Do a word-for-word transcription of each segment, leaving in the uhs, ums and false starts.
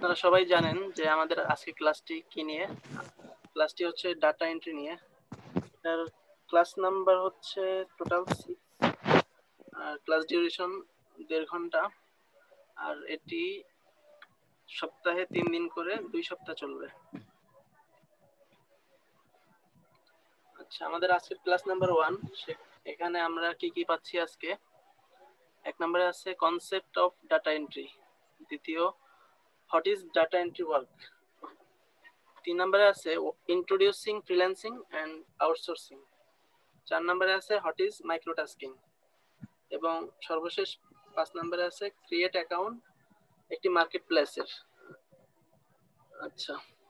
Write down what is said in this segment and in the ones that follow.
আপনারা সবাই জানেন যে আমাদের আজকে ক্লাসটি কি নিয়ে। ক্লাসটি হচ্ছে ডাটা এন্ট্রি নিয়ে। এটার ক্লাস নাম্বার হচ্ছে টোটাল সিক্স, আর ক্লাস ডিউরেশন দেড় ঘন্টা, আর এটি সপ্তাহে তিন দিন করে দুই সপ্তাহ চলবে। আচ্ছা, আমাদের আজকের ক্লাস নাম্বার ওয়ান, এখানে আমরা কি কি পাচ্ছি আজকে। এক নম্বরে আছে কনসেপ্ট অফ ডাটা এন্ট্রি, দ্বিতীয় what is data entry work, তিন নম্বরে আছে ইন্ট্রোডিউসিং ফ্রিল্যান্সিং এন্ড আউটসোর্সিং, চার নম্বরে আছে হোয়াট ইজ মাইক্রোটাস্কিং, এবং সর্বশেষ পাঁচ নম্বরে আছে ক্রিয়েট অ্যাকাউন্ট একটি মার্কেট প্লেসের। আচ্ছা,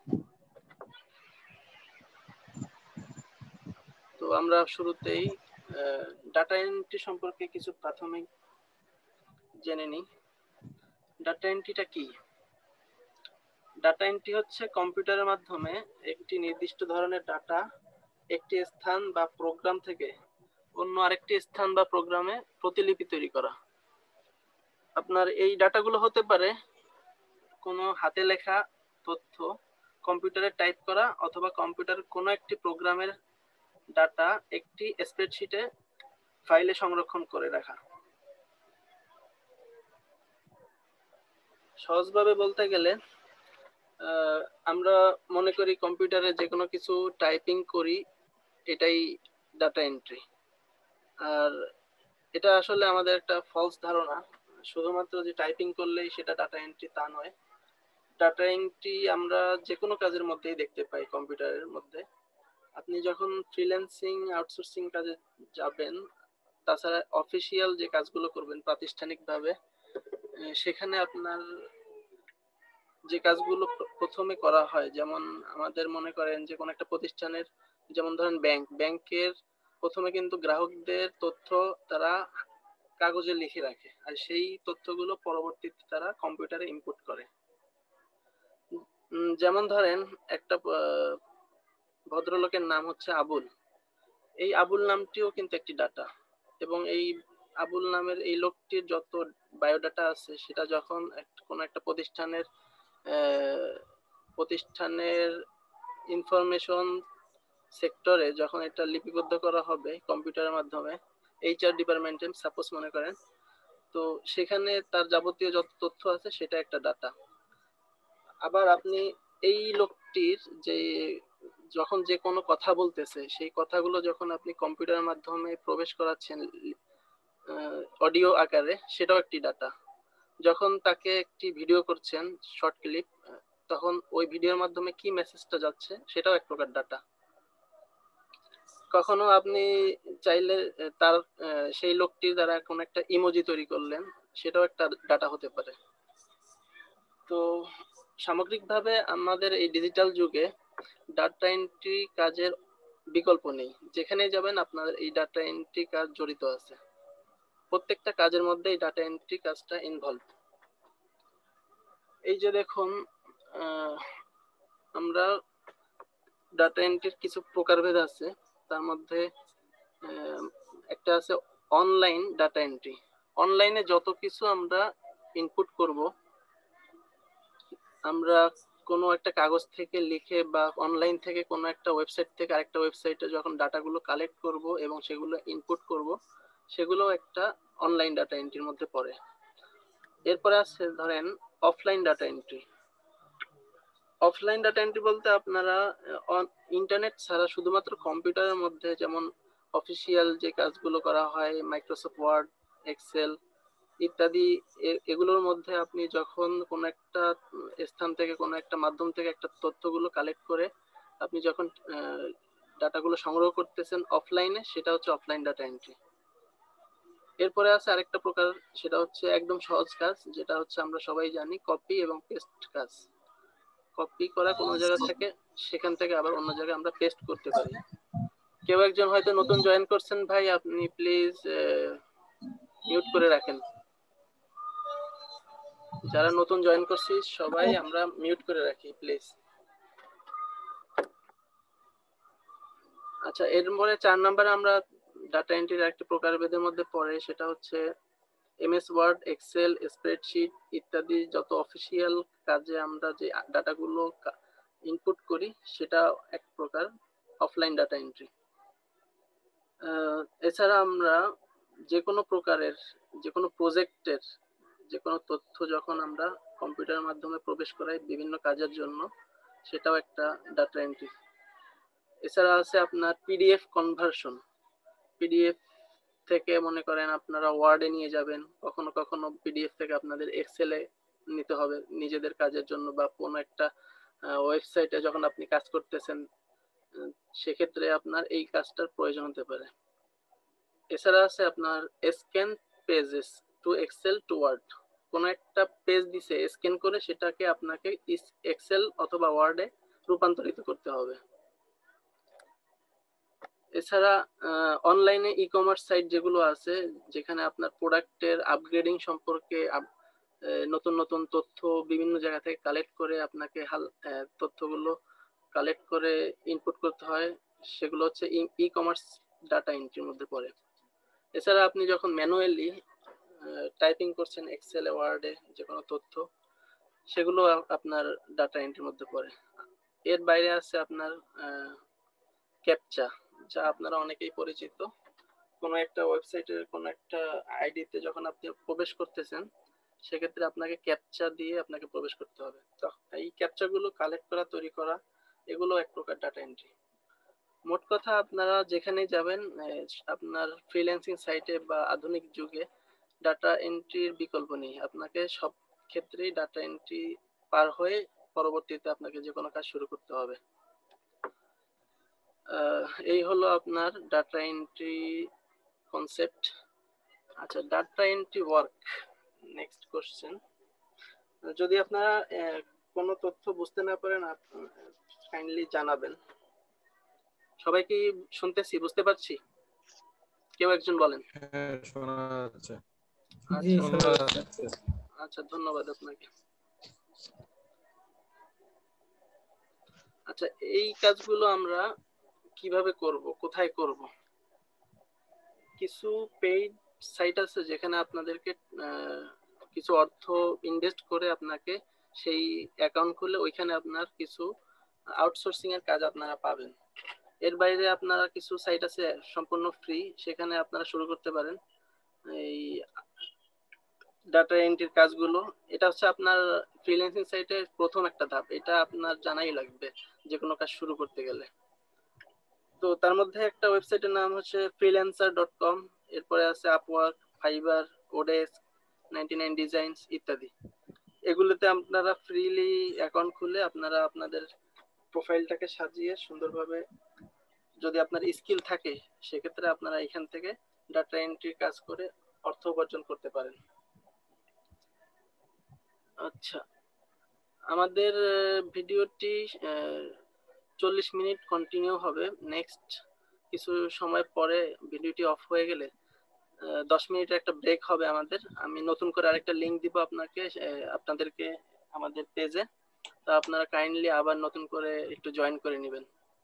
তো আমরা শুরুতেই ডাটা এন্ট্রি সম্পর্কে কিছু প্রাথমিক জেনে নিই। ডাটা এন্ট্রিটা কি? ডাটা এন্ট্রি হচ্ছে কম্পিউটারের মাধ্যমে একটি নির্দিষ্ট ধরনের ডাটা একটি স্থান বা প্রোগ্রাম থেকে অন্য আরেকটি স্থান বা প্রোগ্রামে প্রতিলিপি তৈরি করা। আপনার এই ডাটাগুলো হতে পারে কোনো হাতে লেখা তথ্য কম্পিউটারে টাইপ করা, অথবা কম্পিউটার কোনো একটি প্রোগ্রামের ডাটা একটি স্প্রেডশিটে ফাইলে সংরক্ষণ করে রাখা। সহজভাবে বলতে গেলে আমরা মনে করি কম্পিউটারে যে কোনো কিছু টাইপিং করি, এটাই ডাটা এন্ট্রি। আর এটা আসলে আমাদের একটা ফলস ধারণা, শুধুমাত্র যে টাইপিং করলেই সেটা ডাটা এন্ট্রি তা নয়। ডাটা এন্ট্রি আমরা যে কোনো কাজের মধ্যেই দেখতে পাই কম্পিউটারের মধ্যে। আপনি যখন ফ্রিল্যান্সিং আউটসোর্সিং কাজে যাবেন, তাছাড়া অফিসিয়াল যে কাজগুলো করবেন প্রাতিষ্ঠানিকভাবে, সেখানে আপনার যে কাজগুলো প্রথমে করা হয়, যেমন আমাদের মনে করেন যে কোনো একটা প্রতিষ্ঠানের, যেমন ধরেন ব্যাংক, ব্যাংকের প্রথমে কিন্তু গ্রাহকদের তথ্য তারা কাগজে লিখে রাখে, আর সেই তথ্যগুলো পরবর্তীতে তারা কম্পিউটারে ইনপুট করে। যেমন ধরেন একটা ভদ্রলোকের নাম হচ্ছে আবুল, এই আবুল নামটিও কিন্তু একটি ডাটা, এবং এই আবুল নামের এই লোকটির যত বায়োডাটা আছে সেটা যখন কোনো একটা প্রতিষ্ঠানের প্রতিষ্ঠানের ইনফরমেশন সেক্টরে যখন এটা লিপিবদ্ধ করা হবে কম্পিউটারের মাধ্যমে, এইচআর ডিপার্টমেন্টে সাপোজ মনে করেন, তো সেখানে তার যাবতীয় যত তথ্য আছে সেটা একটা ডাটা। আবার আপনি এই লোকটির যে যখন যে কোনো কথা বলতেছে, সেই কথাগুলো যখন আপনি কম্পিউটারের মাধ্যমে প্রবেশ করাচ্ছেন অডিও আকারে, সেটাও একটি ডাটা। যখন তাকে একটি ভিডিও করছেন শর্ট ক্লিপ, তখন ওই ভিডিওর মাধ্যমে কি মেসেজটা যাচ্ছে সেটাও এক প্রকার ডাটা। কখনো আপনি চাইলে তার সেই লোকটির দ্বারা কোন একটা ইমোজি তৈরি করলেন, সেটাও একটা ডাটা হতে পারে। তো সামগ্রিকভাবে আমাদের এই ডিজিটাল যুগে ডাটা এন্ট্রি কাজের বিকল্প নেই। যেখানে যাবেন আপনার এই ডাটা এন্ট্রি কাজ জড়িত আছে, প্রত্যেকটা কাজের মধ্যে এই ডাটা এন্ট্রি কাজটা ইনভলভ। এই যে দেখুন, আমরা ডাটা এন্ট্রির কিছু প্রকারভেদ আছে, তার মধ্যে একটা আছে অনলাইন ডাটা এন্ট্রি। অনলাইনে যত কিছু আমরা ইনপুট করব, আমরা কোনো একটা কাগজ থেকে লিখে বা অনলাইন থেকে কোনো একটা ওয়েবসাইট থেকে আরেকটা ওয়েবসাইটে যখন ডাটাগুলো কালেক্ট করব এবং সেগুলো ইনপুট করব, সেগুলো একটা অনলাইন ডাটা এন্ট্রির মধ্যে পড়ে। এরপরে আছে ধরেন offline data entry. Offline data entry বলতে আপনারা ইন্টারনেট ছাড়া শুধুমাত্র কম্পিউটারের মধ্যে, যেমন অফিসিয়াল যে কাজগুলো করা হয় মাইক্রোসফট ওয়ার্ড, এক্সেল ইত্যাদি, এগুলোর মধ্যে আপনি যখন কোনো একটা স্থান থেকে কোনো একটা মাধ্যম থেকে একটা তথ্যগুলো কালেক্ট করে আপনি যখন ডাটাগুলো সংগ্রহ করতেছেন অফলাইনে, সেটা হচ্ছে অফলাইন ডাটা এন্ট্রি। এরপরে আছে আরেকটা প্রকার, সেটা হচ্ছে একদম সহজ কাজ, যেটা হচ্ছে আমরা সবাই জানি কপি এবং পেস্ট কাজ। কপি করা কোনো জায়গা থেকে, সেখান থেকে আবার অন্য জায়গায় আমরা পেস্ট করতে পারি। কেউ একজন হয়তো নতুন জয়েন করছেন, ভাই আপনি প্লিজ মিউট করে রাখেন। যারা নতুন জয়েন করছি সবাই আমরা মিউট করে রাখি প্লিজ। আচ্ছা, এরপরে চার নম্বরে আমরা ডাটা এন্ট্রির একটা প্রকারভেদের মধ্যে পড়ে, সেটা হচ্ছে এমএস ওয়ার্ড, এক্সেল, স্প্রেডশিট ইত্যাদি যত অফিসিয়াল কাজে আমরা যে ডাটাগুলো ইনপুট করি সেটা এক প্রকার অফলাইন ডাটা এন্ট্রি। এছাড়া আমরা যে কোনো প্রকারের যে কোনো প্রজেক্টের যে কোনো তথ্য যখন আমরা কম্পিউটারের মাধ্যমে প্রবেশ করাই বিভিন্ন কাজের জন্য, সেটাও একটা ডাটা এন্ট্রি। এছাড়া আছে আপনার পিডিএফ কনভার্সন। পিডিএফ থেকে মনে করেন আপনারা ওয়ার্ডে নিয়ে যাবেন, কখনো কখনো পিডিএফ থেকে আপনাদের এক্সেলে নিতে হবে নিজেদের কাজের জন্য, বা কোনো একটা ওয়েবসাইটে যখন আপনি কাজ করতেছেন সেক্ষেত্রে আপনার এই কাজটার প্রয়োজন হতে পারে। এছাড়া আছে আপনার scan pages to Excel to Word. কোনো একটা পেজ দিছে, স্ক্যান করে সেটাকে আপনাকে এক্সেল অথবা ওয়ার্ডে রূপান্তরিত করতে হবে। এছাড়া অনলাইনে ই কমার্স সাইট যেগুলো আছে, যেখানে আপনার প্রোডাক্টের আপগ্রেডিং সম্পর্কে নতুন নতুন তথ্য বিভিন্ন জায়গা থেকে কালেক্ট করে আপনাকে হাল তথ্যগুলো কালেক্ট করে ইনপুট করতে হয়, সেগুলো হচ্ছে ই কমার্স ডাটা এন্ট্রির মধ্যে পড়ে। এছাড়া আপনি যখন ম্যানুয়ালি টাইপিং করছেন এক্সেলে ওয়ার্ডে যে কোনো তথ্য, সেগুলো আপনার ডাটা এন্ট্রির মধ্যে পড়ে। এর বাইরে আছে আপনার ক্যাপচা, যা আপনারা অনেকেই পরিচিত। কোনো একটা ওয়েবসাইটের কোনো একটা আইডিতে যখন আপনি প্রবেশ করতেছেন সেক্ষেত্রে আপনাকে ক্যাপচা দিয়ে আপনাকে প্রবেশ করতে হবে। তো এই ক্যাপচাগুলো কালেক্ট করা, তৈরি করা, এগুলো এক প্রকার ডাটা এন্ট্রি। মোট কথা আপনারা যেখানেই যাবেন, আপনার ফ্রিল্যান্সিং সাইটে বা আধুনিক যুগে ডাটা এন্ট্রির বিকল্প নেই। আপনাকে সব ক্ষেত্রেই ডাটা এন্ট্রি পার হয়ে পরবর্তীতে আপনাকে যে কোনো কাজ শুরু করতে হবে। এই হলো আপনার ডাটা এন্ট্রি কনসেপ্ট। আচ্ছা, data entry work, next question. যদি আপনারা কোনো তথ্য বুঝতে না পারেন কাইন্ডলি জানাবেন। সবাই কি শুনতেছি, বুঝতে পারছি? কেউ একজন বলেন। হ্যাঁ, শোনা যাচ্ছে। আচ্ছা, ধন্যবাদ আপনাকে। আচ্ছা, এই কাজগুলো আমরা কিভাবে করব, কোথায় করব? কিছু পেইড সাইট আছে যেখানে আপনাদেরকে কিছু অর্থ ইনভেস্ট করে আপনাকে সেই অ্যাকাউন্ট খুলে ওইখানে আপনার কিছু আউটসোর্সিং এর কাজ আপনারা পাবেন। এর বাইরে আপনারা কিছু সাইট আছে সম্পূর্ণ ফ্রি, সেখানে আপনারা শুরু করতে পারেন এই ডাটা এন্ট্রির কাজগুলো। এটা হচ্ছে আপনার ফ্রিল্যান্সিং সাইটের প্রথম একটা ধাপ, এটা আপনার জানাই লাগবে যে কোনো কাজ শুরু করতে গেলে। তো তার মধ্যে একটা ওয়েবসাইটের নাম হচ্ছে ফ্রিল্যান্সার ডট কম, এরপরে আছে Upwork, Fiverr, oDesk, ninety nine designs ইত্যাদি। এগুলোতে আপনারা ফ্রিলি অ্যাকাউন্ট খুলে আপনারা আপনাদের প্রোফাইলটাকে সাজিয়ে সুন্দরভাবে, যদি আপনার স্কিল থাকে সেক্ষেত্রে আপনারা এখান থেকে ডাটা এন্ট্রি কাজ করে অর্থ উপার্জন করতে পারেন। আচ্ছা, আমাদের ভিডিওটি চল্লিশ মিনিট কন্টিনিউ হবে। নেক্সট কিছু সময় পরে ভিডিওটি অফ হয়ে গেলে দশ মিনিটের একটা ব্রেক হবে আমাদের। আমি নতুন করে আরেকটা লিংক দিব আপনাকে, আপনাদেরকে আমাদের পেজে, তো আপনারা কাইন্ডলি আবার নতুন করে একটু জয়েন করে নেবেন।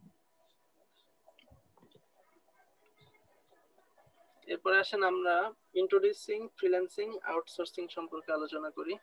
এরপরে আসেন আমরা ইন্ট্রোডিউসিং ফ্রিল্যান্সিং আউটসোর্সিং সম্পর্কে আলোচনা করি।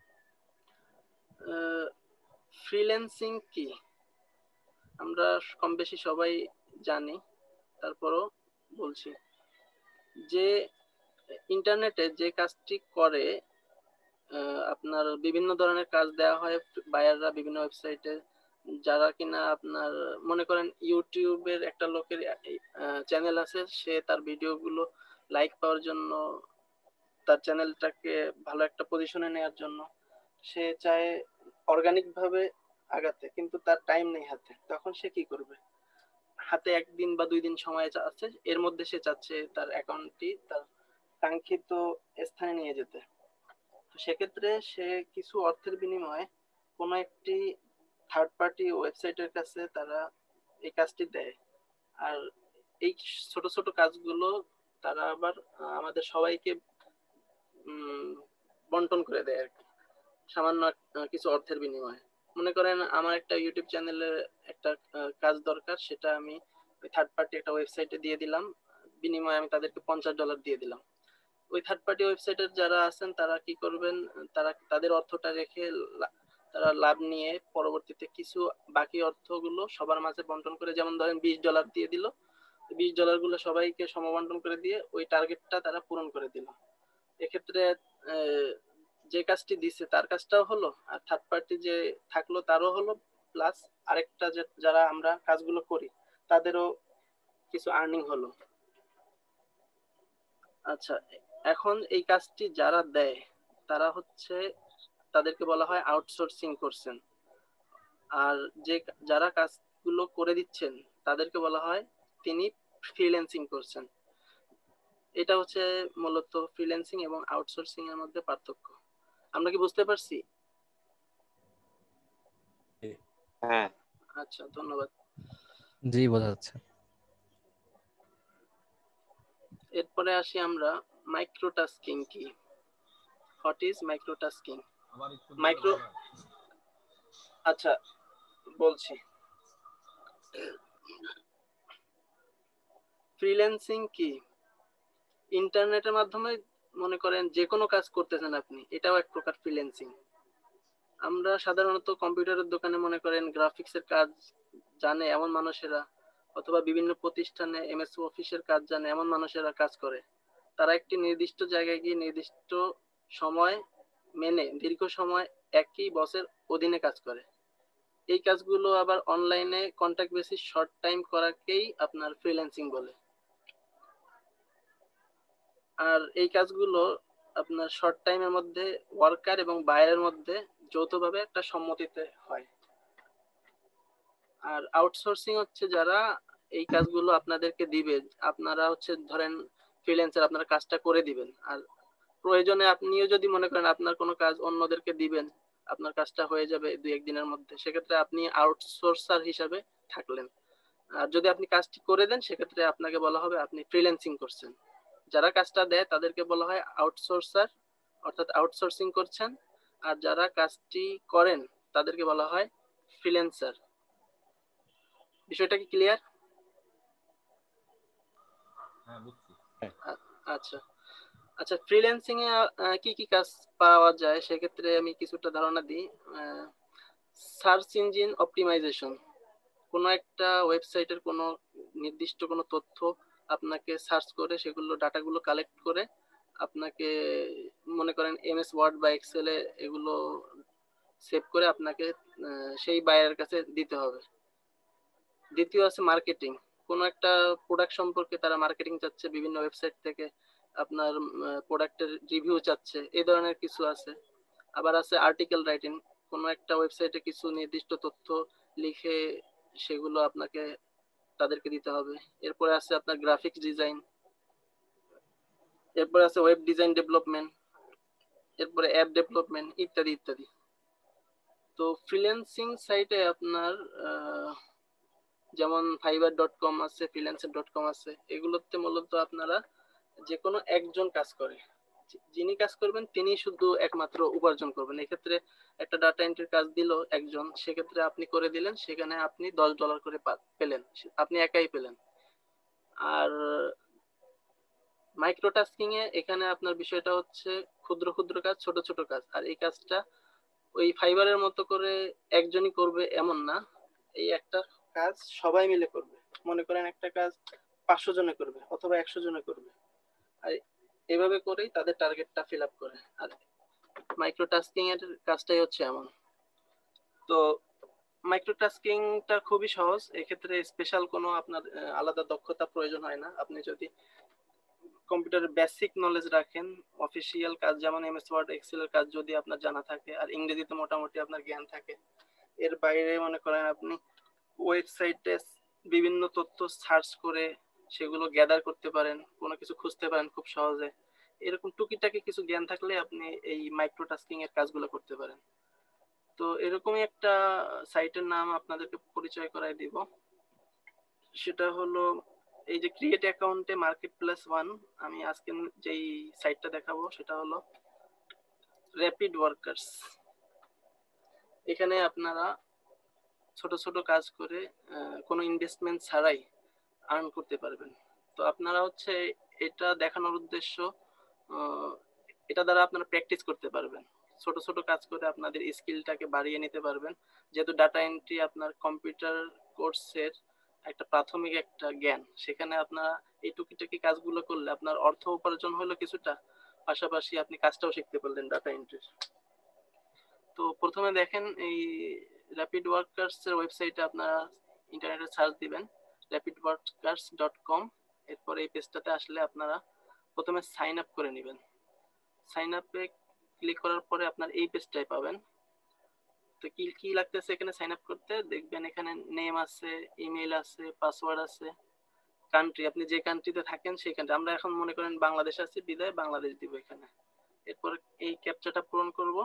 ফ্রিল্যান্সিং কি আমরা কম বেশি সবাই জানি, তারপরও বলছি যে ইন্টারনেটে যে কাজটি করে, আপনার বিভিন্ন ধরনের কাজ দেওয়া হয় বায়াররা বিভিন্ন ওয়েবসাইটে, যারা কিনা আপনার মনে করেন ইউটিউবের একটা লোকের চ্যানেল আছে, সে তার ভিডিওগুলো লাইক পাওয়ার জন্য, তার চ্যানেলটাকে ভালো একটা পজিশনে নেওয়ার জন্য সে চায় অর্গানিক ভাবে আগাতে, কিন্তু তার টাইম নেই হাতে। তখন সে কি করবে? হাতে একদিন বা দুই দিন সময় আছে, এর মধ্যে সে চাচ্ছে তার অ্যাকাউন্টটি তার কাঙ্ক্ষিত স্থানে নিয়ে যেতে। তো সেক্ষেত্রে সে কিছু অর্থের বিনিময়ে কোনো একটি থার্ড পার্টি ওয়েবসাইটের কাছে তারা এই কাজটি দেয়। আর এই ছোট ছোট কাজগুলো তারা আবার আমাদের সবাইকে বন্টন করে দেয় আর কি, সামান্য কিছু অর্থের বিনিময়ে। মনে করেন আমার একটা ইউটিউব চ্যানেলে একটা কাজ দরকার, সেটা আমি থার্ড পার্টি একটা ওয়েবসাইটে দিয়ে দিলাম, বিনিময়ে আমি তাদেরকে পঞ্চাশ ডলার দিয়ে দিলাম। ওই থার্ড পার্টি ওয়েবসাইটের যারা আছেন তারা কি করবেন, তারা তাদের অর্থটা রেখে তারা লাভ নিয়ে পরবর্তীতে কিছু বাকি অর্থগুলো সবার মাঝে বন্টন করে, যেমন ধরেন বিশ ডলার দিয়ে দিল, বিশ ডলার গুলো সবাইকে সমবন্টন করে দিয়ে ওই টার্গেটটা তারা পূরণ করে দিল। এক্ষেত্রে যে কাজটি দিচ্ছে তার কাজটাও হলো, আর থার্ড পার্টি যে থাকলো তারও হলো, প্লাস আরেকটা যারা আমরা কাজগুলো করি তাদেরও কিছু আর্নিং হলো। আচ্ছা, এখন এই কাজটি যারা দেয় তারা হচ্ছে, তাদেরকে বলা হয় আউটসোর্সিং করছেন, আর যে যারা কাজগুলো করে দিচ্ছেন তাদেরকে বলা হয় তিনি ফ্রিল্যান্সিং করছেন। এটা হচ্ছে মূলত ফ্রিল্যান্সিং এবং আউটসোর্সিং এর মধ্যে পার্থক্য। আমরা কি বুঝতে পারছি? হ্যাঁ। আচ্ছা, ধন্যবাদ। জি, বোঝা যাচ্ছে। এরপরে আসি আমরা মাইক্রোটাস্কিং কি। What is মাইক্রোটাস্কিং? মাইক্রো আচ্ছা বলছি। ফ্রিল্যান্সিং কি? ইন্টারনেটের মাধ্যমে মনে করেন যে কোনো কাজ করতেছেন আপনি, এটাও এক প্রকার ফ্রিল্যান্সিং। আমরা সাধারণত কম্পিউটারের দোকানে মনে করেন গ্রাফিক্সের কাজ জানে এমন মানুষেরা, অথবা বিভিন্ন প্রতিষ্ঠানে এমএস অফিসের কাজ জানে এমন মানুষেরা কাজ করে। তারা একটি নির্দিষ্ট জায়গায় গিয়ে নির্দিষ্ট সময় মেনে দীর্ঘ সময় একই বসের অধীনে কাজ করে। এই কাজগুলো আবার অনলাইনে কন্ট্রাক্ট বেসিস শর্ট টাইম করাকেই আপনার ফ্রিল্যান্সিং বলে। আর এই কাজগুলো আপনার শর্ট টাইমের মধ্যে ওয়ার্কার এবং বায়ারের মধ্যে যৌথভাবে একটা সম্মতিতে হয়। আর আউটসোর্সিং হচ্ছে যারা এই কাজগুলো আপনাদেরকে দিবে, আপনারা হচ্ছে ধরেন ফ্রিল্যান্সার, আপনারা কাজটা করে দিবেন, আর প্রয়োজনে আপনিও যদি মনে করেন আপনার কোনো কাজ অন্যদেরকে দিবেন, আপনার কাজটা হয়ে যাবে দুই একদিনের মধ্যে, সেক্ষেত্রে আপনি আউটসোর্সার হিসাবে থাকলেন। আর যদি আপনি কাজটি করে দেন সেক্ষেত্রে আপনাকে বলা হবে আপনি ফ্রিল্যান্সিং করছেন। যারা কাজটা দেয় তাদেরকে বলা হয় আউটসোর্সার, অর্থাৎ আউটসোর্সিং করছেন। আর যারা কাজটি করেন তাদেরকে বলা হয় ফ্রিল্যান্সার। বিষয়টা কি ক্লিয়ার? হ্যাঁ, বুঝছি। আচ্ছা আচ্ছা, ফ্রিল্যান্সিং এ কি কি কাজ পাওয়া যায় সেক্ষেত্রে আমি কিছুটা ধারণা দিই। সার্চ ইঞ্জিন অপটিমাইজেশন, কোনো একটা ওয়েবসাইটের কোনো নির্দিষ্ট কোনো তথ্য আপনাকে সার্চ করে সেগুলো ডাটাগুলো কালেক্ট করে আপনাকে মনে করেন এমএস ওয়ার্ড বা এক্সেলে এগুলো সেভ করে আপনাকে সেই বায়ারের কাছে দিতে হবে। দ্বিতীয় আছে মার্কেটিং, কোনো একটা প্রোডাক্ট সম্পর্কে তারা মার্কেটিং চাচ্ছে, বিভিন্ন ওয়েবসাইট থেকে আপনার প্রোডাক্টের রিভিউ চাচ্ছে, এই ধরনের কিছু আছে। আবার আছে আর্টিকেল রাইটিং, কোনো একটা ওয়েবসাইটে কিছু নির্দিষ্ট তথ্য লিখে সেগুলো আপনাকে তাদেরকে দিতে হবে। এরপরে আছে আপনার গ্রাফিক্স ডিজাইন, এরপরে আছে ওয়েব ডিজাইন ডেভেলপমেন্ট, এরপরে অ্যাপ ডেভেলপমেন্ট ইত্যাদি ইত্যাদি। তো ফ্রিল্যান্সিং সাইটে আপনার যেমন ফাইবার ডট কম আছে, ফ্রিল্যান্সার ডট কম আছে, এগুলোতে মূলত আপনারা যে কোনো একজন কাজ করে, যিনি কাজ করবেন তিনি শুধু একমাত্র উপার্জন করবেন। এক্ষেত্রে একটা ডাটা এন্ট্রির কাজ দিল একজন, সেক্ষেত্রে আপনি করে দিলেন, সেখানে আপনি দশ ডলার করে পেলেন, আপনি একাই পেলেন। আর মাইক্রোটাস্কিং এ এখানে আপনার বিষয়টা হচ্ছে ক্ষুদ্র ক্ষুদ্র কাজ, ছোট ছোট কাজ। আর এই কাজটা ওই ফাইবারের মতো করে একজনই করবে এমন না, এই একটা কাজ সবাই মিলে করবে। মনে করেন একটা কাজ পাঁচশো জনে করবে অথবা একশো জনে করবে, আর এভাবে করেই তাদের টার্গেটটা ফিল আপ করে। আর মাইক্রোটাস্কিং এর কাজটাই হচ্ছে এমন। তো মাইক্রোটাস্কিংটা খুবই সহজ, এক্ষেত্রে স্পেশাল কোনো আপনার আলাদা দক্ষতা প্রয়োজন হয় না। আপনি যদি কম্পিউটারের বেসিক নলেজ রাখেন, অফিসিয়াল কাজ যেমন এমএস ওয়ার্ড এক্সেল এর কাজ যদি আপনার জানা থাকে, আর ইংরেজিতে মোটামুটি আপনার জ্ঞান থাকে, এর বাইরে মনে করেন আপনি ওয়েবসাইটে বিভিন্ন তথ্য সার্চ করে সেগুলো গ্যাদার করতে পারেন, কোনো কিছু খুঁজতে পারেন খুব সহজে, এরকম টুকিটাকি কিছু জ্ঞান থাকলে আপনি এই মাইক্রোটাস্কিং এর কাজগুলো করতে পারেন। তো এরকমই একটা সাইটের নাম আপনাদেরকে পরিচয় করাই দিব, সেটা হলো এই যে ক্রিয়েট অ্যাকাউন্টে মার্কেট প্লেস ওয়ান। আমি আজকে যেই সাইটটা দেখাবো সেটা হলো র্যাপিড ওয়ার্কার্স। এখানে আপনারা ছোট ছোট কাজ করে কোনো ইনভেস্টমেন্ট ছাড়াই আর্ন করতে পারবেন। তো আপনারা হচ্ছে এটা দেখানোর উদ্দেশ্য, এটা দ্বারা আপনারা প্র্যাকটিস করতে পারবেন। ছোট ছোট কাজ করে আপনাদের স্কিলটাকে বাড়িয়ে নিতে পারবেন। যেহেতু ডাটা এন্ট্রি আপনার কম্পিউটার কোর্সের একটা প্রাথমিক একটা জ্ঞান, সেখানে আপনারা এই টুকিটাকি কাজগুলো করলে আপনার অর্থ উপার্জন হলো কিছুটা, পাশাপাশি আপনি কাজটাও শিখতে পারলেন ডাটা এন্ট্রির। তো প্রথমে দেখেন এই র্যাপিড ওয়ার্কার্স এর ওয়েবসাইটে আপনারা ইন্টারনেটে সার্চ দিবেন র্যাপিড ওয়ার্কার্স ডট কম। এরপর এই পেজটাতে আসলে আপনারা প্রথমে সাইন আপ করে নেবেন। সাইন আপে ক্লিক করার পরে আপনার এই পেজটাই পাবেন। তো কি কি লাগতেছে এখানে সাইন আপ করতে, দেখবেন এখানে নেম আছে, ইমেল আছে, পাসওয়ার্ড আছে, কান্ট্রি আপনি যে কান্ট্রিতে থাকেন সেই কান্ট্রি। আমরা এখন মনে করেন বাংলাদেশ আছি, বিদায় বাংলাদেশ দিব এখানে। এরপর এই ক্যাপচাটা পূরণ করব।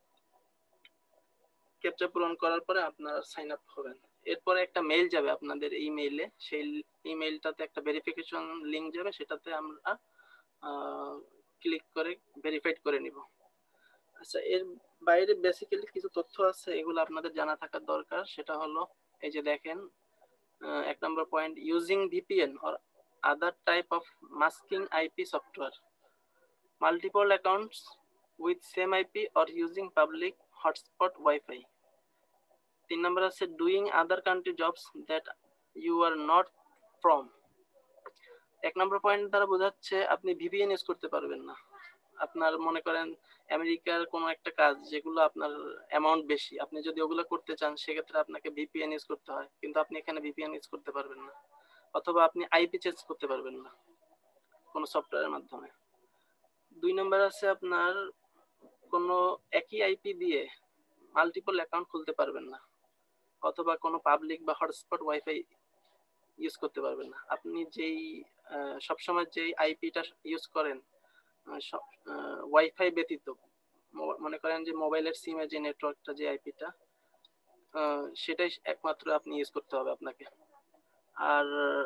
ক্যাপচা পূরণ করার পরে আপনারা সাইন আপ হবেন। এরপরে একটা মেইল যাবে আপনাদের ইমেইলে, সেই ইমেইলটাতে একটা ভেরিফিকেশন লিংক যাবে, সেটাতে আমরা ক্লিক করে ভেরিফাইড করে নিব। আচ্ছা, এর বাইরে বেসিক্যালি কিছু তথ্য আছে, এগুলো আপনাদের জানা থাকার দরকার। সেটা হলো এই যে দেখেন এক নম্বর point, using VPN or other type of masking IP software, multiple accounts with same IP or using public hotspot WiFi. তিন নম্বর আছে doing other country jobs that you are not from. এক নম্বর পয়েন্ট দ্বারা বোঝাচ্ছে আপনি ভিপিএন ইউজ করতে পারবেন না। আপনার মনে করেন আমেরিকার কোনো একটা কাজ যেগুলো আপনার অ্যামাউন্ট বেশি, আপনি যদি ওগুলো করতে চান সেক্ষেত্রে আপনাকে ভিপিএন ইউজ করতে হয়, কিন্তু আপনি এখানে ভিপিএন ইউজ করতে পারবেন না। অথবা আপনি আইপি চেঞ্জ করতে পারবেন না কোনো সফটওয়্যারের মাধ্যমে। দুই নম্বর আছে আপনার কোনো একই আইপি দিয়ে মাল্টিপল অ্যাকাউন্ট খুলতে পারবেন না, অথবা কোনো পাবলিক বা হটস্পট ওয়াইফাই ইউজ করতে পারবেন না। আপনি যেই সবসময় যেই আইপিটা ইউজ করেন ওয়াইফাই ব্যতীত, মনে করেন যে মোবাইলের সিমে যে নেটওয়ার্কটা, যে আইপিটা, সেটাই একমাত্র আপনি ইউজ করতে হবে আপনাকে। আর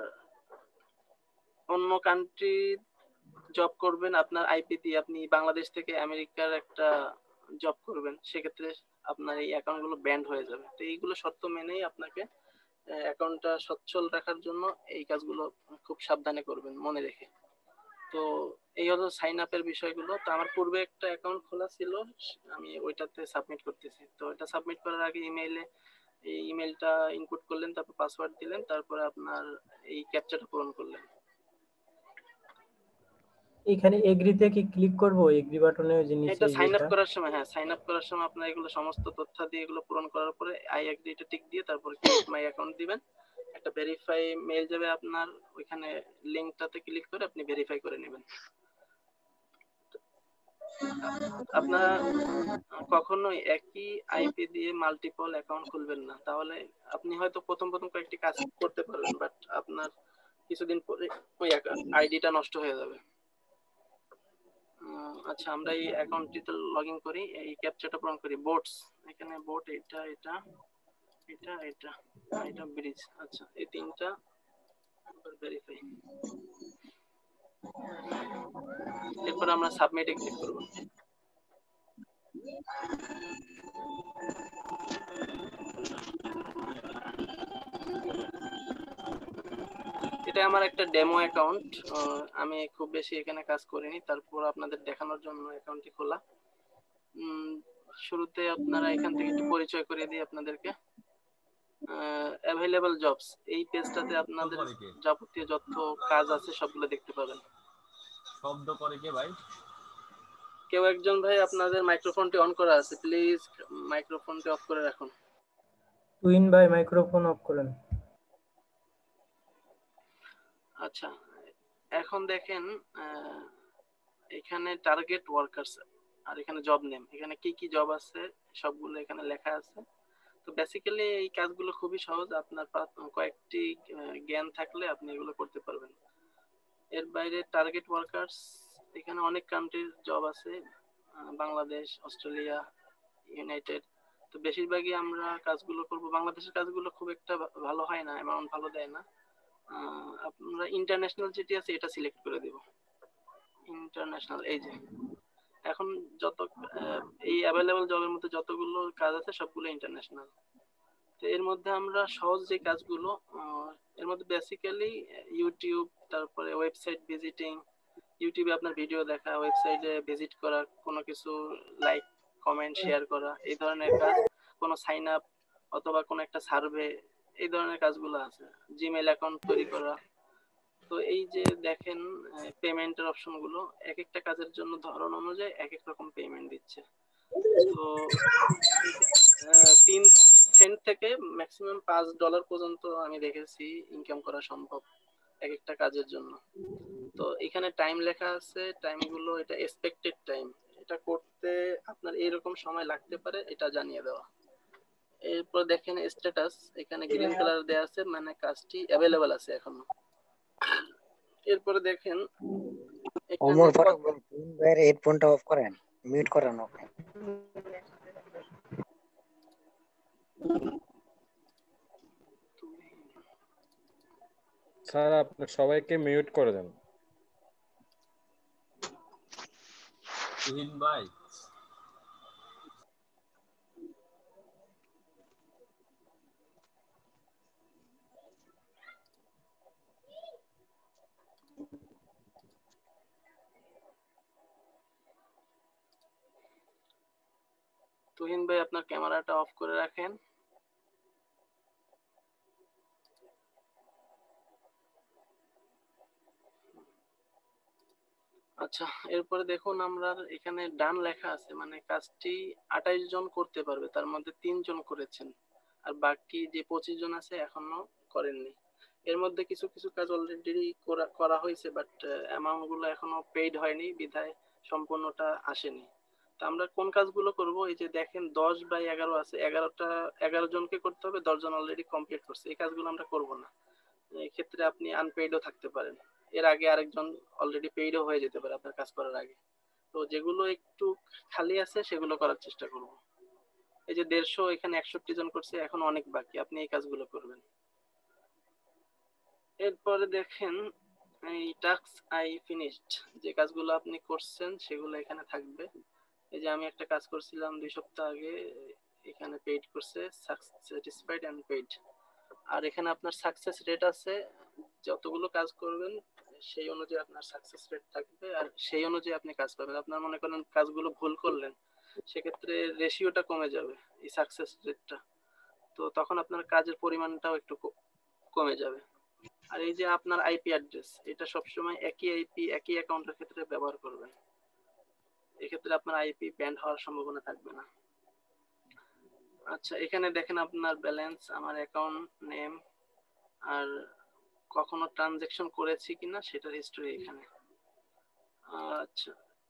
অন্য কান্ট্রি জব করবেন আপনার আইপি দিয়ে, আপনি বাংলাদেশ থেকে আমেরিকার একটা জব করবেন, সেক্ষেত্রে আপনার এই অ্যাকাউন্টগুলো ব্যান্ড হয়ে যাবে। তো এইগুলো শর্ত মেনেই আপনাকে অ্যাকাউন্টটা সচ্ছল রাখার জন্য এই কাজগুলো খুব সাবধানে করবেন মনে রেখে। তো এই হলো সাইন আপের বিষয়গুলো। তো আমার পূর্বে একটা অ্যাকাউন্ট খোলা ছিল, আমি ওইটাতে সাবমিট করতেছি। তো এটা সাবমিট করার আগে ইমেইলে এই ইমেলটা ইনপুট করলেন, তারপর পাসওয়ার্ড দিলেন, তারপরে আপনার এই ক্যাপচাটা পূরণ করলেন। এখানে এগ্রিতে কি ক্লিক করব? এগ্রি বাটনে যে নিচে এটা সাইন আপ যেটা করার সময়, হ্যাঁ সাইন আপ করার সময় আপনার এগুলো সমস্ত তথ্য দিয়ে এগুলো পূরণ করার পরে আই এগ্রি এটা টিক দিয়ে তারপর ক্রিয়েট মাই অ্যাকাউন্ট দিবেন। একটা ভেরিফাই মেইল যাবে আপনার, ওইখানে লিংকটাতে ক্লিক করে আপনি ভেরিফাই করে নেবেন। আপনারা কখনোই একই আইপি দিয়ে মাল্টিপল অ্যাকাউন্ট খুলবেন না, তাহলে আপনি হয়তো প্রথম প্রথম কয়েকটি কাজ করতে পারবেন, বাট আপনার কিছুদিন পরে ওই আইডিটা নষ্ট হয়ে যাবে। আচ্ছা, আমরা এই অ্যাকাউন্টটিতে লগইন করি, এই ক্যাপচাটা পূরণ করি। বোটস, এখানে বোট এটা এটা এটা এটা এটা ব্রিজ। আচ্ছা, এই তিনটা ভেরিফাই। এরপর আমরা সাবমিটে ক্লিক করব। এটা আমার একটা ডেমো অ্যাকাউন্ট, আমি খুব বেশি এখানে কাজ করিনি, তারপর আপনাদের দেখানোর জন্য অ্যাকাউন্টটি খোলা। শুরুতে আপনারা এখান থেকে একটু পরিচয় করে দিই আপনাদেরকে। অ্যাভেলেবল জবস, এই পেজটাতে আপনাদের যাবতীয় যত কাজ আছে সবগুলো দেখতে পাবেন। শব্দ করে কে ভাই? কেউ একজন ভাই আপনাদের মাইক্রোফোনটি অন করা আছে, প্লিজ মাইক্রোফোনটি অফ করে রাখুন। টুইন ভাই মাইক্রোফোন অফ করেন। আচ্ছা, এখন দেখেন এখানে টার্গেট ওয়ার্কার্স আর এখানে জব নেম, এখানে কি কি জব আছে সবগুলো এখানে লেখা আছে। তো বেসিক্যালি এই কাজগুলো খুবই সহজ, আপনার কয়েকটি জ্ঞান থাকলে আপনি এগুলো করতে পারবেন। এর বাইরে টার্গেট ওয়ার্কার্স, এখানে অনেক কান্ট্রির জব আছে, বাংলাদেশ, অস্ট্রেলিয়া, ইউনাইটেড। তো বেশিরভাগই আমরা কাজগুলো করব, বাংলাদেশের কাজগুলো খুব একটা ভালো হয় না, অ্যামাউন্ট ভালো দেয় না। আমরা ইন্টারন্যাশনাল যেটি আছে এটা সিলেক্ট করে দেব, ইন্টারন্যাশনাল। এই যে এখন যত এই অ্যাভেলেবল জবের মধ্যে যতগুলো কাজ আছে সবগুলো ইন্টারন্যাশনাল। তো এর মধ্যে আমরা সহজ যে কাজগুলো, এর মধ্যে বেসিক্যালি ইউটিউব, তারপরে ওয়েবসাইট ভিজিটিং, ইউটিউবে আপনার ভিডিও দেখা, ওয়েবসাইটে ভিজিট করা, কোনো কিছু লাইক কমেন্ট শেয়ার করা, এই ধরনের কাজ, কোনো সাইন আপ অথবা কোনো একটা সার্ভে, এই ধরনের কাজগুলো আছে, জিমেইল অ্যাকাউন্ট তৈরি করা। তো এই যে দেখেন পেমেন্টের অপশনগুলো এক একটা কাজের জন্য ধরন অনুযায়ী এক এক রকম পেমেন্ট দিচ্ছে। তো তিন সেন্ট থেকে ম্যাক্সিমাম পাঁচ ডলার পর্যন্ত আমি দেখেছি ইনকাম করা সম্ভব এক একটা কাজের জন্য। তো এখানে টাইম লেখা আছে, টাইমগুলো এটা এক্সপেক্টেড টাইম, এটা করতে আপনার এইরকম সময় লাগতে পারে এটা জানিয়ে দেওয়া। এরপর দেখেন স্ট্যাটাস, এখানে গ্রিন কালার দেয়া আছে, মানে কাজটি অ্যাভেলেবল আছে এখনো। এরপরে দেখেন ওমর ফারুক ভাই ভাইয়ের হেডফোনটা অফ করেন, মিউট করেন ওকে। স্যার আপনি সবাইকে মিউট করে দেন। তুহিন ভাই তুহিন ভাই আপনার ক্যামেরাটা অফ করে রাখেন। আচ্ছা, এরপরে দেখুন আমরা এখানে ডান লেখা আছে, মানে কাজটি আঠাইশ জন করতে পারবে, তার মধ্যে তিন জন করেছেন আর বাকি যে পঁচিশ জন আছে এখনো করেননি। এর মধ্যে কিছু কিছু কাজ অলরেডি করা করা হয়েছে, বাট অ্যামাউন্ট গুলো এখনো পেইড হয়নি, বিধায় সম্পূর্ণটা আসেনি। তো আমরা কোন কাজগুলো করব, এই যে দেখেন দশ বাই এগারো আছে, এগারোটা এগারো জনকে করতে হবে, দশ জন অলরেডি কমপ্লিট করছে, এই কাজগুলো আমরা করব না। এই ক্ষেত্রে আপনি আনপেইডও থাকতে পারেন, এর আগে আরেকজন অলরেডি পেইডও হয়ে যেতে পারে আপনার কাজ করার আগে। তো যেগুলো একটু খালি আছে সেগুলো করার চেষ্টা করব। এই যে দেড়শো, এখানে একষট্টি জন করছে, এখন অনেক বাকি, আপনি এই কাজগুলো করবেন। এরপরে দেখেন এই টাস্ক আই ফিনিশড, যে কাজগুলো আপনি করছেন সেগুলো এখানে থাকবে। এই যে আমি একটা কাজ করছিলাম দুই সপ্তাহ আগে, এখানে পেইড করছে, স্যাটিসফাইড এন্ড পেইড। আর এখানে আপনার সাকসেস রেট আছে, যতগুলো কাজ করবেন সেই অনুযায়ী আপনার সাকসেস রেট থাকবে, আর সেই অনুযায়ী আপনি কাজ পাবেন। আপনার মনে করেন কাজগুলো ভুল করলেন, সেক্ষেত্রে রেশিওটা কমে যাবে এই সাকসেস রেটটা, তো তখন আপনার কাজের পরিমাণটাও একটু কমে যাবে। আর এই যে আপনার আইপি অ্যাড্রেস, এটা সবসময় একই আইপি একই অ্যাকাউন্টের ক্ষেত্রে ব্যবহার করবেন, এক্ষেত্রে আপনার আইপি ব্যান্ড হওয়ার সম্ভাবনা থাকবে না। আচ্ছা, এখানে দেখেন আপনার ব্যালেন্স, আমার অ্যাকাউন্ট নেম, আর কখনো ট্রানজাকশন করেছি কিনা সেটার হিস্টরি এখানে। আচ্ছা,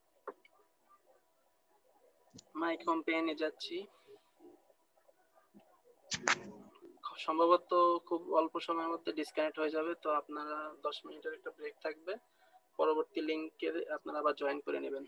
মাই কোম্পানি যাচ্ছি, সম্ভবত খুব অল্প সময়ের মধ্যে ডিসকানেক্ট হয়ে যাবে, তো আপনারা দশ মিনিটের একটা ব্রেক থাকবে, পরবর্তী লিংকে আপনারা আবার জয়েন করে নেবেন।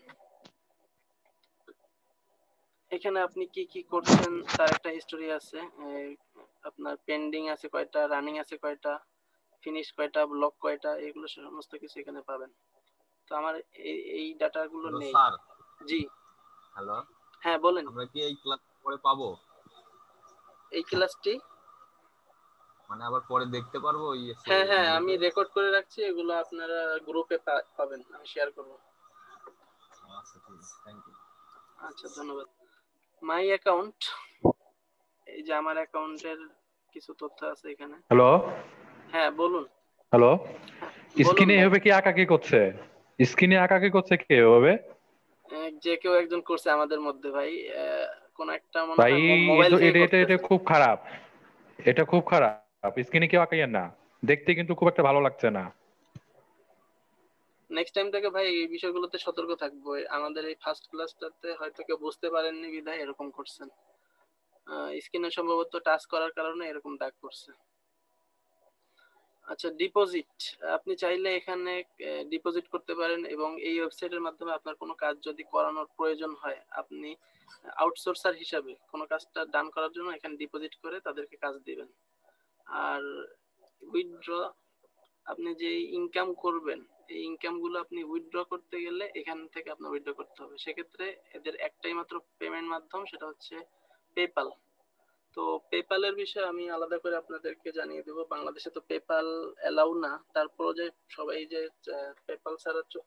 এখানে আপনি কি কি করছেন তার একটা হিস্টোরি আছে, আপনার পেন্ডিং আছে কয়টা, রানিং আছে কয়টা, ফিনিশ কয়টা, ব্লক কয়টা, এগুলো সমস্ত কিছু এখানে পাবেন। তো আমার এই এই ডাটাগুলো নেই। স্যার জি হ্যালো, হ্যাঁ বলেন। আমরা কি এই ক্লাস পরে পাবো? এই ক্লাসটি মানে আবার পরে দেখতে পারবো? হ্যাঁ হ্যাঁ আমি রেকর্ড করে রাখছি, এগুলো আপনারা গ্রুপে পাবেন, আমি শেয়ার করব। আচ্ছা ঠিক আছে, থ্যাংক ইউ। আচ্ছা ধন্যবাদ। মাই অ্যাকাউন্ট, এই যে আমার অ্যাকাউন্টের কিছু তথ্য আছে এখানে। হ্যালো হ্যাঁ বলুন। হ্যালো, স্ক্রিনে এভাবে কি আঁকা কি করছে? স্ক্রিনে আঁকা কি করছে কে এভাবে? যে কেউ একজন করছে আমাদের মধ্যে ভাই, কোন একটা মনে ভাই হয় মোবাইল থেকে এটা এটা এটা করতেছে। খুব খারাপ, এটা খুব খারাপ। স্ক্রিনে কেউ আঁকাইয়েন না, দেখতে কিন্তু খুব একটা ভালো লাগছে না। নেক্সট টাইম থেকে ভাই এই বিষয়গুলোতে সতর্ক থাকবো, আমাদের এই ফার্স্ট ক্লাসটাতে হয়তো কেউ বুঝতে পারেননি বিধায় এরকম করছেন, স্ক্রিনে সম্ভবত টাচ করার কারণে এরকম দাগ পড়ছে। আচ্ছা, ডিপোজিট, আপনি চাইলে এখানে ডিপোজিট করতে পারেন, এবং এই ওয়েবসাইটের মাধ্যমে আপনার কোনো কাজ যদি করানোর প্রয়োজন হয়, আপনি আউটসোর্সার হিসাবে কোনো কাজটা ডান করার জন্য এখানে ডিপোজিট করে তাদেরকে কাজ দিবেন। আর উইথড্র, আপনি যে ইনকাম করবেন এই ইনকাম গুলো আপনি উইথড্র করতে গেলে এখান থেকে আপনার উইথড্র করতে হবে, সেক্ষেত্রে এদের একটাই মাত্র পেমেন্ট মাধ্যম, সেটা হচ্ছে পেপ্যাল। তো পেপ্যালের বিষয়ে আমি আলাদা করে আপনাদেরকে জানিয়ে দেব, বাংলাদেশে তো পেপ্যাল এলাউ না, তারপরও যে সবাই যে পেপ্যাল ছাড়া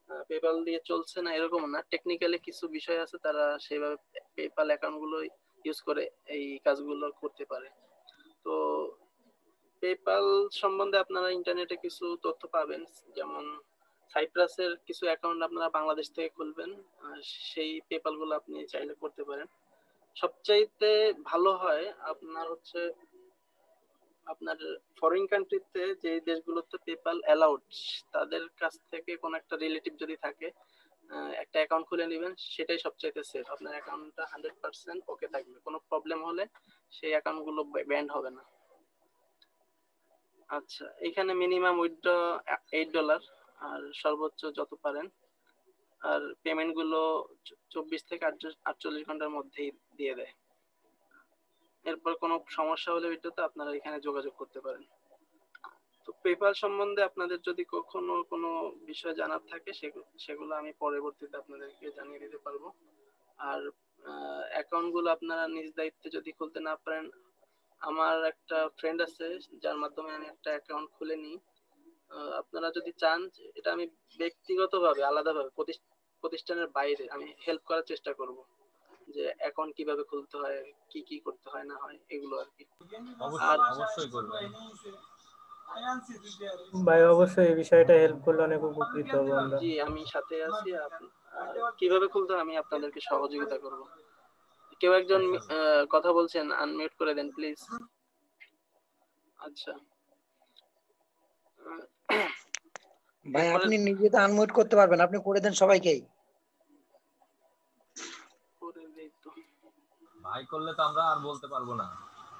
পেপাল দিয়ে চলছে না এরকম না, টেকনিক্যালি কিছু বিষয় আছে, তারা সেইভাবে পেপাল অ্যাকাউন্ট গুলো ইউজ করে এই কাজগুলো করতে পারে। তো পেপাল সম্বন্ধে আপনারা ইন্টারনেটে কিছু তথ্য পাবেন, যেমন সাইপ্রাসের কিছু অ্যাকাউন্ট আপনারা বাংলাদেশ থেকে খুলবেন, আহ, সেই পেপাল গুলো আপনি চাইলে করতে পারেন। সবচাইতে ভালো হয় আপনার হচ্ছে আপনার ফরেন কান্ট্রিতে যে দেশগুলোতে পেপাল অ্যালাউড, তাদের কাছ থেকে কোন একটা রিলেটিভ যদি থাকে, আহ, একটা অ্যাকাউন্ট খুলে নেবেন, সেটাই সবচাইতে সেফ। আপনার অ্যাকাউন্টটা হান্ড্রেড পার্সেন্ট ওকে থাকবে, কোনো প্রবলেম হলে সেই অ্যাকাউন্ট গুলো ব্যান্ড হবে না। আচ্ছা, এখানে মিনিমাম উইথড্র এইট ডলার আর সর্বোচ্চ যত পারেন, আর পেমেন্ট গুলো চব্বিশ থেকে আটচল্লিশ ঘন্টার মধ্যেই দিয়ে দেয়। এরপর কোনো সমস্যা হলে ভিডিওতে আপনারা এখানে যোগাযোগ করতে পারেন। তো পেপাল সম্বন্ধে আপনাদের যদি কখনো কোনো বিষয় জানার থাকে সেগুলো সেগুলো আমি পরবর্তীতে আপনাদেরকে জানিয়ে দিতে পারবো। আর অ্যাকাউন্ট গুলো আপনারা নিজ দায়িত্বে যদি খুলতে না পারেন, আমার একটা ফ্রেন্ড আছে যার মাধ্যমে আমি একটা অ্যাকাউন্ট খুলে নিই। আহ, আপনারা যদি চান, এটা আমি ব্যক্তিগতভাবে আলাদাভাবে প্রতিষ্ঠা- প্রতিষ্ঠানের বাইরে আমি হেল্প করার চেষ্টা করব, যে অ্যাকাউন্ট কিভাবে খুলতে হয়, কি কি করতে হয় না হয়, এগুলো আর কি। অবশ্যই আর অবশ্যই করবেন। ভাই অবশ্যই এই বিষয়টা হেল্প করলে অনেক উপকৃত হবো আমরা। জি, আমি সাথে আছি। আপ- আর কিভাবে খুলতে হয় আমি আপনাদেরকে সহযোগিতা করব। কেউ একজন আহ, কথা বলছেন, আনমিউট করে দেন প্লিজ। আচ্ছা, আহ, ভাই এরপরে আপনি নিজে তো আনমিউট করতে পারবেন, আপনি করে দেন সবাইকেই। করে দেই তো। ভাই করলে তো আমরা আর বলতে পারবো না।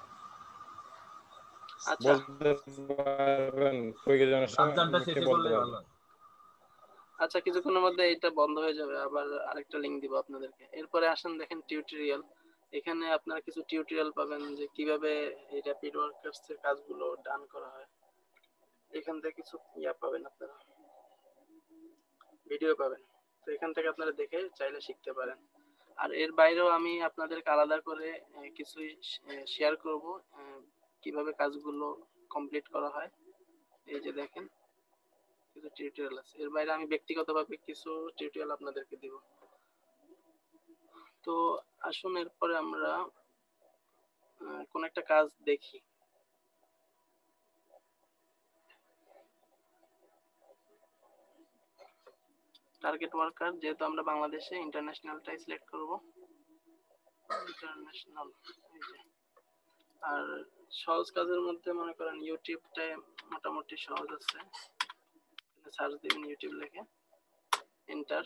আচ্ছা বলতে পারবেন প্রয়োজনের সময় গানটা মুখে শেষে বলতে করলে পারবেন। ভালো। আচ্ছা কিছুক্ষণের মধ্যে এটা বন্ধ হয়ে যাবে, আবার আরেকটা লিংক দিব আপনাদেরকে। এরপরে আসেন দেখেন টিউটোরিয়াল। এখানে আপনারা কিছু টিউটোরিয়াল পাবেন যে কিভাবে এই র্যাপিড ওয়ার্কার্স এর কাজগুলো ডান করা হয়। এখান থেকে কিছু ইয়া পাবেন, আপনারা ভিডিও পাবেন। তো এখান থেকে আপনারা দেখে চাইলে শিখতে পারেন। আর এর বাইরেও আমি আপনাদেরকে আলাদা করে আহ, কিছু শেয়ার করব, আহ, কিভাবে কাজগুলো কমপ্লিট করা হয়। এই যে দেখেন কিছু টিউটোরিয়াল আছে, এর বাইরে আমি ব্যক্তিগতভাবে কিছু টিউটোরিয়াল আপনাদেরকে দিব। তো আসুন এরপরে আমরা আহ, কোন একটা কাজ দেখি। টার্গেট ওয়ার্কার, যেহেতু আমরা বাংলাদেশে, ইন্টারন্যাশনালটাই সিলেক্ট করব, ইন্টারন্যাশনাল। এই যে, আর সহজ কাজের মধ্যে মনে করেন ইউটিউবটাই মোটামুটি সহজ আছে। সার্চ দিবেন ইউটিউব লিখে, এন্টার।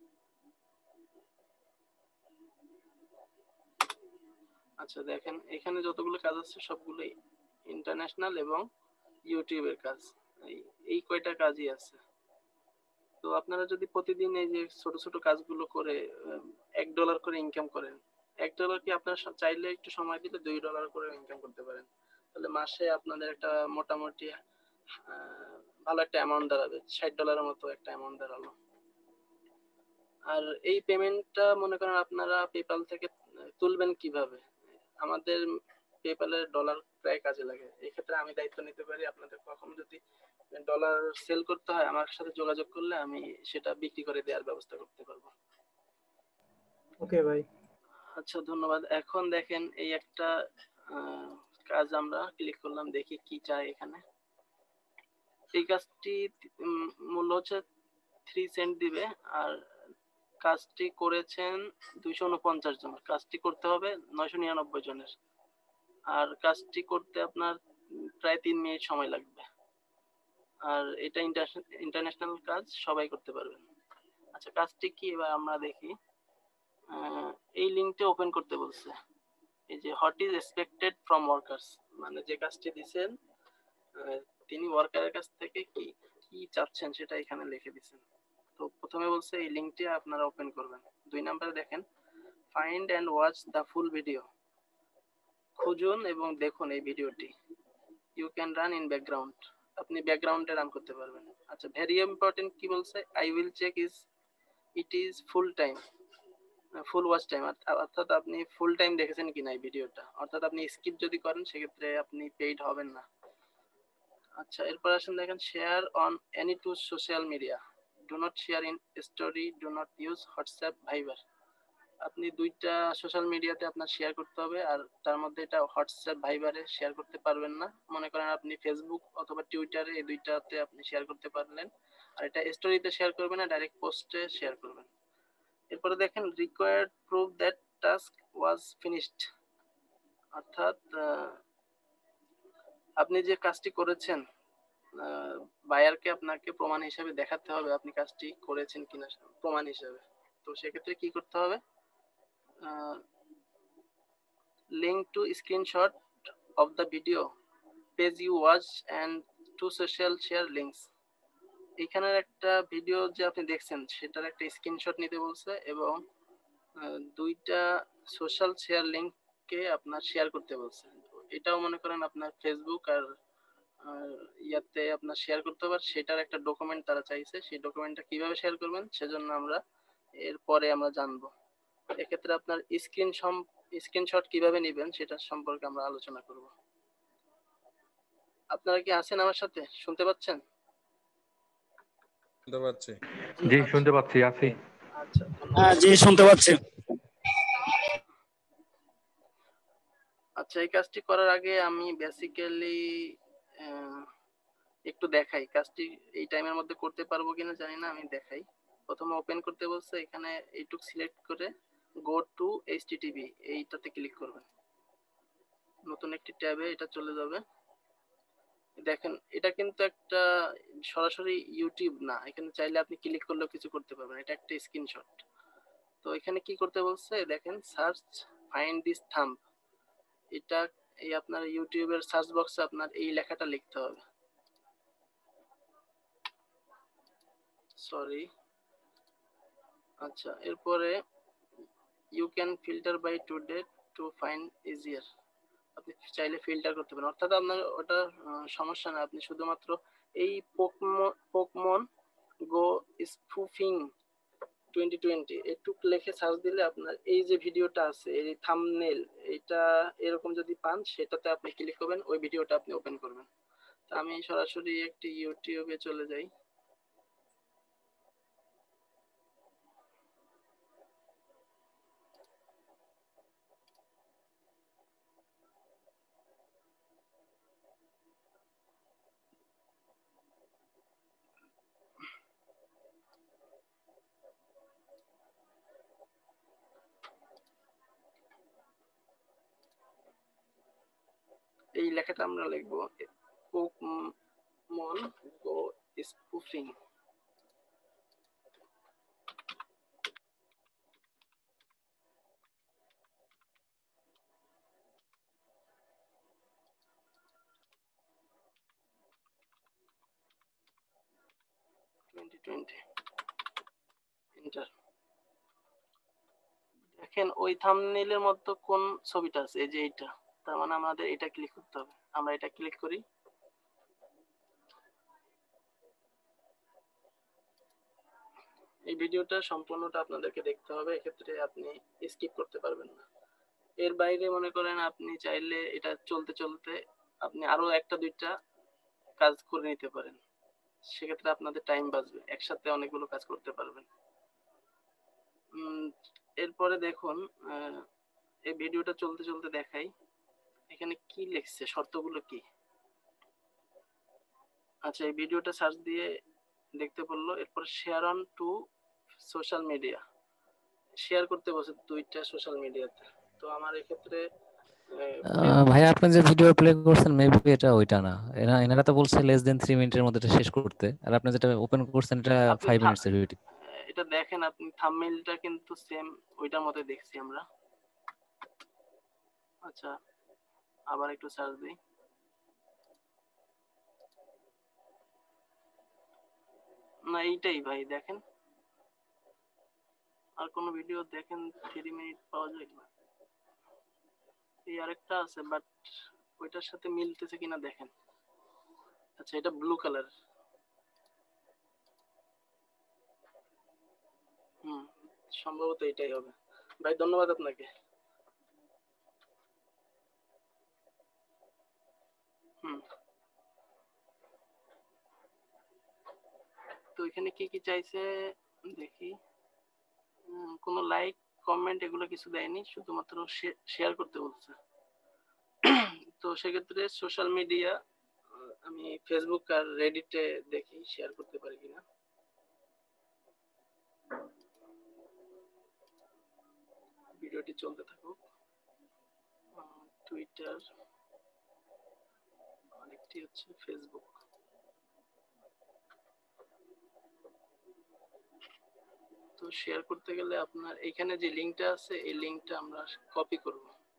আচ্ছা দেখেন এখানে যতগুলো কাজ আছে সবগুলোই ইন্টারন্যাশনাল এবং ইউটিউবের কাজ, এই এই কয়টা কাজই আছে। তো আপনারা যদি প্রতিদিন এই যে ছোট ছোট কাজগুলো করে আহ, এক ডলার করে ইনকাম করেন, এক ডলার কি আপনার স- চাইলে একটু সময় দিলে দুই ডলার করে ইনকাম করতে পারেন, তাহলে মাসে আপনাদের একটা মোটামুটি আহ, ভালো একটা অ্যামাউন্ট দাঁড়াবে, ষাট ডলারের মতো একটা অ্যামাউন্ট দাঁড়ালো। আর এই পেমেন্টটা মনে করেন আপনারা পেপাল থেকে আহ, তুলবেন কিভাবে? আমাদের পেপালের ডলার প্রায় কাজে লাগে, এই ক্ষেত্রে আমি দায়িত্ব নিতে পারি। আপনাদের কখনো যদি ডলার সেল করতে হয়, আমার সাথে যোগাযোগ করলে আমি সেটা বিক্রি করে দেওয়ার ব্যবস্থা করতে পারবো। ওকে ভাই। আচ্ছা ধন্যবাদ। এখন দেখেন এই একটা আহ, কাজ আমরা ক্লিক করলাম, দেখি কি চাই এখানে। এই কাজটি উম, মূল্য হচ্ছে থ্রি সেন্ট দিবে, আর কাজটি করেছেন দুইশো উনপঞ্চাশ জন, কাজটি করতে হবে নয়শো নিরানব্বই জনের, আর কাজটি করতে আপনার উম, প্রায় তিন মিনিট সময় লাগবে। আর এটা ইন্টারন্যাশনাল কাজ, সবাই করতে পারবেন। আচ্ছা কাজটি কি এবার আমরা দেখি। আহ, এই লিঙ্কটা ওপেন করতে বলছে, এই যে what is expected from workers, মানে যে কাজটি দিবেন তিনি ওয়ার্কারের কাছ থেকে কি কি চাচ্ছেন সেটা এখানে লিখে দিবেন। তো প্রথমে বলছে এই লিঙ্কটি আপনারা ওপেন করবেন। দুই নম্বরে দেখেন find and watch the full video, খুঁজুন এবং দেখুন এই ভিডিওটি। You can run in background, আপনি ব্যাকগ্রাউন্ডে রান করতে পারবেন। আচ্ছা ভেরি ইম্পর্টেন্ট কি বলছে, I will check is it is full time, full watch time, অর্থাৎ আপনি ফুল টাইম দেখেছেন কিনা এই ভিডিওটা, অর্থাৎ আপনি স্কিপ যদি করেন সেক্ষেত্রে আপনি পেইড হবেন না। আচ্ছা এরপর আসেন দেখেন share on any two social media, do not share in story, do not use WhatsApp, Viber. আপনি দুইটা সোশ্যাল মিডিয়াতে আপনার শেয়ার করতে হবে, আর তার মধ্যে এটা হোয়াটসঅ্যাপ ভাইবারে শেয়ার করতে পারবেন না। মনে করেন আপনি ফেসবুক অথবা টুইটারে এই দুইটাতে আপনি শেয়ার করতে পারলেন, আর এটা স্টোরিতে শেয়ার করবেন না, ডাইরেক্ট পোস্টে শেয়ার করবেন। এরপরে দেখেন required proof that task was finished, অর্থাৎ আপনি যে কাজটি করেছেন বায়ারকে আপনাকে প্রমাণ হিসেবে দেখাতে হবে আপনি কাজটি করেছেন কিনা, প্রমাণ হিসেবে। তো সেক্ষেত্রে কি করতে হবে, link to screenshot of the video page you watch and two social share links. এইখানের একটা ভিডিও যে আপনি দেখছেন সেটার একটা স্ক্রিনশট নিতে বলছে, এবং দুইটা সোশ্যাল শেয়ার লিঙ্ককে আপনার শেয়ার করতে বলছে। এটাও মনে করেন আপনার ফেসবুক আর ইয়াতে আপনার শেয়ার করতে পার, সেটার একটা ডকুমেন্ট তারা চাইছে। সেই ডকুমেন্টটা কিভাবে শেয়ার করবেন সেজন্য আমরা এরপরে আমরা জানবো। এক্ষেত্রে আপনার স্ক্রিন স্ক্রিনশট কিভাবে নেবেন সেটা সম্পর্কে আমরা আলোচনা করব। আপনারা কি আছেন আমার সাথে, শুনতে পাচ্ছেন? শুনতে পাচ্ছি। জি শুনতে পাচ্ছি, আছি। আচ্ছা, হ্যাঁ জি শুনতে পাচ্ছি। আচ্ছা, এই কাজটি করার আগে আমি বেসিক্যালি একটু দেখাই কাজটি এই টাইমের মধ্যে করতে পারবো কিনা জানি না, আমি দেখাই। প্রথমে ওপেন করতে বলছে, এখানে এইটুক সিলেক্ট করে গো টু এইচটিটিপি এইটাতে ক্লিক করবেন। নতুন একটি ট্যাবে এটা চলে যাবে। দেখেন এটা কিন্তু একটা সরাসরি ইউটিউব না, এখানে চাইলে আপনি ক্লিক করলেও কিছু করতে পারবেন, এটা একটা স্ক্রিনশট। তো এখানে কি করতে বলছে দেখেন, সার্চ ফাইন্ড দিস থাম্ব। এটা এই আপনার ইউটিউবের সার্চ বক্সে আপনার এই লেখাটা লিখতে হবে। সরি। আচ্ছা, এরপরে you can filter by today to find easier. আপনি চাইলে ফিল্টার করতে পারেন, অর্থাৎ আপনার ওটা সমস্যা না, আপনি শুধুমাত্র এই Pokemon go spoofing twenty twenty এটুক লিখে সার্চ দিলে আপনার এই যে ভিডিওটা আছে এই থাম্বনেল এটা এরকম যদি পান সেটাতে আপনি ক্লিক করবেন, ওই ভিডিওটা আপনি ওপেন করবেন। তো আমি সরাসরি একটি ইউটিউবে চলে যাই। এই লেখাটা আমরা লিখবো Pokemon go spoofing. Twenty twenty enter. দেখেন ওই থাম্বনেইলের মধ্যে কোন ছবিটা আছে, এই যে এইটা, তার মানে আমাদের এটা ক্লিক করতে হবে। আমরা এটা ক্লিক করি। এই ভিডিওটা সম্পূর্ণটা আপনাদেরকে দেখতে হবে, এক্ষেত্রে আপনি স্কিপ করতে পারবেন না। এর বাইরে মনে করেন আপনি চাইলে এটা চলতে চলতে আপনি আরো একটা দুইটা কাজ করে নিতে পারেন, সেক্ষেত্রে আপনাদের টাইম বাঁচবে, একসাথে অনেকগুলো কাজ করতে পারবেন। এরপরে দেখুন এই ভিডিওটা চলতে চলতে দেখাই এখানে কি লিখছে, শর্তগুলো কি। আচ্ছা, এই ভিডিওটা সার্চ দিয়ে দেখতে বললো, এরপর share on to social media, share করতে বলছে দুইটা সোশ্যাল মিডিয়াতে। তো আমার এক্ষেত্রে ভাইয়া আপনি যে ভিডিও প্লে করছেন মেবি এটা ওইটা না, এনা এনারা তো বলছে লেস দেন থ্রি মিনিটের মধ্যে এটা শেষ করতে, আর আপনি যেটা ওপেন করছেন এটা ফাইভ মিনিটস এর ভিডিও। এটা দেখেন আপনি থাম্বনেইলটা কিন্তু সেম ওইটার মতো দেখছি আমরা। আচ্ছা, আবার একটু সার্চ দিই। না এইটাই ভাই, দেখেন আর কোন ভিডিও দেখেন থ্রি মিনিট পাওয়া যায় কিনা। এই আরেকটা আছে বাট ওইটার সাথে মিলতেছে কিনা দেখেন। আচ্ছা, এটা ব্লু কালার। হুম, সম্ভবত এটাই হবে। ভাই ধন্যবাদ আপনাকে। হুম, তো এখানে এখানে কি কি চাইছে দেখি। উম, কোনো লাইক কমেন্ট এগুলো কিছু দেয়নি, শুধুমাত্র শেয়ার করতে বলছে। তো সেক্ষেত্রে সোশ্যাল মিডিয়া আমি ফেসবুক আর রেডিটে দেখি শেয়ার করতে পারি কিনা। ভিডিওটি চলতে থাকুক। টুইটার, আরেকটি হচ্ছে ফেসবুক। তো শেয়ার করতে গেলে আপনার এখানে যে লিংকটা আছে এই লিংকটা আমরা কপি করব।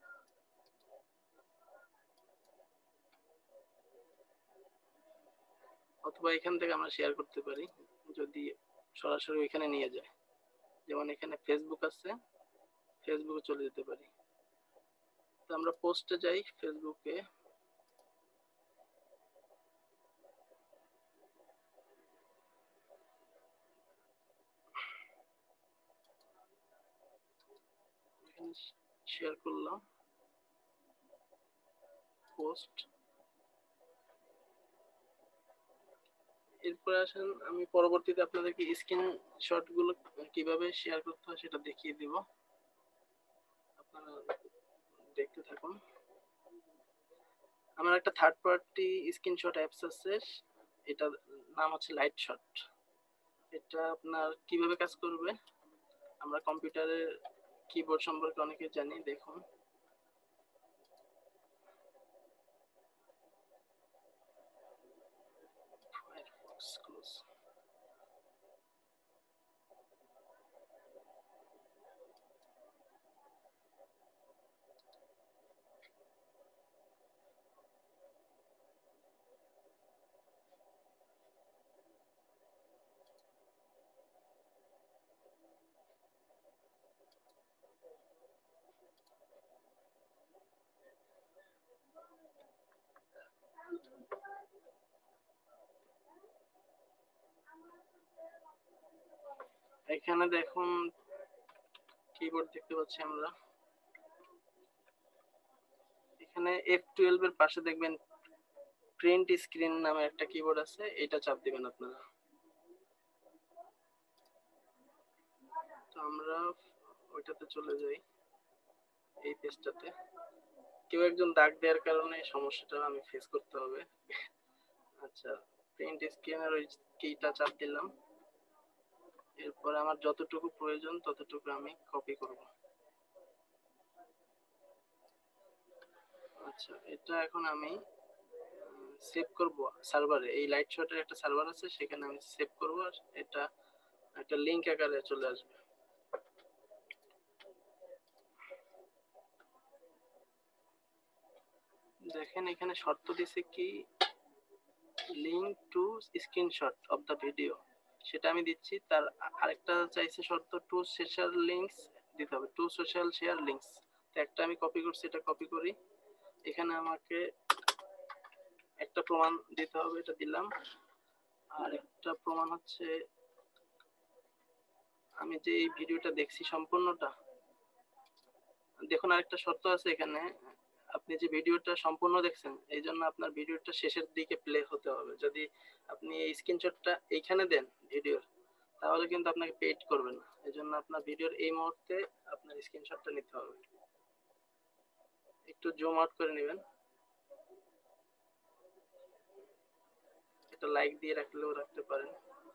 অথবা এখান থেকে আমরা শেয়ার করতে পারি যদি সরাসরি এখানে নিয়ে যায়। যেমন এখানে ফেসবুক আছে, ফেসবুকে চলে যেতে পারি। তো আমরা পোস্টে যাই ফেসবুকে। শেয়ার করলাম পোস্ট। এরপর আসেন আমি পরবর্তীতে আপনাদেরকে স্ক্রিনশট গুলো কিভাবে শেয়ার করতে হয় সেটা দেখিয়ে দিব, আপনারা দেখতে থাকুন। আমার একটা থার্ড পার্টি স্ক্রিনশট অ্যাপস আছে, এটা নাম হচ্ছে লাইট শট। এটা আপনার কিভাবে কাজ করবে, আমরা কম্পিউটারের কিবোর্ড সম্পর্কে অনেকে জানি। দেখুন ফায়ারফক্স ক্লোজ। এখানে দেখুন কিবোর্ড দেখতে পাচ্ছি আমরা। এখানে এফ টুয়েলভ এর পাশে দেখবেন প্রিন্ট স্ক্রিন নামে একটা কিবোর্ড আছে, এটা চাপ দিবেন আপনারা। তো আমরা ওইটাতে চলে যাই, এই পেজটাতে। কেউ একজন দাগ দেওয়ার কারণে সমস্যাটা আমি ফেস করতে হবে। আচ্ছা, প্রিন্ট স্ক্রিনের ওই কিটা চাপ দিলাম। এরপর আমার যতটুকু প্রয়োজন ততটুকু আমি কপি করব। আচ্ছা, এটা এখন আমি সেভ করব সার্ভারে। এই লাইট শটের একটা সার্ভার আছে, সেখানে আমি সেভ করব। আর এটা একটা লিংক আকারে চলে আসবে। দেখেন এখানে শর্ত দিছে কি, link to screenshot of the video, সেটা আমি দিচ্ছি। তার আরেকটা চাইছে শর্ত, টু সোশ্যাল লিংকস দিতে হবে, টু সোশ্যাল শেয়ার লিংকস। তো একটা আমি কপি করছি, এটা কপি করি। এখানে আমাকে একটা প্রমাণ দিতে হবে, এটা দিলাম। আর একটা প্রমাণ হচ্ছে আমি যে এই ভিডিওটা দেখছি সম্পূর্ণটা। দেখুন আরেকটা শর্ত আছে এখানে, আপনি যে ভিডিওটা সম্পূর্ণ দেখছেন এই জন্য আপনার ভিডিওটা শেষের দিকে প্লে হতে হবে। যদি আপনি এই স্ক্রিনশটটা এইখানে দেন ভিডিওর, তাহলে কিন্তু আপনাকে পেড করবে না। এই জন্য আপনার ভিডিওর এই মুহূর্তে আপনার স্ক্রিনশটটা নিতে হবে। একটু জুম আউট করে নেবেন, এটা লাইক দিয়ে রাখলেও রাখতে পারেন।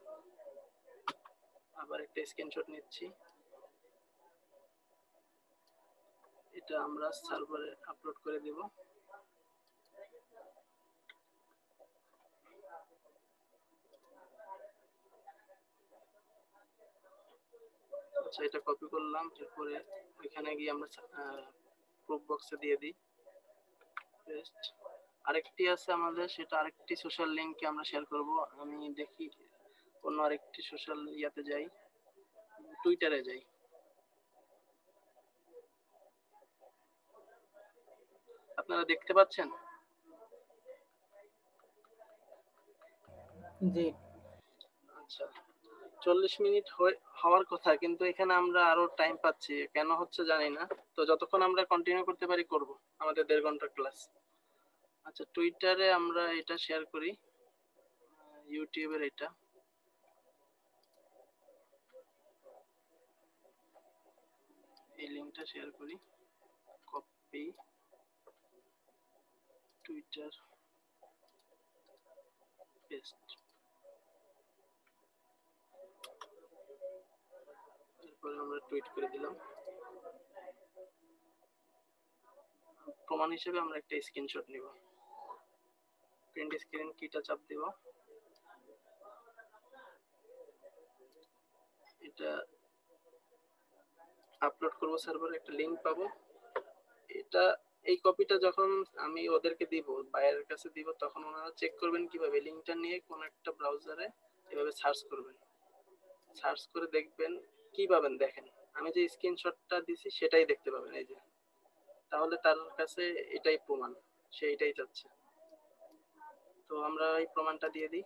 আবার একটা স্ক্রিনশট নিচ্ছি, এটা আমরা সার্ভারে আপলোড করে দিব। আচ্ছা, এটা কপি করলাম। এরপরে এখানে গিয়ে আমরা প্রুফ বক্সে দিয়ে দিই পেস্ট। আরেকটি আছে আমাদের, সেটা আরেকটি সোশ্যাল লিংকে আমরা শেয়ার করব। আমি দেখি অন্য আরেকটি সোশ্যাল ইয়াতে যাই, টুইটারে যাই। আপনারা দেখতে পাচ্ছেন? জি। আচ্ছা, চল্লিশ মিনিট হওয়ার কথা, কিন্তু এখানে আমরা আরো টাইম পাচ্ছি, কেন হচ্ছে জানি না। তো যতক্ষণ আমরা কন্টিনিউ করতে পারি করব আমাদের দেড় ঘন্টার ক্লাস। আচ্ছা, টুইটারে আমরা এটা শেয়ার করি, ইউটিউবের এটা। এই লিংকটা শেয়ার করি, কপি টুইটার পেস্ট, এরপরে আমরা টুইট করে দিলাম। প্রমাণ হিসেবে আমরা একটা স্ক্রিনশট নিব, প্রিন্ট স্ক্রিন কিটা চাপ দিব, এটা আপলোড করব সার্ভারে, একটা লিংক পাবো। এটা এই কপিটা যখন আমি ওদেরকে দিব, বায়ারের কাছে দিব, তখন ওনারা চেক করবেন কিভাবে, লিংকটা নিয়ে কোন একটা ব্রাউজারে এভাবে সার্চ করবেন, সার্চ করে দেখবেন কি পাবেন। দেখেন আমি যে স্ক্রিনশটটা দিছি সেটাই দেখতে পাবেন, এই যে। তাহলে তার কাছে এটাই প্রমাণ, সে এটাই চাচ্ছে। তো আমরা এই প্রমাণটা দিয়ে দিই,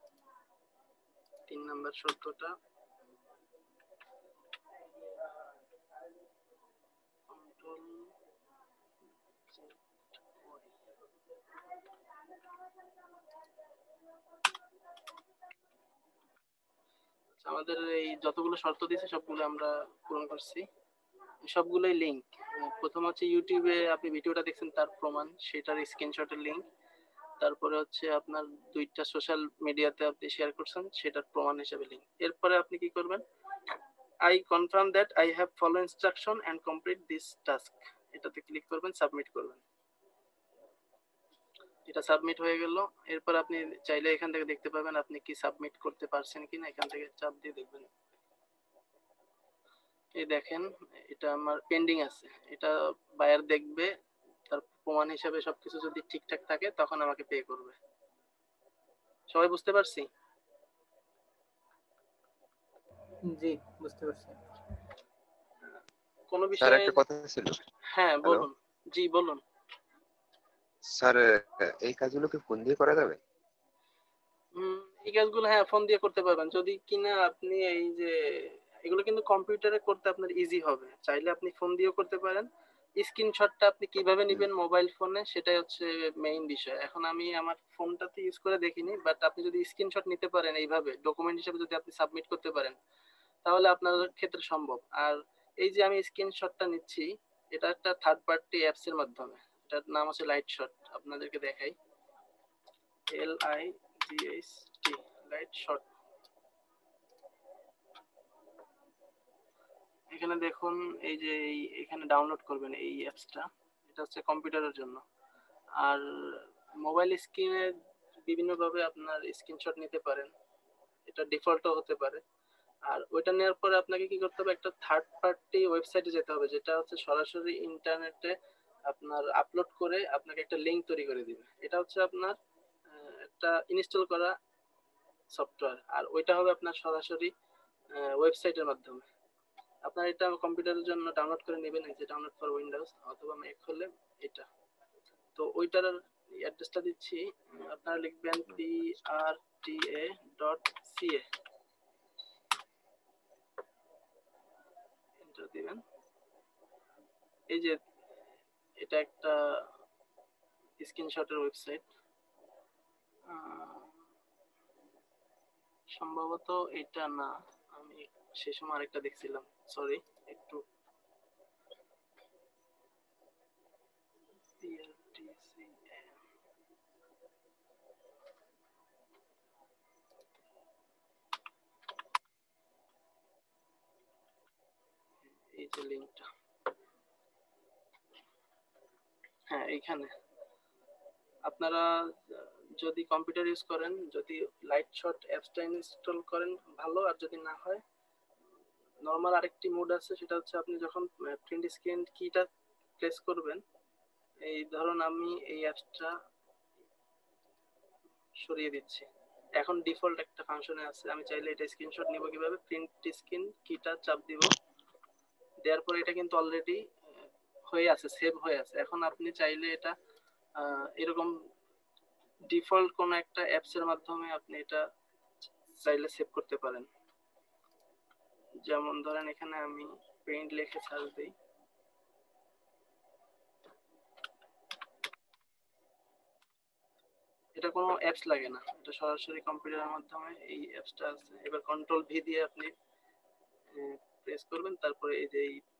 তিন নাম্বার শর্তটা। কন্ট্রোল আমাদের এই যতগুলো শর্ত দিয়েছে সবগুলো আমরা পূরণ করছি, সবগুলোই লিংক। প্রথম হচ্ছে ইউটিউবে আপনি ভিডিওটা দেখছেন তার প্রমাণ, সেটার স্ক্রিনশটের লিংক। তারপরে হচ্ছে আপনার দুইটা সোশ্যাল মিডিয়াতে আপনি শেয়ার করছেন, সেটার প্রমাণ হিসেবে লিংক। এরপরে আপনি কি করবেন, I confirm that I have follow instruction and complete this task, এটাতে ক্লিক করবেন, সাবমিট করবেন। এটা সাবমিট হয়ে গেল। এরপর আপনি চাইলে এখান থেকে দেখতে পাবেন আপনি কি সাবমিট করতে পারছেন কিনা, এখান থেকে চাপ দিয়ে দেখবেন। এই দেখেন এটা আমার পেন্ডিং আছে, এটা বায়ার দেখবে, তার প্রমাণ হিসেবে সবকিছু যদি ঠিকঠাক থাকে তখন আমাকে পে করবে। সবাই বুঝতে পারছি? জি বুঝতে পারছি। কোন স্যার বিষয়ে? একটা কথা ছিল। হ্যাঁ হ্যালো বলুন। জি বলুন। স্যার, এই কাজগুলো কি ফোন দিয়ে করা যাবে? হুম, এই কাজগুলো হ্যাঁ ফোন দিয়ে করতে পারবেন, যদি কিনা আপনি এই যে এগুলো কিন্তু কম্পিউটারে করতে আপনার ইজি হবে। চাইলে আপনি ফোন দিয়েও করতে পারেন। স্ক্রিনশটটা আপনি কিভাবে হুম, নেবেন মোবাইল ফোনে, সেটাই হচ্ছে মেইন বিষয়। এখন আমি আমার ফোনটাতে ইউজ করে দেখিনি, বাট আপনি যদি স্ক্রিনশট নিতে পারেন এইভাবে ডকুমেন্ট হিসেবে যদি আপনি সাবমিট করতে পারেন, তাহলে আপনার ক্ষেত্রে সম্ভব। আর এই যে আমি স্ক্রিনশটটা নিচ্ছি, এটা একটা থার্ড পার্টি অ্যাপস এর মাধ্যমে, এটার নাম হচ্ছে লাইট শট। আপনাদেরকে দেখাই, L I G H T, light shot. এখানে দেখুন এই যে এই এখানে ডাউনলোড করবেন এই অ্যাপসটা, এটা হচ্ছে কম্পিউটারের জন্য। আর মোবাইল স্ক্রিনে বিভিন্নভাবে আপনার স্ক্রিনশট নিতে পারেন, এটা ডিফল্টও হতে পারে। আর ওইটা নেওয়ার পরে আপনাকে কি করতে হবে, একটা থার্ড পার্টি ওয়েবসাইটে যেতে হবে, যেটা হচ্ছে সরাসরি ইন্টারনেটে আপনার আপলোড করে আপনাকে একটা লিংক তৈরি করে দিবে। এটা হচ্ছে আপনার আহ, একটা ইনস্টল করা সফটওয়্যার, আর ওইটা হবে আপনার সরাসরি ওয়েবসাইটের মাধ্যমে। আপনার এটা কম্পিউটারের জন্য ডাউনলোড করে নেবেন, এই যে ডাউনলোড ফর উইন্ডোজ অথবা ম্যাক হলে এটা। তো ওইটার অ্যাড্রেসটা দিচ্ছি, আপনারা লিখবেন P R T A dot C A, enter দিবেন। এই যে এটা একটা স্ক্রিনশটের ওয়েবসাইট, সম্ভবত এটা না, আমি সে সময় আরেকটা দেখছিলাম, সরি একটু। এই যে লিংকটা, হ্যাঁ এইখানে আপনারা যদি কম্পিউটার ইউজ করেন, যদি লাইট শট অ্যাপসটা ইনস্টল করেন ভালো, আর যদি না হয় নরমাল আরেকটি মোড আছে, সেটা হচ্ছে আপনি যখন প্রিন্ট স্ক্রিন কিটা প্রেস করবেন, এই ধরুন আমি এই অ্যাপসটা সরিয়ে দিচ্ছি, এখন ডিফল্ট একটা ফাংশনে আছে, আমি চাইলে এটা স্ক্রিনশট নিব কিভাবে, প্রিন্ট স্ক্রিন কিটা চাপ দিব, দেওয়ার পরে এটা কিন্তু অলরেডি হয়ে আছে, সেভ হয়ে আছে। এখন আপনি চাইলে এটা এরকম ডিফল্ট কোন একটা অ্যাপস এর মাধ্যমে আপনি এটা চাইলে সেভ করতে পারেন। যেমন ধরেন এখানে আমি পেইন্ট লিখে সার্চ দিই, এটা কোনো অ্যাপস লাগে না, এটা সরাসরি কম্পিউটারের মাধ্যমে এই অ্যাপসটা আছে। এবার কন্ট্রোল ভি দিয়ে আপনি প্রেস করবেন, তারপরে এই যে এই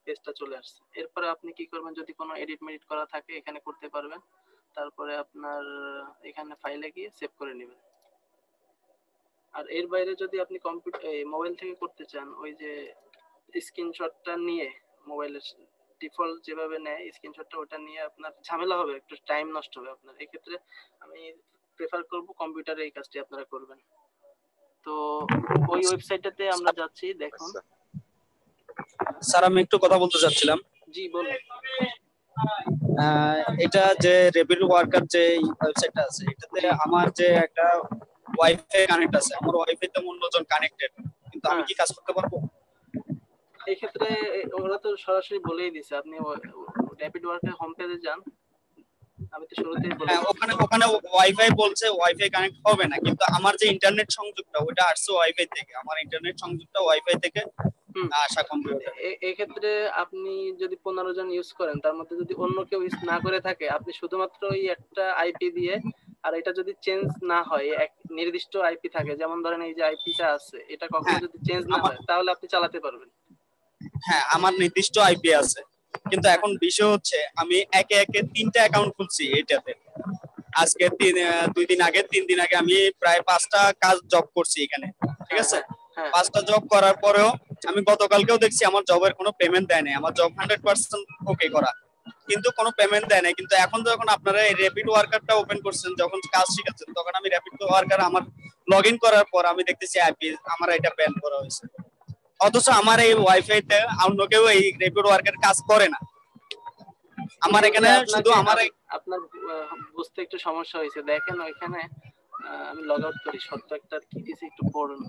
পেজটা চলে আসছে। এরপরে আপনি কি করবেন, যদি কোনো এডিট মেডিট করা থাকে এখানে করতে পারবেন। তারপরে আপনার এখানে ফাইলে গিয়ে সেভ করে নেবেন। আর এর বাইরে যদি আপনি কম্পিউটার মোবাইল থেকে করতে চান, ওই যে স্ক্রিনশটটা নিয়ে মোবাইলের ডিফল্ট যেভাবে নেয় স্ক্রিনশটটা, ওটা নিয়ে আপনার ঝামেলা হবে, একটু টাইম নষ্ট হবে আপনার। এই ক্ষেত্রে আমি প্রেফার করব কম্পিউটারে এই কাজটি আপনারা করবেন। তো ওই ওয়েবসাইটটাতে আমরা যাচ্ছি, দেখুন। আচ্ছা স্যার আমি একটু কথা বলতে চাচ্ছিলাম। জি বলুন। আহ, এটা যে রেভিল ওয়ার্কার যে ওয়েবসাইটটা আছে, এটাতে আমার যে একটা ওয়াইফাই কানেক্ট আছে, আমার ওয়াইফাই তে অন্যজন কানেক্টেড, কিন্তু আমি কি কাজ করতে পারবো? এই ক্ষেত্রে ওরা তো সরাসরি বলেই দিছে, আপনি র‍্যাপিড ওয়ার্কের হোম পেজে যান। আমি তো শুরুতেই বলে হ্যাঁ, ওখানে ওখানে ওয়াইফাই বলছে ওয়াইফাই কানেক্ট হবে না, কিন্তু আমার যে ইন্টারনেট সংযোগটা ওটা আসছে ওয়াইফাই থেকে, আমার ইন্টারনেট সংযোগটা ওয়াইফাই থেকে আসা কম্পিউটার। এই ক্ষেত্রে আপনি যদি পনেরো জন ইউজ করেন, তার মধ্যে যদি অন্য কেউ ইউজ না করে থাকে, আপনি শুধুমাত্র ওই একটা আইপি দিয়ে, আর এটা যদি চেঞ্জ না হয়, এক নির্দিষ্ট আইপি থাকে, যেমন ধরেন এই যে আইপিটা আছে, এটা কখনো যদি চেঞ্জ না হয় তাহলে আপনি চালাতে পারবেন। হ্যাঁ, আমার নির্দিষ্ট আইপি আছে, কিন্তু এখন বিষয় হচ্ছে আমি একে একে তিনটা অ্যাকাউন্ট খুলছি এটাতে। আজকে তিন দুই দিন আগে তিন দিন আগে আমি প্রায় পাঁচটা কাজ জব করছি এখানে, ঠিক আছে? পাঁচটা জব করার পরেও আমি গতকালকেও দেখছি আমার জবের কোনো পেমেন্ট দেয় নাই, আমার জব হান্ড্রেড পার্সেন্ট ওকে করা, কিন্তু কোনো পেমেন্ট দেয় নাই। কিন্তু এখন যখন আপনারা এই র‍্যাপিড ওয়ার্কারটা ওপেন করছেন, যখন কাজ শিখাচ্ছেন, তখন আমি র‍্যাপিড ওয়ার্কার আমার লগ ইন করার পর আমি দেখতেছি আইপি আমার এটা ব্যান করা হয়েছে, অথচ আমার এই ওয়াইফাই তে অন্য কেউ এই র‍্যাপিড ওয়ার্কের কাজ করে না। আমার এখানে শুধু আমার আপনার বুঝতে একটু সমস্যা হয়েছে। দেখেন ওইখানে আমি লগ আউট করি, সত্য একটা কি দিছি একটু পড়ুন।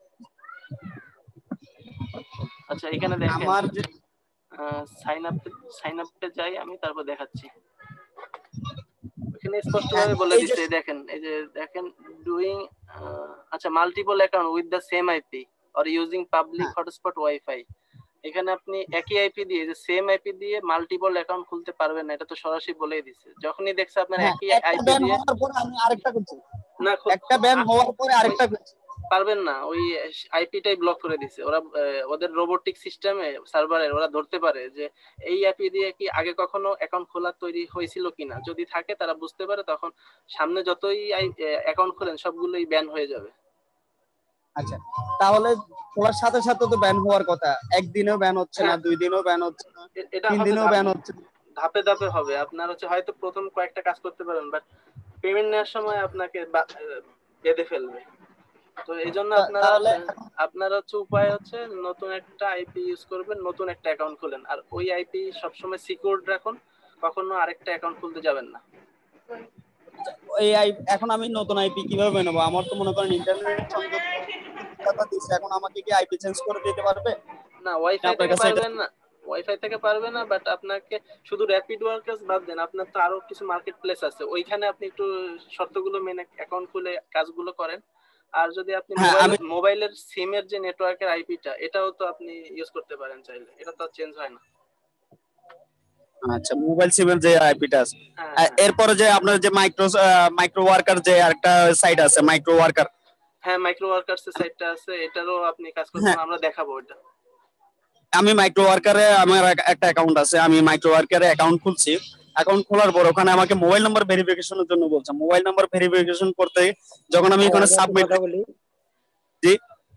আচ্ছা এখানে দেখেন আমার সাইন আপ সাইন আপে যাই আমি, তারপর দেখাচ্ছি। এখানে স্পষ্টভাবে বলে দিতে, দেখেন এই যে দেখেন ডুইং আচ্ছা multiple account with the same IP or using public hotspot WiFi. এখানে আপনি একই আইপি দিয়ে, যে সেম আইপি দিয়ে মাল্টিপল অ্যাকাউন্ট খুলতে পারবেন না, এটা তো সরাসরি বলেই দিছে। যখনই দেখছে আপনার একই আইপি দিয়ে, আমি আরেকটা করছি না একটা ব্যান হওয়ার পরে আরেকটা করছি, পারবেন না, ওই আইপিটাই ব্লক করে দিছে ওরা। ওদের রোবোটিক সিস্টেমে সার্ভারে ওরা ধরতে পারে যে এই আইপি দিয়ে কি আগে কখনো অ্যাকাউন্ট খোলা তৈরি হয়েছিল কিনা, যদি থাকে তারা বুঝতে পারে, তখন সামনে যতই অ্যাকাউন্ট খোলেন সবগুলোই ব্যান হয়ে যাবে। আচ্ছা তাহলে খোলার সাথে সাথে তো ব্যান হওয়ার কথা, একদিনেও ব্যান হচ্ছে না, দুই দিনেও ব্যান হচ্ছে না, তিন দিনেও ব্যান হচ্ছে না, ধাপে ধাপে হবে। আপনার হচ্ছে হয়তো প্রথম কয়েকটা কাজ করতে পারেন, বাট পেমেন্ট নেওয়ার সময় আপনাকে বেঁধে ফেলবে। তো এই জন্য আপনারা আপনারা হচ্ছে উপায় হচ্ছে নতুন একটা আইপি ইউজ করবেন, নতুন একটা অ্যাকাউন্ট খুলেন, আর ওই আইপি সবসময় সিকিউরড রাখুন, কখনো আরেকটা অ্যাকাউন্ট খুলতে যাবেন না। এই এখন আমি নতুন আইপি কিভাবে নেব? আমার তো মনে করেন ইন্টারনেট সংযোগ কথা দিচ্ছে, এখন আমাকে কি আইপি চেঞ্জ করে দিতে পারবে? না, ওয়াইফাই থেকে পারবেন না, ওয়াইফাই থেকে পারবে না, বাট আপনাকে শুধু র‍্যাপিড ওয়ার্কার্স বাদ দেন, আপনার তো আরো কিছু মার্কেট প্লেস আছে, ওইখানে আপনি একটু শর্তগুলো মেনে অ্যাকাউন্ট খুলে কাজগুলো করেন। আর যদি আপনি মোবাইলের সিমের যে নেটওয়ার্কের আইপিটা, এটাও তো আপনি ইউজ করতে পারেন চাইলে, এটা তো চেঞ্জ হয় না। আচ্ছা, মোবাইল সিমের যে আইপিটা আছে, এরপরে যে আপনার যে মাইক্রো মাইক্রো ওয়ার্কার যে আরেকটা সাইট আছে, মাইক্রো ওয়ার্কার, হ্যাঁ মাইক্রো ওয়ার্কারস এর সাইটটা আছে, এটারও আপনি কাজ করতে, আমরা দেখাবো এটা। আমি মাইক্রো ওয়ার্কারে আমার একটা অ্যাকাউন্ট আছে, আমি মাইক্রো ওয়ার্কারে অ্যাকাউন্ট খুলছি। অ্যাকাউন্ট খোলার পর ওখানে আমাকে মোবাইল নাম্বার ভেরিফিকেশনের জন্য বলছে। মোবাইল নাম্বার ভেরিফিকেশন করতে যখন আমি এখানে সাবমিট বলি, জি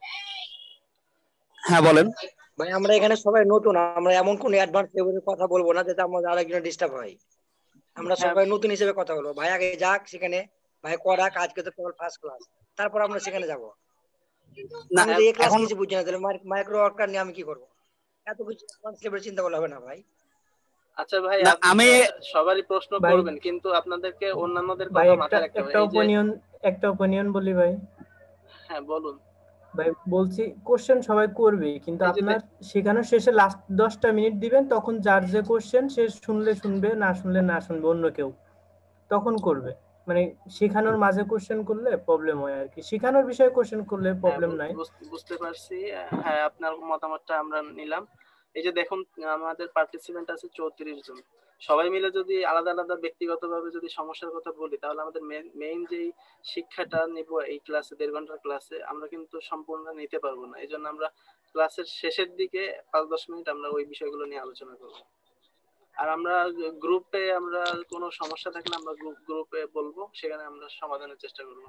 হ্যাঁ বলেন ভাই। আমরা এখানে সবাই নতুন, আমরা এমন কোন অ্যাডভান্স লেভেলের কথা বলবো না যাতে আমাদের আরেকজন ডিস্টার্ব হয়। আমরা সবাই নতুন হিসেবে কথা বলবো। ভাই আগে যাক সেখানে, ভাই করা আজকে তো কেবল ফার্স্ট ক্লাস, তারপর আমরা সেখানে যাব। আমি এই ক্লাস কিছু বুঝি না, তাহলে মাইক্রো ওয়ার্কার নিয়ে আমি কি করব? এত কিছু অ্যাডভান্স লেভেল চিন্তা করলে হবে না ভাই। আচ্ছা ভাই, আমি সবারই প্রশ্ন করবেন, কিন্তু আপনাদেরকে অন্যান্যদের কথা মাথায় রাখতে হবে। একটা অপিনিয়ন একটা অপিনিয়ন বলি ভাই। হ্যাঁ বলুন ভাই। বলছি কোশ্চেন সবাই করবে, কিন্তু আপনার শেখানোর শেষে লাস্ট দশটা মিনিট দিবেন, তখন যার যে কোশ্চেন সে শুনলে শুনবে, না শুনলে না শুনবে, অন্য কেউ তখন করবে। মানে শেখানোর মাঝে কোশ্চেন করলে প্রবলেম হয় আর কি, শেখানোর বিষয়ে কোশ্চেন করলে প্রবলেম নাই। বুঝতে পারছি। হ্যাঁ আপনার মতামতটা আমরা নিলাম। এই যে দেখুন আমাদের পার্টিসিপেন্ট আছে চৌত্রিশ জন, সবাই মিলে যদি আলাদা আলাদা ব্যক্তিগতভাবে যদি সমস্যার কথা বলি, তাহলে আমাদের মেইন যেই শিক্ষাটা নিব এই ক্লাসে, দেড় ঘন্টার ক্লাসে, আমরা কিন্তু সম্পূর্ণ নিতে পারবো না। এই জন্য আমরা ক্লাসের শেষের দিকে পাঁচ দশ মিনিট আমরা ওই বিষয়গুলো নিয়ে আলোচনা করবো। আর আমরা গ্রুপে আমরা কোনো সমস্যা থাকলে আমরা গ্রুপ গ্রুপে বলবো, সেখানে আমরা সমাধানের চেষ্টা করবো।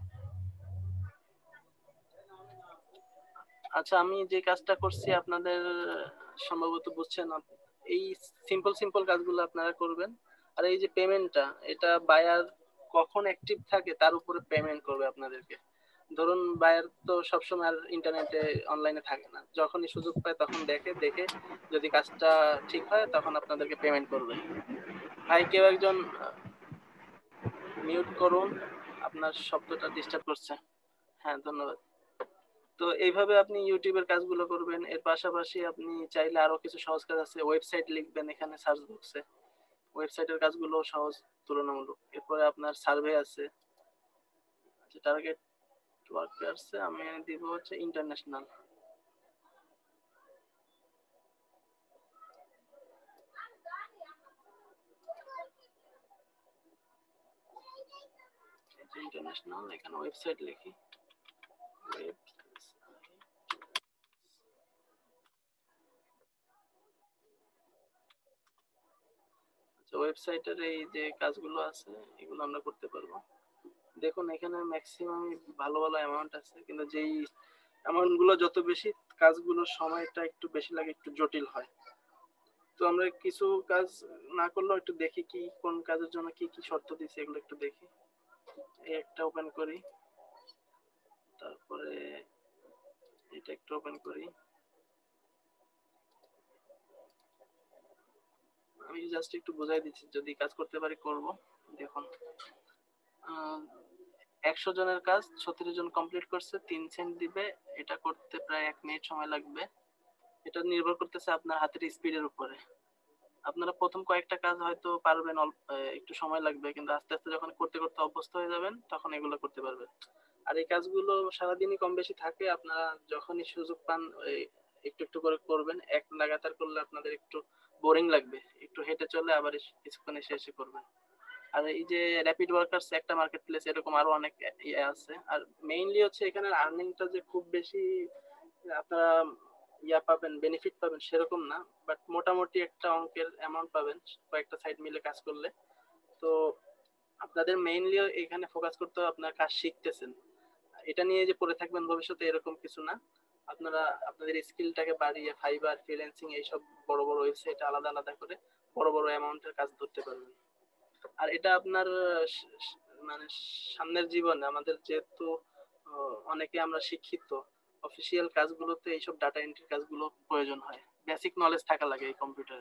আচ্ছা, আমি যে কাজটা করছি আপনাদের সম্ভবত বুঝছেন। এই সিম্পল সিম্পল কাজগুলো আপনারা করবেন। আর এই যে পেমেন্টটা, এটা বায়ার কখন অ্যাক্টিভ থাকে তার উপরে পেমেন্ট করবে আপনাদেরকে। ধরুন বায়ার তো সবসময় আর ইন্টারনেটে অনলাইনে থাকে না, যখনই সুযোগ পায় তখন দেখে দেখে যদি কাজটা ঠিক হয় তখন আপনাদেরকে পেমেন্ট করবে। ভাই কেউ একজন মিউট করুন, আপনার শব্দটা ডিস্টার্ব করছে। হ্যাঁ, ধন্যবাদ। তো এইভাবে আপনি ইউটিউবের কাজগুলো করবেন। এর পাশাপাশি আপনি চাইলে আরো কিছু সহজ কাজ আছে, ওয়েবসাইট লিখবেন এখানে সার্চ বক্সে, ওয়েবসাইটের কাজগুলো সহজ তুলনামূলক। এরপরে আপনার সার্ভে আছে, টার্গেট ওয়ার্কার্সে আমি দিব হচ্ছে ইন্টারন্যাশনাল। ইন্টারন্যাশনাল এখানে ওয়েবসাইট লিখি, ওয়েবসাইটের এই যে কাজগুলো আছে এগুলো আমরা করতে পারবো। দেখুন এখানে ম্যাক্সিমাম ভালো ভালো অ্যামাউন্ট আছে, কিন্তু যেই অ্যামাউন্ট গুলো যত বেশি, কাজগুলোর সময়টা একটু বেশি লাগে, একটু জটিল হয়। তো আমরা কিছু কাজ না করলেও একটু দেখি কি কোন কাজের জন্য কি কি শর্ত দিয়েছে এগুলো একটু দেখি। এই একটা ওপেন করি, তারপরে এটা একটু ওপেন করি। আমি জাস্ট একটু বোঝাই দিচ্ছি, যদি কাজ করতে পারি করব। দেখুন একশো জনের কাজ ছত্রিশ জন কমপ্লিট করছে, তিন সেন্ট দিবে। এটা করতে প্রায় এক মিনিট সময় লাগবে। এটা নির্ভর করতেছে আপনার হাতের স্পিডের উপরে। আপনারা প্রথম কয়েকটা কাজ হয়তো পারবেন, একটু সময় লাগবে, কিন্তু আস্তে আস্তে যখন করতে করতে অভ্যস্ত হয়ে যাবেন তখন এগুলো করতে পারবেন। আর এই কাজগুলো সারাদিনই কম বেশি থাকে, আপনারা যখনই সুযোগ পান একটু একটু করে করবেন। এক লাগাতার করলে আপনাদের একটু বোরিং লাগবে, একটু হেঁটে চলে আবার কিছুক্ষণ এসে এসে করবেন। আর এই যে র্যাপিড ওয়ার্কার্স একটা মার্কেট প্লেস, এরকম আরো অনেক ইয়ে আছে। আর মেইনলি হচ্ছে এখানে আর্নিংটা যে খুব বেশি আপনারা ইয়া পাবেন, বেনিফিট পাবেন সেরকম না, বাট মোটামুটি একটা অঙ্কের অ্যামাউন্ট পাবেন কয়েকটা সাইড মিলে কাজ করলে। তো আপনাদের মেইনলি এখানে ফোকাস করতে হবে আপনার কাজ শিখতেছেন, এটা নিয়ে যে পড়ে থাকবেন ভবিষ্যতে এরকম কিছু না। আপনারা আপনাদের স্কিলটাকে বাড়িয়ে ফাইবার, ফ্রিল্যান্সিং এইসব বড় বড় ওয়েবসাইট আলাদা আলাদা করে বড় বড় অ্যামাউন্টের কাজ ধরতে পারবেন। আর এটা আপনার মানে সামনের জীবনে, আমাদের যেহেতু অনেকে আমরা শিক্ষিত, অফিসিয়াল কাজগুলোতে এইসব ডাটা এন্ট্রি কাজগুলো প্রয়োজন হয়, বেসিক নলেজ থাকা লাগে এই কম্পিউটারে।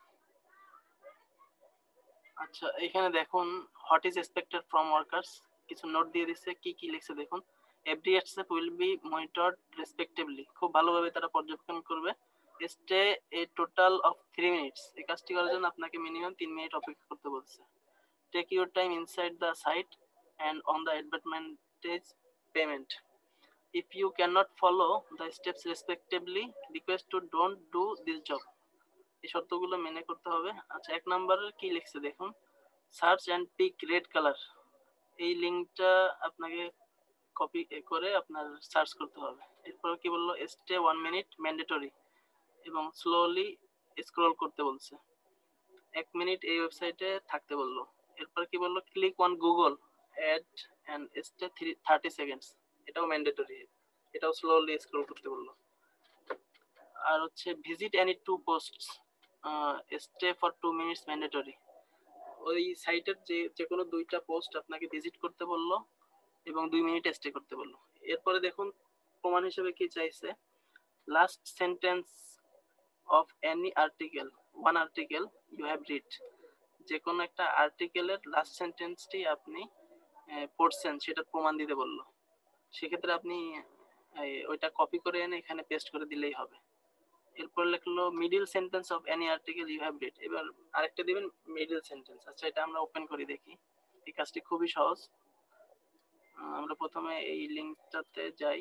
আচ্ছা, এখানে দেখুন what is expected from workers, কিছু নোট দিয়ে দিচ্ছে, কি কি লিখছে দেখুন। Every step will be monitored respectively, খুব ভালোভাবে তারা পর্যবেক্ষণ করবে। Stay a total of three minutes, এই কাজটি করার জন্য আপনাকে মিনিমাম তিন মিনিট অপেক্ষা করতে বলছে। Take your time inside the site and on the advantage payment. If you cannot follow the steps respectively, request to don't do this job. এই শর্তগুলো মেনে করতে হবে। আচ্ছা, এক নম্বরের কি লিখছে দেখুন, search and pick red colour, এই লিংকটা আপনাকে কপি করে আপনার সার্চ করতে হবে। এরপর কি বললো, স্টে ওয়ান মিনিট ম্যান্ডেটরি এবং স্লোলি স্ক্রল করতে বলছে, এক মিনিট এই ওয়েবসাইটে থাকতে বললো। এরপর কি বললো, click on Google ad and stay thirty seconds, এটাও ম্যান্ডেটরি, এটাও স্লোলি স্ক্রল করতে বললো। আর হচ্ছে visit any two posts, stay for two minutes mandatory, ওই সাইটের যে যে কোনো দুইটা পোস্ট আপনাকে ভিজিট করতে বললো এবং দুই মিনিট স্টে করতে বললো। এরপরে দেখুন প্রমাণ হিসেবে কি চাইছে, last sentence of any article, one article you have read, যে কোনো একটা আর্টিকেলের লাস্ট সেন্টেন্সটি আপনি পড়ছেন সেটা প্রমাণ দিতে বললো। সেক্ষেত্রে আপনি ওইটা কপি করে এনে এখানে পেস্ট করে দিলেই হবে। এরপর লিখলো middle sentence of any article you have read, এবার আরেকটা দিবেন মিডল সেন্টেন্স। আচ্ছা, এটা আমরা ওপেন করি দেখি। এই কাজটি খুবই সহজ। আমরা প্রথমে এই লিংকটাতে যাই।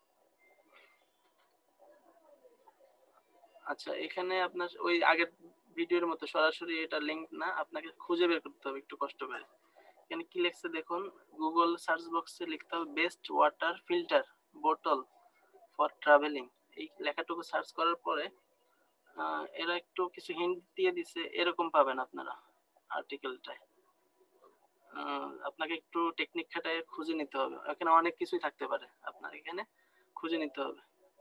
আচ্ছা, এখানে আপনার ওই আগের ভিডিওর মতো সরাসরি এটা লিংক না, আপনাকে খুঁজে বের করতে হবে একটু কষ্ট করে। এখানে কি লিখছে দেখুন, গুগল সার্চ বক্সে লিখতে হবে বেস্ট ওয়াটার ফিল্টার বোতল ফর ট্রাভেলিং। এই লেখাটুকু সার্চ করার পরে আহ, এরা একটু কিছু হিন্ট দিয়ে দিছে, এরকম পাবেন আপনারা আর্টিকেলটায়। আহ, আপনাকে একটু টেকনিক খাটায় খুঁজে নিতে হবে, এখানে অনেক কিছুই থাকতে পারে, আপনার এখানে খুঁজে নিতে হবে।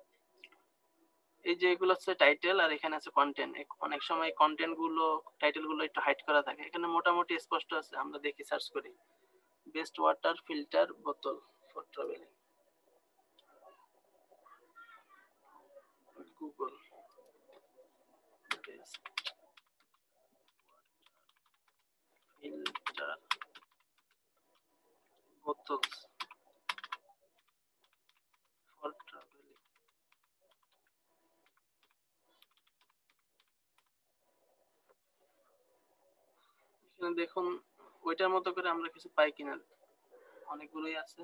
এই যে এগুলো হচ্ছে টাইটেল আর এখানে আছে কন্টেন্ট। অনেক সময় কন্টেন্ট গুলো টাইটেল গুলো একটু হাইড করা থাকে, এখানে মোটামুটি স্পষ্ট আছে। আমরা দেখি সার্চ করি বেস্ট ওয়াটার ফিল্টার বোতল for travelling Google best filter বোতলস ফর ট্রাভেলিং। এখানে দেখুন ওইটার মতো করে আমরা কিছু পাই কিনা, অনেকগুলোই আছে।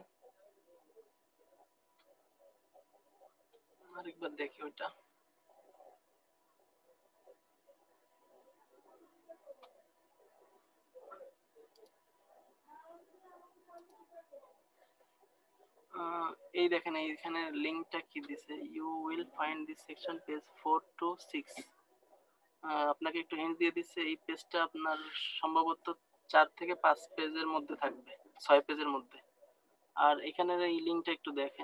আরেকবার দেখি ওইটা। আহ, এই দেখেন এইখানে লিংকটা কি দিছে, you will find this section page four two six. আপনাকে একটু হিন্ট দিয়ে দিচ্ছে, এই পেজটা আপনার সম্ভবত চার থেকে পাঁচ পেজের মধ্যে থাকবে, ছয় পেজের মধ্যে। আর এখানের এই লিংকটা একটু দেখেন,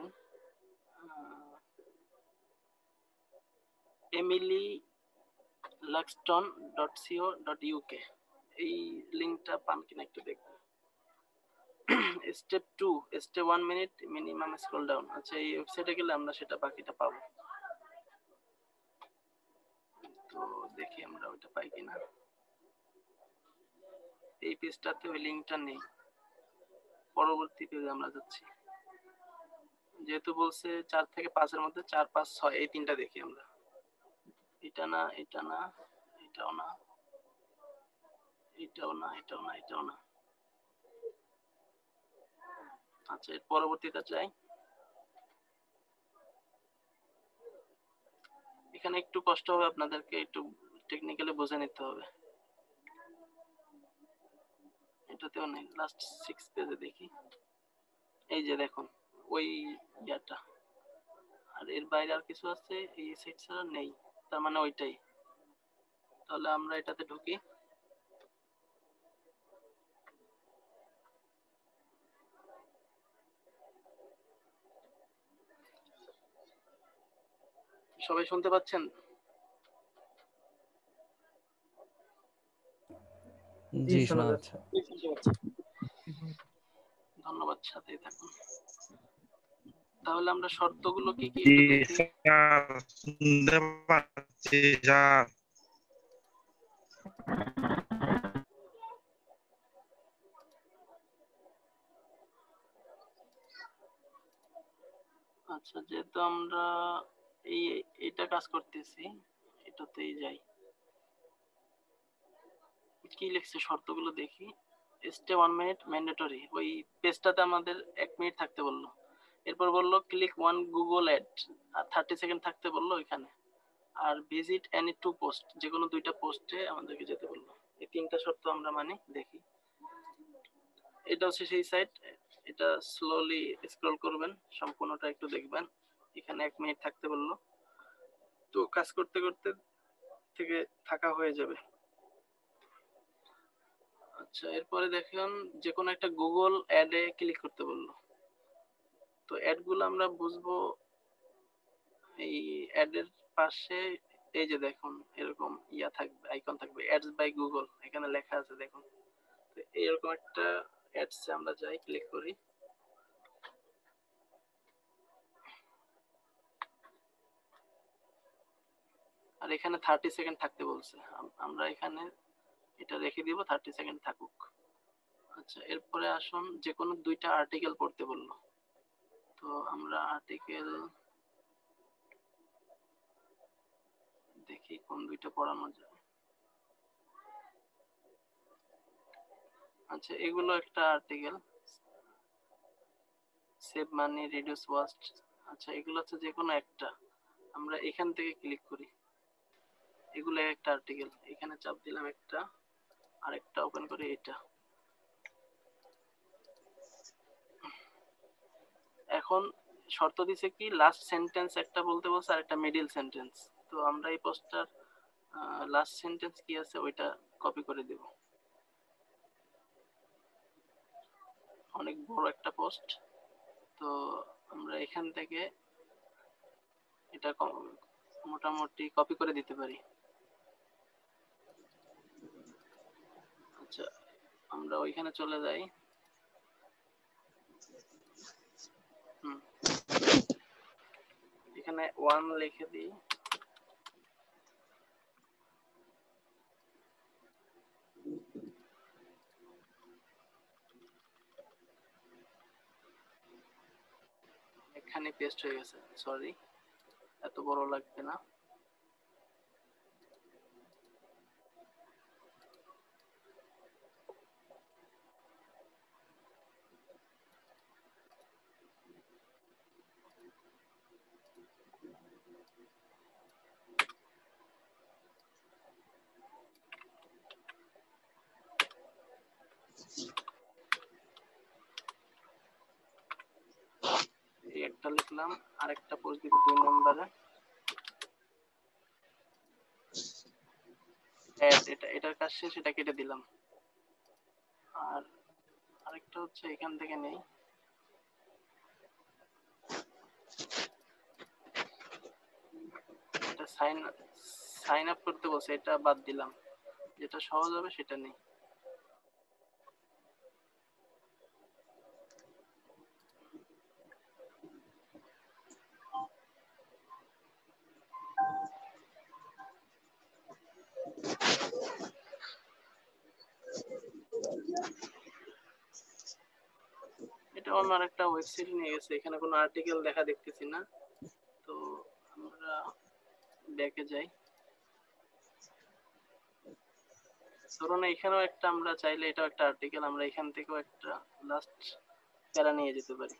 Emily Luxton dot CO dot UK, এই লিংকটা পান কিনা একটু দেখবেন। Step two, step one minute minimum scroll down. আচ্ছা, এই ওয়েবসাইটে গেলে আমরা সেটা বাকিটা পাবো। তো দেখি আমরা ওইটা পাই কিনা। এই পেজটাতে ওই লিংকটা নেই, পরবর্তী পেজে আমরা যাচ্ছি। যেহেতু বলছে চার থেকে পাঁচের মধ্যে, চার পাঁচ ছয় এই তিনটা দেখি আমরা। এটা না, এটা না, এটাও না, এটাও না, এটাও না, এটাও না। আচ্ছা, এর পরবর্তীটা চাই। এখানে একটু কষ্ট হবে আপনাদেরকে, একটু টেকনিক্যালি বুঝে নিতে হবে। এটাতেও নেই, লাস্ট সিক্স পেজে দেখি। এই যে দেখুন ওই ইয়াটা, আর এর বাইরে আর কিছু আছে এই সাইট ছাড়া নেই, তার মানে ওইটাই। তাহলে আমরা এটাতে ঢুকি। সবাই শুনতে পাচ্ছেন? জি শোনা যাচ্ছে। ধন্যবাদ, সাথেই থাকুন। তাহলে আমরা শর্তগুলো কি কি জি একটু দেখি। স্যার, শুনতে পাচ্ছি স্যার। আচ্ছা, যেহেতু আমরা এই এটা কাজ করতেছি, এটাতেই যাই। কি লিখছে শর্তগুলো দেখি। স্টে ওয়ান মিনিট ম্যান্ডেটরি, ওই পেজটাতে আমাদের এক মিনিট থাকতে বললো। এরপর বললো ক্লিক ওয়ান গুগল অ্যাড, আর থার্টি সেকেন্ড থাকতে বললো এখানে। আর ভিজিট এনি টু পোস্ট, যে কোনো দুইটা পোস্টে আমাদেরকে যেতে বললো। এই তিনটা শর্ত আমরা মানি। দেখি, এটা হচ্ছে সেই সাইট। এটা স্লোলি স্ক্রল করবেন, সম্পূর্ণটা একটু দেখবেন। এখানে এক মিনিট থাকতে বললো, তো কাজ করতে করতে থেকে থাকা হয়ে যাবে। আচ্ছা, এরপরে দেখেন যে কোনো একটা গুগল অ্যাডে ক্লিক করতে বললো। তো অ্যাড গুলো আমরা বুঝবো এই অ্যাডের পাশে, এই যে দেখুন এরকম ইয়া থাকবে, আইকন থাকবে অ্যাডস বাই গুগল, এখানে লেখা আছে দেখুন। তো এরকম একটা অ্যাডসে আমরা যাই, ক্লিক করি। আর এখানে থার্টি সেকেন্ড থাকতে বলছে, আমরা এখানে এটা রেখে দিব, থার্টি সেকেন্ড থাকুক। আচ্ছা, এরপরে আসুন যে কোনো দুইটা আর্টিকেল পড়তে বললো। তো আমরা আর্টিকেল দেখি কোন দুইটা পড়ানো যায়। আচ্ছা, এগুলো একটা article, save money reduce waste. আচ্ছা, এগুলো হচ্ছে যে কোনো একটা, আমরা এখান থেকে ক্লিক করি। এগুলো একটা আর্টিকেল, এখানে চাপ দিলাম একটা, আরেকটা ওপেন করে এটা। এখন শর্ত দিছে কি লাস্ট সেন্টেন্স একটা বলতে বলছে আর একটা মিডল সেন্টেন্স। তো আমরা এই পোস্টটার লাস্ট সেন্টেন্স কি আছে ওইটা কপি করে দেব। অনেক বড় একটা পোস্ট, তো আমরা এখান থেকে এটা মোটামুটি কপি করে দিতে পারি। আচ্ছা আমরা ওইখানে চলে যাই। হুম এখানে ওয়ান লিখে দিই। এখানে পেস্ট হয়ে গেছে, সরি এত বড় লাগবে না। একটা লিখলাম, আরেকটা পোস্ট দিব দুই নম্বরে। এটা এটার কাজ শেষ, এটা কেটে দিলাম। আর আরেকটা হচ্ছে এখান থেকে নেই, এটা সাইন সাইন আপ করতে বলছে, এটা বাদ দিলাম। যেটা সহজ হবে সেটা নেই। এটা অন্য আরেকটা ওয়েবসাইট নিয়ে গেছে, এখানে কোনো আর্টিকেল দেখা দেখতেছি না। তো আমরা ব্যাকে যাই। ধরুন এখানেও একটা আমরা চাইলে এটাও একটা আর্টিকেল, আমরা এখান থেকেও একটা লাস্ট প্যারা নিয়ে যেতে পারি।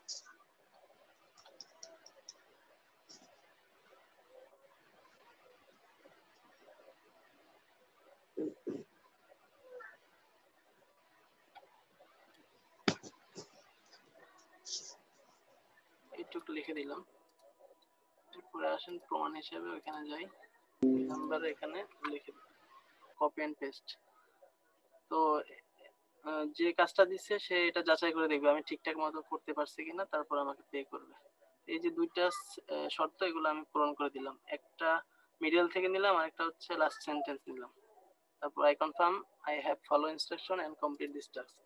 এইটুকু লিখে দিলাম। এরপরে আসেন প্রমাণ হিসেবে ওইখানে যাই, নাম্বার এখানে লিখে দিই, কপি এন্ড পেস্ট। তো যে কাজটা দিচ্ছে সে এটা যাচাই করে দেখবে আমি ঠিকঠাক মতো করতে পারছি কিনা, তারপর আমাকে পে করবে। এই যে দুইটা শর্ত এগুলো আমি পূরণ করে দিলাম, একটা মিডল থেকে নিলাম আর একটা হচ্ছে লাস্ট সেন্টেন্স নিলাম। তারপর I confirm I have follow instruction and complete this task.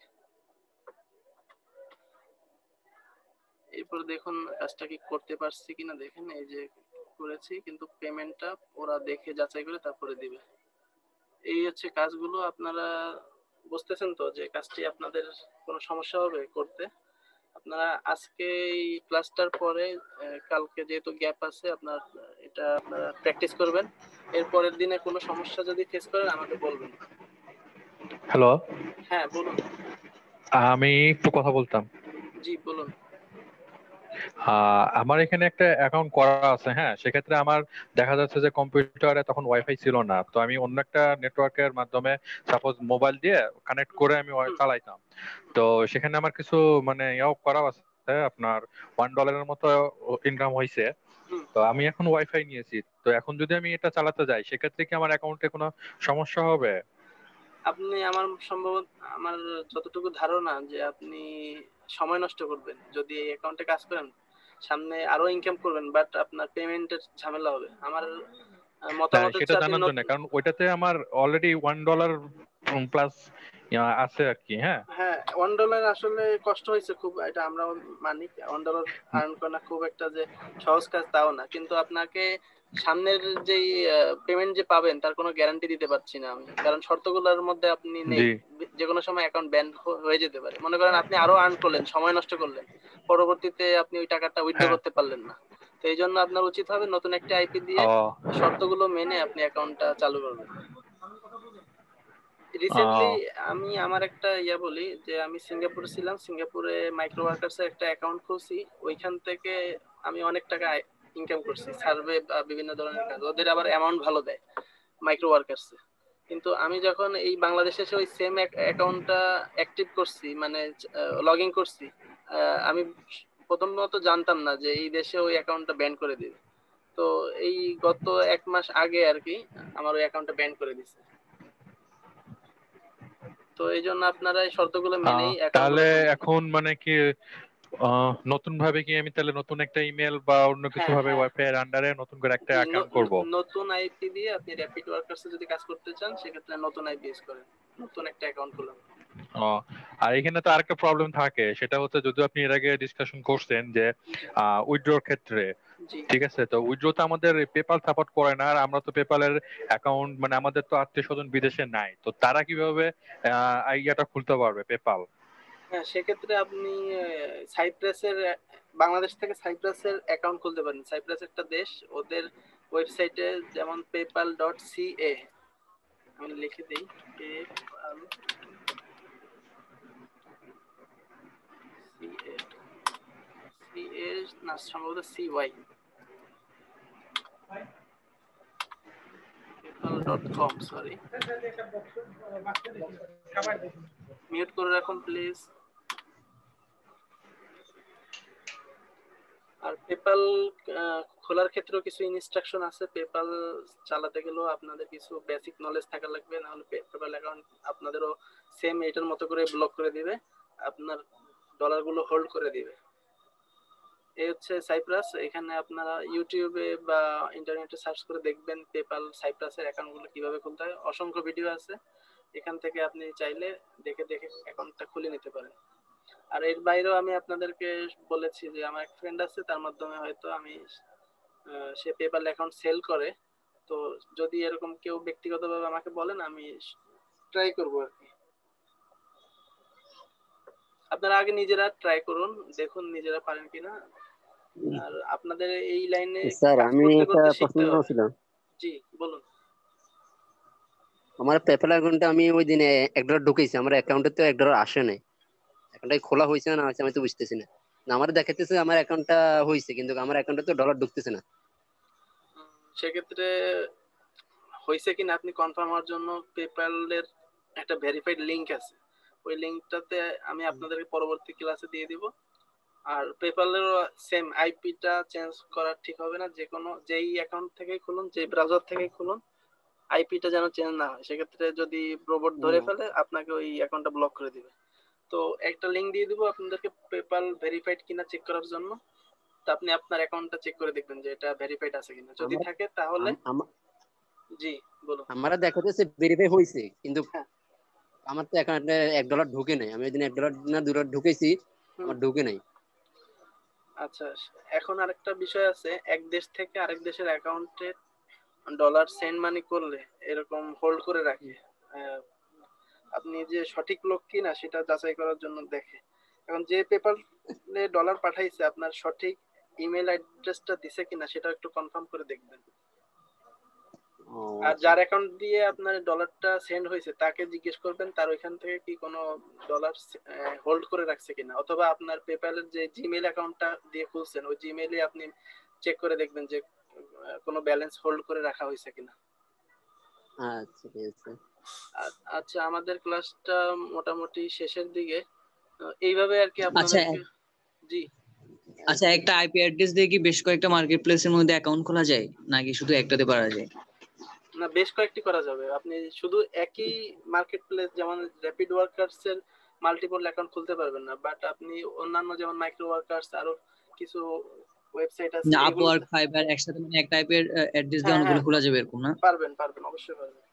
এরপর দেখুন কাজটা কি করতে পারছি কিনা, দেখেন এই যে করেছি, কিন্তু পেমেন্টটা ওরা দেখে যাচাই করে তারপরে দিবে। এই হচ্ছে কাজগুলো। আপনারা বুঝতেছেন তো যে কাজটি আপনাদের কোনো সমস্যা হবে করতে? আপনারা আজকে এই ক্লাসটার পরে কালকে যেহেতু গ্যাপ আছে আপনার এটা আপনারা প্র্যাকটিস করবেন। এর পরের দিনে কোনো সমস্যা যদি ফেস করেন আমাকে বলবেন। হ্যালো, হ্যাঁ বলুন। আমি একটু কথা বলতাম। জি বলুন। আহ, আমার এখানে একটা অ্যাকাউন্ট করা আছে, হ্যাঁ, সেক্ষেত্রে আমার দেখা যাচ্ছে যে কম্পিউটারে তখন ওয়াইফাই ছিল না, তো আমি অন্য একটা নেটওয়ার্কের মাধ্যমে সাপোজ মোবাইল দিয়ে কানেক্ট করে আমি চালাইতাম। তো সেখানে আমার কিছু মানে ইয়াও করা আছে, আপনার ওয়ান ডলারের মতো ইনকাম হয়েছে। তো আমি এখন ওয়াইফাই নিয়েছি, তো এখন যদি আমি এটা চালাতে যাই সেক্ষেত্রে কি আমার অ্যাকাউন্টে কোনো সমস্যা হবে? আপনি আমার সম্ভবত আমার যতটুকু ধারণা যে আপনি সময় নষ্ট করবেন যদি এই অ্যাকাউন্টে কাজ করেন, সামনে আরো ইনকাম করবেন, বাট আপনার পেমেন্টের ঝামেলা হবে। আমার মতামত হচ্ছে সেটা আপনি জানার জন্য, কারণ ওইটাতে আমার অলরেডি ওয়ান ডলার প্লাস আছে আর কি। হ্যাঁ হ্যাঁ ওয়ান ডলার আসলে কষ্ট হয়েছে খুব, এটা আমরা মানি। ওয়ান ডলার আর্ন করা খুব একটা যে সহজ কাজ তাও না, কিন্তু আপনাকে সামনের যেই পেমেন্ট যে পাবেন তার কোনো গ্যারান্টি দিতে পারছি না আমি, কারণ শর্তগুলোর মধ্যে আপনি নেই। যে কোনো সময় অ্যাকাউন্ট ব্যান হয়ে যেতে পারে। মনে করেন আপনি আরো আর্ন করলেন, সময় নষ্ট করলেন, পরবর্তীতে আপনি ওই টাকাটা উইথড্র করতে পারলেন না। তো এই জন্য আপনার উচিত হবে নতুন একটা আইপি দিয়ে শর্তগুলো মেনে আপনি অ্যাকাউন্টটা চালু করবেন। রিসেন্টলি আমি আমার একটা ইয়া বলি যে আমি সিঙ্গাপুরে ছিলাম, সিঙ্গাপুরে মাইক্রো ওয়ার্কার্সের একটা অ্যাকাউন্ট খুলছি, ওইখান থেকে আমি অনেক টাকা ইনকাম করছি, সার্ভে বা বিভিন্ন ধরনের কাজ। ওদের আবার অ্যামাউন্ট ভালো দেয়। মাইক্রো ওয়ার্কার্সে। কিন্তু আমি যখন এই বাংলাদেশে এসে ওই সেম অ্যাকাউন্টটা অ্যাক্টিভ করছি, মানে লগ ইন করছি, আহ, আমি প্রথমত জানতাম না যে এই দেশে ওই অ্যাকাউন্টটা ব্যান করে দিবে। তো এই গত এক মাস আগে আর কি আমার ওই অ্যাকাউন্টটা ব্যান করে দিছে। তো এই জন্য আপনারা এই শর্তগুলো মেনেই আহ, অ্যাকাউন্টগুলো তাহলে খুলবেন। এখন মানে কি আহ, নতুন ভাবে কি আমি তাহলে নতুন একটা ইমেল বা অন্য কিছু হ্যাঁ ভাবে হ্যাঁ ওয়াইফাই এর আন্ডারে নতুন করে একটা জি, অ্যাকাউন্ট ন- করব? ন- নতুন আইপি দিয়ে আপনি র্যাপিড ওয়ার্কার্সে যদি কাজ করতে চান সেক্ষেত্রে নতুন আইপি ইউজ করেন, নতুন একটা অ্যাকাউন্ট খুলুন। ও, আর এখানে তো আরেকটা প্রবলেম থাকে, সেটা হচ্ছে যদি আপনি এর আগে ডিসকাশন করছেন যে উইথড্রর ক্ষেত্রে, জি ঠিক আছে, তো উইথড্র তো আমাদের পেপাল সাপোর্ট করে না, আর আমরা তো পেপালের অ্যাকাউন্ট মানে আমাদের তো আত্মীয় স্বজন বিদেশে নাই, তো তারা কিভাবে আহ, ইয়াটা খুলতে পারবে পেপাল? হ্যাঁ, সেক্ষেত্রে আপনি আহ, সাইপ্রাসের আহ, বাংলাদেশ থেকে সাইপ্রাসের অ্যাকাউন্ট খুলতে পারেন। সাইপ্রাস একটা দেশ, ওদের ওয়েবসাইটে যেমন পেপাল ডট সিএ, আমি লিখে দিই পেপাল সিএ, সিএ না সম্ভবত CY, PayPal dot com, sorry mute করে রাখুন প্লিজ। আর পেপাল খোলার ক্ষেত্রেও কিছু ইনস্ট্রাকশন আছে। পেপাল চালাতে গেলেও আপনাদের কিছু বেসিক নলেজ থাকা লাগবে, নাহলে পেপাল অ্যাকাউন্ট আপনাদেরও সেম এটার মতো করে ব্লক করে দিবে, আপনার ডলারগুলো হোল্ড করে দিবে। এই হচ্ছে সাইপ্রাস। এখানে আপনারা ইউটিউবে বা ইন্টারনেটে সার্চ করে দেখবেন পেপাল সাইপ্রাসের অ্যাকাউন্টগুলো কিভাবে খুলতে হয়, অসংখ্য ভিডিও আছে, এখান থেকে আপনি চাইলে দেখে দেখে অ্যাকাউন্টটা খুলে নিতে পারেন। আর এর বাইরেও আমি আপনাদেরকে বলেছি যে আমার এক ফ্রেন্ড আছে, তার মাধ্যমে হয়তো আমি আহ, সে পেপাল অ্যাকাউন্ট সেল করে। তো যদি এরকম কেউ ব্যক্তিগতভাবে আমাকে বলেন, আমি ট্রাই করবো আর কি। আপনারা আগে নিজেরা ট্রাই করুন, দেখুন নিজেরা পারেন কিনা। আর আপনাদের এই লাইনে স্যার কাজ আমি করতে একটা করতে প্রশ্ন শিখতে হবে। ছিল। জি বলুন। আমার পেপ্যাল অ্যাকাউন্টে আমি ওই দিনে এক ডলার ঢুকেছি, আমার অ্যাকাউন্টে তো এক ডলার আসে নাই। অ্যাকাউন্টটা খোলা হয়েছে না হয়েছে আমি তো বুঝতেছি না। না, আমার দেখাইতেছে আমার অ্যাকাউন্টটা হয়েছে, কিন্তু আমার অ্যাকাউন্টে তো ডলার ঢুকতেছে না। সেক্ষেত্রে হয়েছে কিনা আপনি কনফার্ম হওয়ার জন্য পেপ্যালের একটা ভেরিফাইড লিংক আছে, ওই লিংকটাতে আমি আপনাদেরকে পরবর্তী ক্লাসে দিয়ে দিব। আর পেপ্যালেরও সেম আইপিটা চেঞ্জ করা ঠিক হবে না, যে কোনো যেই অ্যাকাউন্ট থেকেই খুলুন, যে ব্রাউজার থেকেই খুলুন, আইপিটা যেন চেঞ্জ না হয়। সেক্ষেত্রে যদি রোবট ধরে ফেলে আপনাকে ওই অ্যাকাউন্টটা ব্লক করে দিবে। তো একটা লিংক দিয়ে দিব আপনাদেরকে পেপ্যাল ভেরিফাইড কিনা চেক করার জন্য। তো আপনি আপনার অ্যাকাউন্টটা চেক করে দেখবেন যে এটা ভেরিফাইড আছে কিনা, যদি আমার থাকে তাহলে। আম- আমা- জি বলুন। আমারা দেখাতেছে ভেরিফাই হয়েছে, কিন্তু হ্যাঁ আমার তো অ্যাকাউন্টে এক ডলার ঢুকে নাই। আমি ওই দিন এক ডলার না দু ডলার ঢুকেছি, হুম, আমার ঢুকে নাই। আচ্ছা। এখন আরেকটা বিষয় আছে, এক দেশ থেকে আরেক দেশের অ্যাকাউন্টে ডলার সেন্ড মানি করলে এরকম হোল্ড করে রাখে। আহ, আপনি যে সঠিক লোক কিনা সেটা যাচাই করার জন্য দেখে। এখন যে পেপারে ডলার পাঠাইছে আপনার সঠিক ইমেল অ্যাড্রেসটা দিছে কিনা সেটা একটু কনফার্ম করে দেখবেন। ও আর আচ্ছা। যার অ্যাকাউন্ট দিয়ে আপনার ডলারটা সেন্ড হয়েছে তাকে জিজ্ঞেস করবেন তার ওইখান থেকে কি কোনো ডলার হোল্ড করে রাখছে কিনা, অথবা আপনার পেপ্যালের যে জিমেইল অ্যাকাউন্টটা দিয়ে খুলছেন ওই জিমেইলে আপনি চেক করে দেখবেন যে আহ, কোনো ব্যালেন্স হোল্ড করে রাখা হয়েছে কিনা। আচ্ছা ঠিক আছে। আ- আচ্ছা, আমাদের ক্লাসটা মোটামুটি শেষের দিকে। আহ, এইভাবে আর কি আচ্ছা আপনাদেরকে। জি আচ্ছা, একটা আইপি অ্যাড্রেস দিয়ে কি বেশ কয়েকটা মার্কেট প্লেসের মধ্যে অ্যাকাউন্ট খোলা যায়, নাকি শুধু একটাতে পারা যায়? না, বেশ কয়েকটি করা যাবে। আপনি শুধু একই মার্কেট প্লেস যেমন র্যাপিড ওয়ার্কার্স এর মাল্টিপল অ্যাকাউন্ট খুলতে পারবেন না, বাট আপনি অন্যান্য যেমন মাইক্রো ওয়ার্কার্স আরো কিছু ওয়েবসাইট আছে না, আপওয়ার্ক, এগুলোতে। ফাইবার একসাথে মানে একটা আইপির অ্যাড্রেস দিয়ে হ্যাঁ অনেকগুলো হ্যাঁ খোলা যাবে এরকম না? পারবেন পারবেন অবশ্যই পারবেন।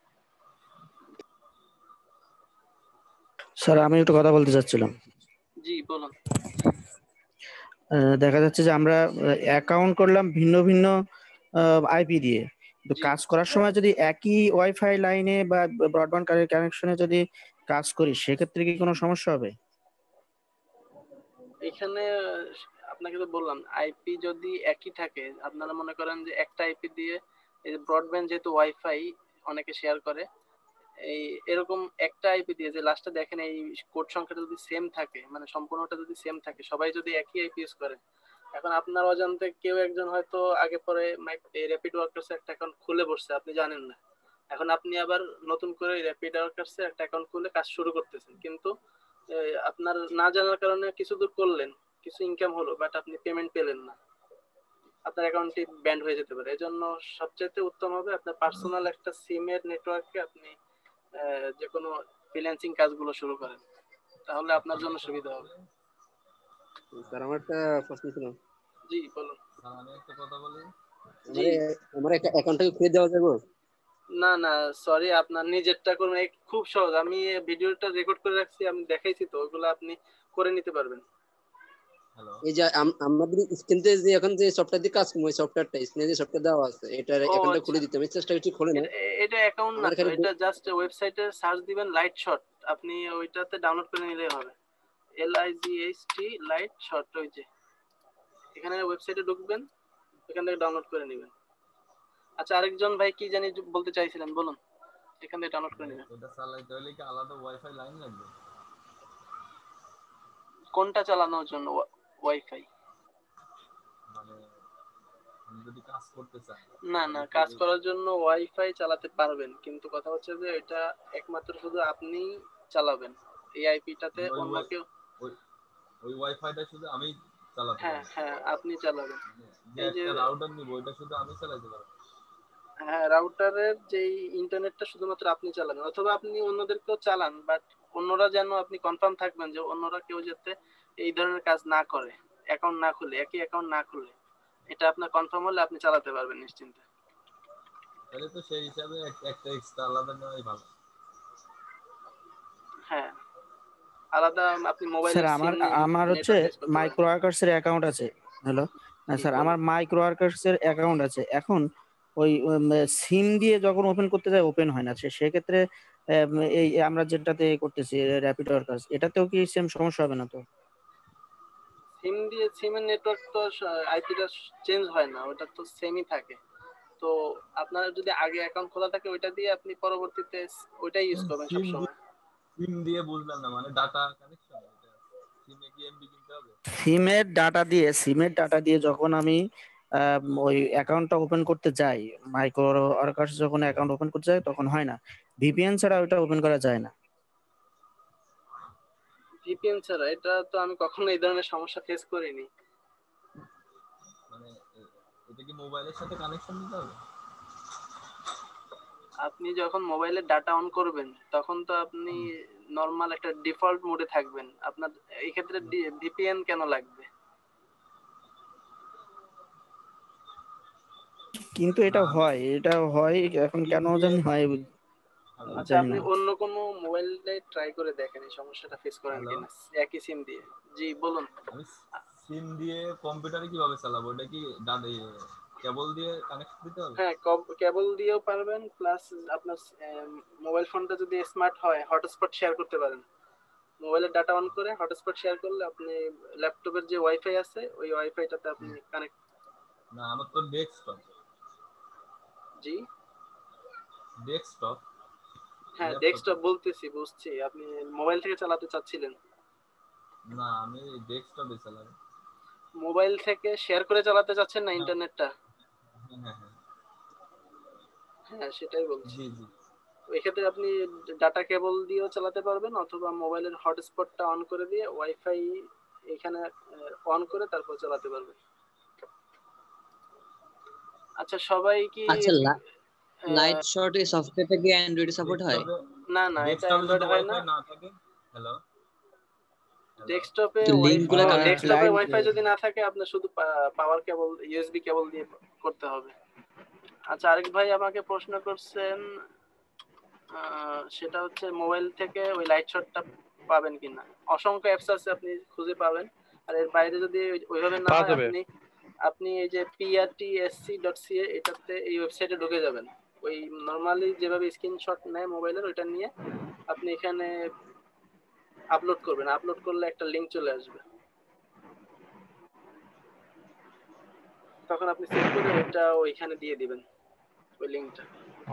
স্যার আমি একটু কথা বলতে চাচ্ছিলাম। জি বলুন। আহ, দেখা যাচ্ছে যে আমরা অ্যাকাউন্ট করলাম ভিন্ন ভিন্ন আইপি দিয়ে, তো জি কাজ করার সময় যদি একই ওয়াইফাই লাইনে বা ব্রডব্যান্ড কানেকশনে যদি কাজ করি সেক্ষেত্রে কি কোনো সমস্যা হবে? এখানে আপনাকে তো বললাম আইপি যদি একই থাকে, আপনারা মনে করেন যে একটা আইপি দিয়ে এই যে ব্রডব্যান্ড যেহেতু ওয়াইফাই অনেকে শেয়ার করে, এই এরকম একটা আইপি দিয়ে যে লাস্টে দেখেন এই কোড সংখ্যাটা যদি সেম থাকে, মানে সম্পূর্ণটা যদি সেম থাকে, সবাই যদি একই আইপি ইউজ করে, এখন আপনার অজান্তে কেউ একজন হয়তো আগে পরে র্যাপিড ওয়ার্কার্স একটা অ্যাকাউন্ট খুলে বসছে আপনি জানেন না, এখন আপনি আবার নতুন করে র্যাপিড ওয়ার্কার্সে একটা অ্যাকাউন্ট খুলে কাজ শুরু করতেছেন, কিন্তু আহ, আপনার না জানার কারণে কিছু দূর করলেন, কিছু ইনকাম হলো, বাট আপনি পেমেন্ট পেলেন না, আপনার অ্যাকাউন্টটি ব্যান্ড হয়ে যেতে পারে। এজন্য সবচেয়ে উত্তম হবে আপনার পার্সোনাল একটা সিমের নেটওয়ার্কে আপনি আহ, যে কোনো ফ্রিল্যান্সিং কাজগুলো শুরু করেন, তাহলে আপনার জন্য সুবিধা হবে। স্যার আমার একটা প্রশ্ন ছিল। জি বলুন। স্যার আমি একটা কথা বলি। জি আমার আমার একটা অ্যাকাউন্টটাকে খুলে দেওয়া যাবে? না না সরি, আপনার নিজেরটা করুন, এই খুব সহজ। আমি ভিডিওটা রেকর্ড করে রাখছি, আমি দেখাইছি তো, ওইগুলো আপনি করে নিতে পারবেন। এই যে আম- আমাদের স্ক্রিনতে যে এখন যে সফটওয়্যার দিয়ে কাজ করবো, ওই সফটওয়্যারটা স্ক্রিনে যে সফটওয়্যার দেওয়া আছে, এটার ও অ্যাকাউন্টটা আচ্ছা, খুলে দিতে আমি চেষ্টা করছি, খুলে না এটা এ- এটা অ্যাকাউন্ট না আমার তো, খালি এটা জাস্ট ওয়েবসাইটে সার্চ দিবেন লাইট শট, আপনি ওইটাতে ডাউনলোড করে নিলেই হবে। L I G H T light shot, ওই যে এখানে ওয়েবসাইটে ঢুকবেন, এখান থেকে ডাউনলোড করে নেবেন। আচ্ছা আরেকজন ভাই কি জানি বলতে চাইছিলেন, বলুন। এখান থেকে ডাউনলোড করে নেবেন। এটা চালাইতে হলে কি আলাদা ওয়াইফাই লাইন লাগবে? কোনটা চালানোর জন্য? ওয়াইফাই? মানে আমি যদি কাজ করতে চাই না তাহলে না, কি কাজ ওই- করার জন্য ওয়াইফাই চালাতে পারবেন, কিন্তু কথা হচ্ছে যে এটা একমাত্র শুধু আপনি চালাবেন, এই আইপিটাতে মানে ওই অন্য ওয়াই- কেউ। ওই ওই ওয়াইফাইটা শুধু আমি চালাতে হ্যাঁ পারবো? হ্যাঁ আপনি চালাবেন। যে এই যে একটা রাউটার নিব ওইটা শুধু আমি চালাতে পারবো? হ্যাঁ, রাউটারের যেই ইন্টারনেটটা শুধুমাত্র আপনি চালাবেন, অথবা আপনি অন্যদেরকেও চালান, বাট অন্যরা যেন আপনি কনফার্ম থাকবেন যে অন্যরা কেউ যাতে এই ধরনের কাজ না করে, অ্যাকাউন্ট না খুলে, একই অ্যাকাউন্ট না খুলে, এটা আপনার কনফার্ম হলে আপনি চালাতে পারবেন নিশ্চিন্তে। তাহলে তো সেই হিসাবে এক- একটা এক্সট্রা আলাদা নেওয়াই ভালো। হ্যাঁ, আলাদা আপনি স্যার মোবাইলের আমার সিম আমার হচ্ছে নেটওয়ার্ক ইউজ করতে পারবেন। মাইক্রো ওয়ার্কার্স এর অ্যাকাউন্ট আছে। হ্যালো জি স্যার, আমার বলুন। মাইক্রো ওয়ার্কার্স এর অ্যাকাউন্ট আছে। এখন ওই সিম দিয়ে যখন ওপেন করতে যাই ওপেন হয় না, সে সেক্ষেত্রে আম, এই আমরা যেটাতে করতেছি র্যাপিড ওয়ার্কার্স, এটাতেও কি সেম সমস্যা হবে না তো? সিম দিয়ে, সিমের নেটওয়ার্ক তো আইপিটা চেঞ্জ হয় না, ওটা তো সেমই থাকে। তো আপনার যদি আগে অ্যাকাউন্ট খোলা থাকে ওইটা দিয়ে আপনি পরবর্তীতে ওইটাই ইউজ করবেন সিম দিয়ে সবসময়। সিম দিয়ে বুঝলাম না, মানে ডাটা কানেকশন এটা সিমে কি এমবি কিনতে হবে? সিমের ডাটা দিয়ে সিমের ডাটা দিয়ে যখন আমি আম, ওই অ্যাকাউন্টটা ওপেন করতে যাই, মাইক্রো ওয়ার্কার্স যখন অ্যাকাউন্ট ওপেন করতে যাই তখন হয় না, ভিপিএন ছাড়া ওইটা ওপেন করা যায় না। ভিপিএন ছাড়া? এটা তো আমি কখনো এই ধরনের সমস্যা ফেস করিনি। মানে এ- এটা কি মোবাইলের সাথে কানেকশন দিতে হবে? আপনি যখন মোবাইলের ডাটা অন করবেন তখন তো আপনি নরমাল একটা ডিফল্ট মোডে থাকবেন, আপনার এই ক্ষেত্রে ভিপিএন কেন লাগবে? কিন্তু না এটা আমি হয়, এটা হয় এখন সিম কেন দিয়ে জানি হয় হ্যালো আচ্ছা জানি আপনি না। অন্য কোনো মোবাইলে ট্রাই করে দেখেন এই সমস্যাটা ফেস করেন হ্যালো কিনা একই সিম দিয়ে। জি বলুন। আমি সিম দিয়ে কম্পিউটারে কিভাবে চালাবো? এটা কি ডাটা কেবল দিয়ে কানেকশন দিতে হবে? হ্যাঁ, কেবল দিয়েও পারবেন, প্লাস আপনার মোবাইল ফোনটা যদি স্মার্ট হয় হটস্পট শেয়ার করতে পারেন। মোবাইলের ডাটা অন করে হটস্পট শেয়ার করলে আপনি ল্যাপটপের যে ওয়াইফাই আছে ওই ওয়াইফাইটাতে আপনি কানেক্ট। না আমার তো ডেস্কটপ জি ডেস্কটপ হ্যাঁ, ল্যাপটপ ডেস্কটপ বলতেছি, বুঝছি, আপনি মোবাইল থেকে চালাতে চাচ্ছিলেন। না আমি ডেস্কটপে চালাই। মোবাইল থেকে শেয়ার করে চালাতে চাচ্ছেন না হ্যাঁ ইন্টারনেটটা? হ্যাঁ হ্যাঁ হ্যাঁ, হ্যাঁ সেটাই বলছি। জি জি এই ক্ষেত্রে আপনি ডাটা কেবল দিয়েও চালাতে পারবেন, অথবা মোবাইলের হটস্পটটা অন করে দিয়ে ওয়াইফাই এখানে অন করে তারপর চালাতে পারবেন। আচ্ছা সবাই কি আচ্ছা, লাইট আহ, শট এই সফটওয়্যারটা কি অ্যান্ড্রয়েডে সাপোর্ট হয়? ডেস্কটপে না না, এটা ডেস্কটপে অ্যান্ড্রয়েড যদি হয় না। ওয়াইফাই না থাকে হ্যালো হ্যালো ডেস্কটপে লিংক গুলা ওয়াইফাই, কানেক্ট ডেস্কটপে লাইট ওয়াইফাই যদি না থাকে আপনার শুধু পাওয়ার কেবল, ইউএসবি কেবল দিয়ে করতে হবে। আচ্ছা আরেক ভাই আমাকে প্রশ্ন করছেন, আহ, সেটা হচ্ছে মোবাইল থেকে ওই লাইট শটটা পাবেন কিনা। অসংখ্য অ্যাপস আছে, আপনি খুঁজে পাবেন। আর এর বাইরে যদি ওই- ওইভাবে না পাওয়া হয়, যাবে। আপনি আপনি এই যে পিআরটিএসসি ডট সিএ এটাতে, এই ওয়েবসাইটে ঢুকে যাবেন। ওই নরমালি যেভাবে স্ক্রিনশট নেয় মোবাইলের, ওইটা নিয়ে আপনি এখানে আপলোড করবেন, আপলোড করলে একটা লিংক চলে আসবে, তখন আপনি সেভ করে ওইটা ওইখানে দিয়ে দিবেন, ওই লিংকটা। ও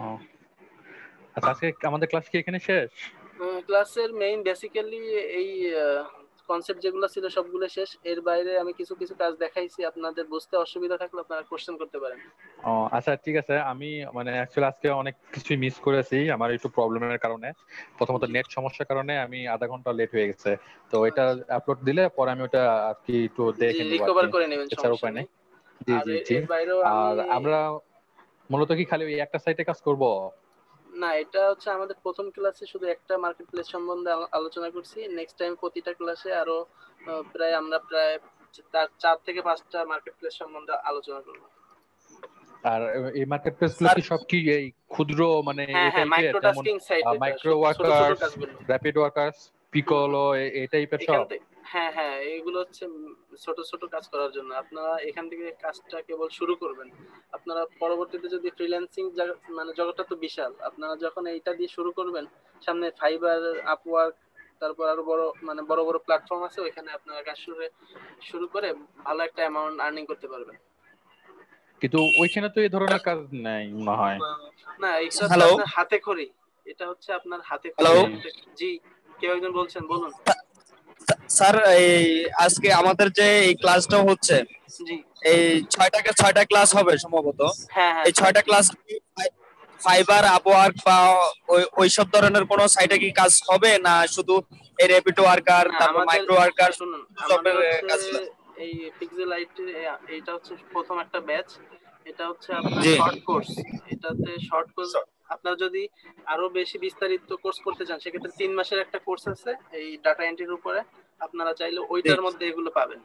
আচ্ছা, আজকে আমাদের ক্লাস কি এখানে শেষ? ক্লাসের মেইন বেসিক্যালি এই কনসেপ্ট যেগুলো ছিল সবগুলো শেষ। এর বাইরে আমি কিছু কিছু কাজ দেখাইছি, আপনাদের বুঝতে অসুবিধা থাকলে আপনারা কোশ্চেন করতে পারেন। ও আচ্ছা ঠিক আছে, আমি মানে অ্যাকচুয়ালি আজকে অনেক কিছুই মিস করেছি আমার একটু প্রবলেমের কারণে। প্রথমত নেট সমস্যার কারণে আমি আধা ঘন্টা লেট হয়ে গেছে, তো এটা আপলোড দিলে পরে আমি ওটা আর কি একটু জি দেখে নিব আর রিকভার কি, করে নেবেন, এছাড়া সমস্যা উপায় নেই। নেই। জি আর জি এ- জি এর বাইরেও আর আমি আমরা মূলত কি খালি ওই একটা সাইটে কাজ করব? না, এটা হচ্ছে আমাদের প্রথম ক্লাসে শুধু একটা মার্কেট প্লেস সম্বন্ধে আলো- আলোচনা করছি। নেক্সট টাইম প্রতিটা ক্লাসে আরো আহ, প্রায় আমরা প্রায় চার চার থেকে পাঁচটা মার্কেট প্লেস সম্বন্ধে আলোচনা করব। আর এই মার্কেট প্লেস গুলো কি সব কি এই ক্ষুদ্র মানে হ্যাঁ এই হ্যাঁ, টাইপের, মাইক্রো যেমন টাস্কিং সাইট, এটা মাইক্রো ছোট ছোট ছোট ওয়ার্কার্স, কাজগুলো। র্যাপিড ওয়ার্কার্স, পিকোলো এই টাইপের এখান সব? থেকে হ্যাঁ হ্যাঁ, এইগুলো হচ্ছে উম ছোট ছোট কাজ করার জন্য। আপনারা এখান থেকে কাজটা কেবল শুরু করবেন। আপনারা পরবর্তীতে যদি ফ্রিল্যান্সিং মানে জগৎটা তো বিশাল, আপনারা যখন এইটা দিয়ে শুরু করবেন, সামনে ফাইবার, আপওয়ার্ক, তারপর আরো বড় মানে বড় বড় প্ল্যাটফর্ম আছে, ওইখানে আপনারা কাজ শুরু শুরু করে ভালো একটা অ্যামাউন্ট আর্নিং করতে পারবেন। কিন্তু ওইখানে তো এই ধরনের কাজ নাই মনে হয়। না, এটা তো হ্যালো আপনার হাতে খড়ি, এটা হচ্ছে আপনার হাতে খড়ি। হ্যালো জি, কেউ একজন বলছেন, বলুন। স্যার, এই আজকে আমাদের যে এই ক্লাসটা হচ্ছে, জি এই ছয়টাকে ছয়টা ক্লাস হবে সম্ভবত। হ্যাঁ হ্যাঁ, এই ছয়টা ক্লাস ফাইবার, আপওয়ার্ক বা ওই ওইসব ধরনের কোন সাইটে কি কাজ হবে, না শুধু এই র্যাপিড ওয়ার্কার, না, তারপর আমাদের মাইক্রো ওয়ার্কার, শুনুন, আমাদের জবের হচ্ছে কাজগুলো? এই পিক্সেল আইটি, এইটা হচ্ছে প্রথম একটা ব্যাচ। এটা হচ্ছে আপনার জি শর্ট কোর্স। এটাতে শর্ট কোর্স, আপনার যদি আরো বেশি বিস্তারিত কোর্স করতে চান সেক্ষেত্রে তিন মাসের একটা কোর্স আছে এই ডাটা এন্ট্রির উপরে। আপনারা চাইলে ওইটার মধ্যে এগুলো পাবেন।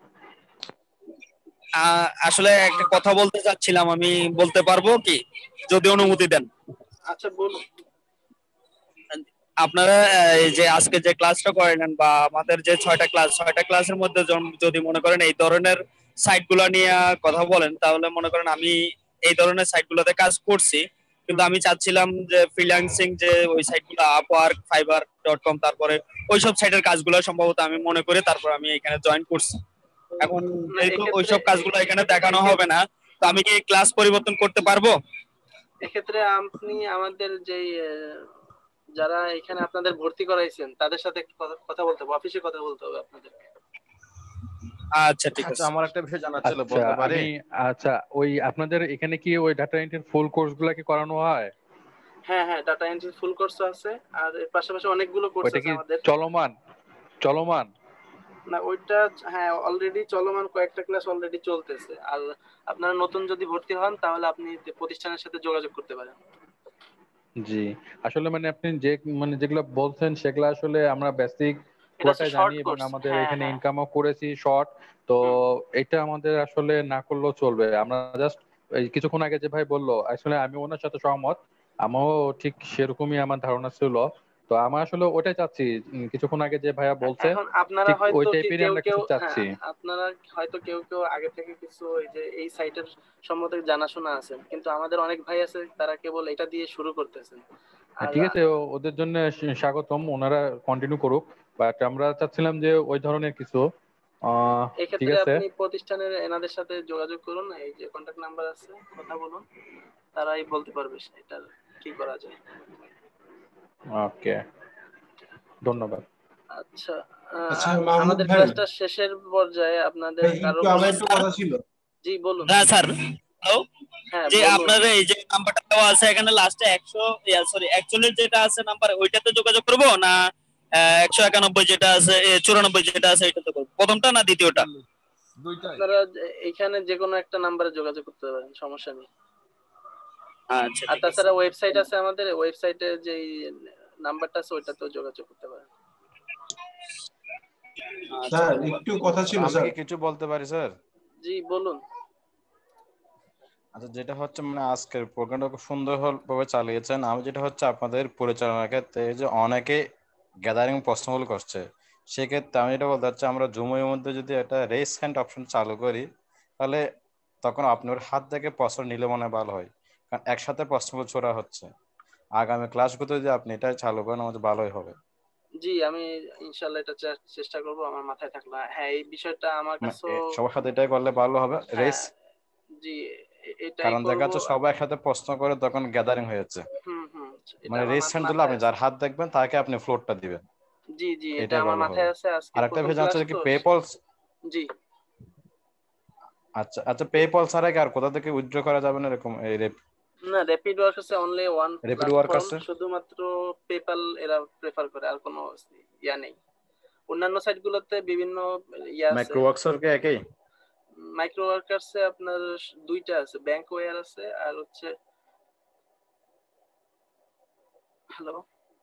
আহ, আসলে একটা কথা বলতে চাচ্ছিলাম, আমি বলতে পারবো কি, যদি অনুমতি দেন? আচ্ছা বলুন। আপনারা আহ, এই যে আজকে যে ক্লাসটা করেন বা আমাদের যে ছয়টা ক্লাস, ছয়টা ক্লাসের মধ্যে য- যদি মনে করেন এই ধরনের সাইট গুলা নিয়ে কথা বলেন, তাহলে মনে করেন আমি এই ধরনের সাইট গুলোতে কাজ করছি, কিন্তু আমি চাচ্ছিলাম যে ফ্রিল্যান্সিং যে ওই সাইট গুলো, আপওয়ার্ক, ফাইবার ডট কম, তারপরে ওইসব সাইটের কাজগুলো সম্ভবত আমি মনে করে তারপর আমি এখানে জয়েন করছি। এখন না, যেহেতু এক্ষেত্রে ওইসব কাজগুলো এখানে দেখানো হবে না, তো আমি কি ক্লাস পরিবর্তন করতে পারবো? এক্ষেত্রে আপনি আমাদের যে যারা এখানে আপনাদের ভর্তি করাইছেন তাদের সাথে একটু কথা কথা বলতে হবে, অফিসে কথা বলতে হবে আপনাদের। আচ্ছা ঠিক আছে। আমার একটা বিষয় জানার ছিল, আচ্ছা বলতে পারি? আমি আচ্ছা ওই আপনাদের এখানে কি ওই ডাটা এন্ট্রির ফুল কোর্স গুলা কি করানো হয়? হ্যাঁ হ্যাঁ, ডাটা এন্ট্রি ফুল কোর্স আছে, আর এর পাশাপাশি অনেকগুলো কোর্স ওইটা আছে কি আমাদের। চলমান চলমান না, ওইটা হ্যাঁ অলরেডি চলমান, কয়েকটা ক্লাস অলরেডি চলতেছে। আর আপনারা নতুন যদি ভর্তি হন তাহলে আপনি প্রতিষ্ঠানের সাথে যোগাযোগ করতে পারেন। জি আসলে মানে আপনি যে মানে যেগুলো বলছেন সেগুলো আসলে আমরা বেসিক এটা হচ্ছে পুরোটাই জানি শর্ট এবং কোর্স। আমাদের হ্যাঁ এখানে হ্যাঁ, ইনকামও করেছি শর্ট, তো এটা আমাদের আসলে না করলেও চলবে। আমরা জাস্ট এই কিছুক্ষণ আগে যে ভাই বললো, আসলে আমি ওনার সাথে সহমত, আমারও ঠিক সেরকমই আমার ধারণা ছিল। তো আমরা আসলে ওটাই চাচ্ছি, উম, কিছুক্ষণ আগে যে ভাইয়া বলছে এখন আপনারা ঠিক ওই হয়তো কি টাইপেরই কেউ আমরা কেউ কিছু চাচ্ছি। হ্যাঁ, আপনারা হয়তো কেউ কেউ আগে থেকে কিছু ওই যে এই সাইটের সম্বন্ধে জানাশোনা আছে, কিন্তু আমাদের অনেক ভাই আছে তারা কেবল এটা দিয়ে শুরু করতেছেন। হ্যাঁ আর ঠিক আছে, ও- ওদের জন্য স- স্বাগতম, ওনারা কন্টিনিউ করুক, বাট আমরা চাচ্ছিলাম যে ওই ধরনের কিছু আহ ঠিক এক্ষেত্রে আছে। আপনি প্রতিষ্ঠানের এনাদের সাথে যোগাযোগ করুন, এই যে কন্ট্যাক্ট নাম্বার আছে, কথা বলুন, তারাই বলতে পারবে এটার কি করা যায়। ওকে, ধন্যবাদ। আচ্ছা, আহ, আচ্ছা মাহমুদ আমাদের ভাই, ক্লাসটা শেষের পর্যায়ে আপনাদের ভাই কারো একটু আমার একটু কথা ছিল। জি বলুন। হ্যাঁ স্যার, হ্যালো। হ্যাঁ যে বলুন। আপনার এই যে নাম্বারটা দেওয়া আছে এখানে লাস্টে একশো সরি একচল্লিশ যেটা আছে নাম্বার, ওইটাতে যোগাযোগ করবো, না আহ, একশো একানব্বই যেটা আছে, এ, চুরানব্বই যেটা আছে এটাতে করবো, প্রথমটা না দ্বিতীয়টা? আপনারা এখানে যে কোনো একটা নাম্বারে যোগাযোগ করতে পারেন, সমস্যা নেই। আচ্ছা আর ঠিক আছে। তাছাড়া ওয়েবসাইট আছে আমাদের, ওয়েবসাইটে যে নাম্বারটা আছে ওইটাতেও যোগাযোগ করতে পারেন। স্যার একটু কথা ছিল আমি স্যার। কি কিছু বলতে পারি স্যার? জি বলুন। আচ্ছা, যেটা হচ্ছে মানে আজকের প্রোগ্রামটা খুব সুন্দরভাবে চালিয়েছেন। আমি যেটা হচ্ছে আপনাদের পরিচালনার ক্ষেত্রে এই যে অনেকে গ্যাদারিং প্রশ্নগুলো করছে, সেক্ষেত্রে আমি যেটা বলতে চাচ্ছি, আমরা জুমের মধ্যে যদি একটা রেস হ্যান্ড অপশন চালু করি, তাহলে তখন আপনার হাত থেকে প্রশ্ন নিলে মনে হয় ভালো হয়, কারণ একসাথে প্রশ্নগুলো ছোড়া হচ্ছে। আগামী ক্লাসগুলোতে যদি আপনি এটা চালু করেন আমাদের ভালোই হবে। জি আমি ইনশাআল্লাহ এটা চে- চেষ্টা করব, আমার মাথায় থাকলো। হ্যাঁ এই বিষয়টা আমার মানে কাছেও এ- সবার সাথে এটাই করলে ভালো হবে রেস, হ্যাঁ জি এ- এটাই কারণ দেখা করব। যাচ্ছে সবাই একসাথে প্রশ্ন করে তখন গ্যাদারিং হয়ে যাচ্ছে। হুম হুম, এটা মানে আমার রেস মাথ- হ্যান্ড দিলে মাথায় আপনি আছে। যার হাত দেখবেন তাকে আপনি ফ্লোরটা দিবেন। জি জি এটা এটাই আমার ভালো হবে। মাথায় আছে আজকে আরেকটা প্রথম বিষয় জানতে ক্লাস চাই কি তো পেপল জি আচ্ছা আচ্ছা পেপল ছাড়া কি আর কোথা থেকে উইথড্র করা যাবে না এরকম এই রেপ না র্যাপিড ওয়ার্ক আছে only one rapid work platform আছে শুধুমাত্র পেপাল এরা প্রেফার করে আর কোনো ইয়া নেই অন্যান্য সাইটগুলোতে বিভিন্ন ইয়া আছে মাইক্রো ওয়ার্কসের কি একই মাইক্রো ওয়ার্কার্সে আপনার দুইটা আছে ব্যাংক ওয়্যার আছে আর হচ্ছে হ্যালো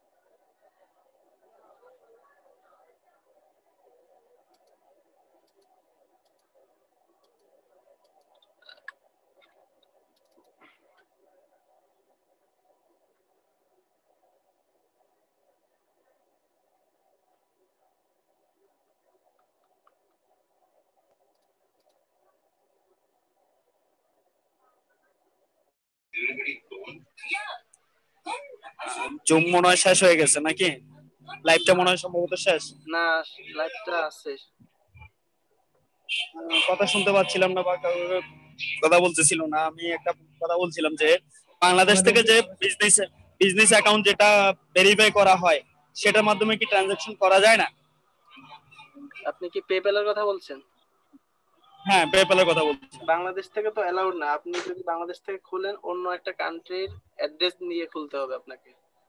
জুম মনে হয় শেষ হয়ে গেছে নাকি লাইভটা মনে হয় সম্ভবত শেষ না লাইভটা আছে আহ, কথা শুনতে পাচ্ছিলাম না বা কারোর কথা বলতেছিল না আমি একটা কথা বলছিলাম যে বাংলাদেশ থেকে যে বিজনেস বিজনেস অ্যাকাউন্ট যেটা ভেরিফাই করা হয় সেটার মাধ্যমে কি ট্রানজাকশন করা যায় না আপনি কি পেপ্যালের কথা বলছেন হ্যাঁ পেপ্যালের কথা বলছি বাংলাদেশ থেকে তো অ্যালাউড না আপনি যদি বাংলাদেশ থেকে খুলেন অন্য একটা কান্ট্রির অ্যাড্রেস নিয়ে খুলতে হবে আপনাকে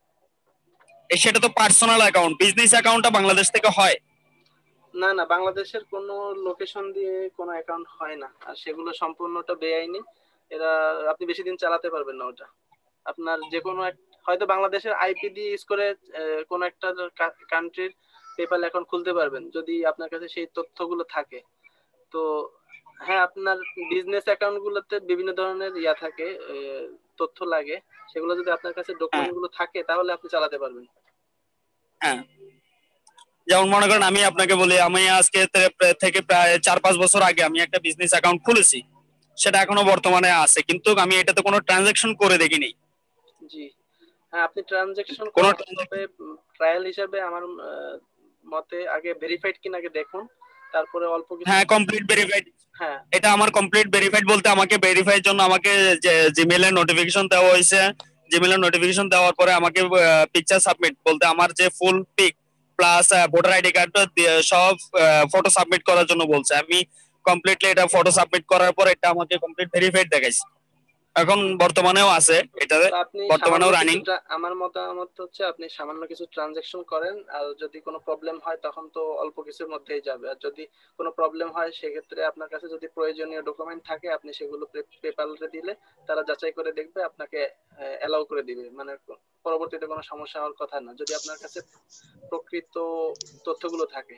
এ সেটা তো পার্সোনাল অ্যাকাউন্ট বিজনেস অ্যাকাউন্টটা বাংলাদেশ থেকে হয় না না বাংলাদেশের কোনো লোকেশন দিয়ে কোনো অ্যাকাউন্ট হয় না আর সেগুলো সম্পূর্ণটা বেআইনি এরা আপনি বেশি দিন চালাতে পারবেন না ওটা আপনার যে কোনো এক- হয়তো বাংলাদেশের আইপি দিয়ে ইউজ করে আহ, কোনো একটা কান্ট্রির পেপ্যাল অ্যাকাউন্ট খুলতে পারবেন যদি আপনার কাছে সেই তথ্যগুলো থাকে তো হ্যাঁ আপনার বিজনেস অ্যাকাউন্ট গুলোতে বিভিন্ন ধরনের ইয়া থাকে আহ, তথ্য লাগে সেগুলো যদি আপনার কাছে ডকুমেন্ট গুলো থাকে তাহলে আপনি চালাতে পারবেন হ্যাঁ যেমন মনে করেন আমি আপনাকে বলি আমি আজকে তে- থেকে প্রায় চার পাঁচ বছর আগে আমি একটা বিজনেস অ্যাকাউন্ট খুলেছি সেটা এখনো বর্তমানে আছে কিন্তু আমি এটাতে কোনো ট্রানজাকশন করে দেখিনি জি হ্যাঁ আপনি ট্রানজাকশন কোনো করেন তবে ট্রায়াল হিসাবে আমার আহ, মতে আগে ভেরিফাইড কিনা আগে দেখুন তারপরে অল্প কিছু হ্যাঁ কমপ্লিট ভেরিফাইড হ্যাঁ এটা আমার কমপ্লিট ভেরিফাইড বলতে আমাকে ভেরিফাইয়ের জন্য আমাকে যে জিমেইলের নোটিফিকেশন দেওয়া হয়েছে জিমেইলের নোটিফিকেশন দেওয়ার পরে আমাকে পিকচার সাবমিট বলতে আমার যে full pic plus voter ID card সব ফটো সাবমিট করার জন্য বলছে আমি কমপ্লিটলি এটা ফটো সাবমিট করার পর এটা আমাকে কমপ্লিট ভেরিফাইড দেখাইছে এখন বর্তমানেও আছে এটাতে তো আপনি বর্তমানেও সামান্য রানিং কিছু ট্রা- আমার মতামত হচ্ছে আপনি সামান্য কিছু ট্রানজাকশন করেন আর যদি কোনো প্রবলেম হয় তখন তো অল্প কিছুর মধ্যেই যাবে আর যদি কোনো প্রবলেম হয় সেক্ষেত্রে আপনার কাছে যদি প্রয়োজনীয় ডকুমেন্ট থাকে আপনি সেগুলো পেপালে দিলে তারা যাচাই করে দেখবে আপনাকে অ্যালাউ করে দিবে মানে পরবর্তীতে কোনো সমস্যা হওয়ার কথা না যদি আপনার কাছে প্রকৃত তথ্যগুলো থাকে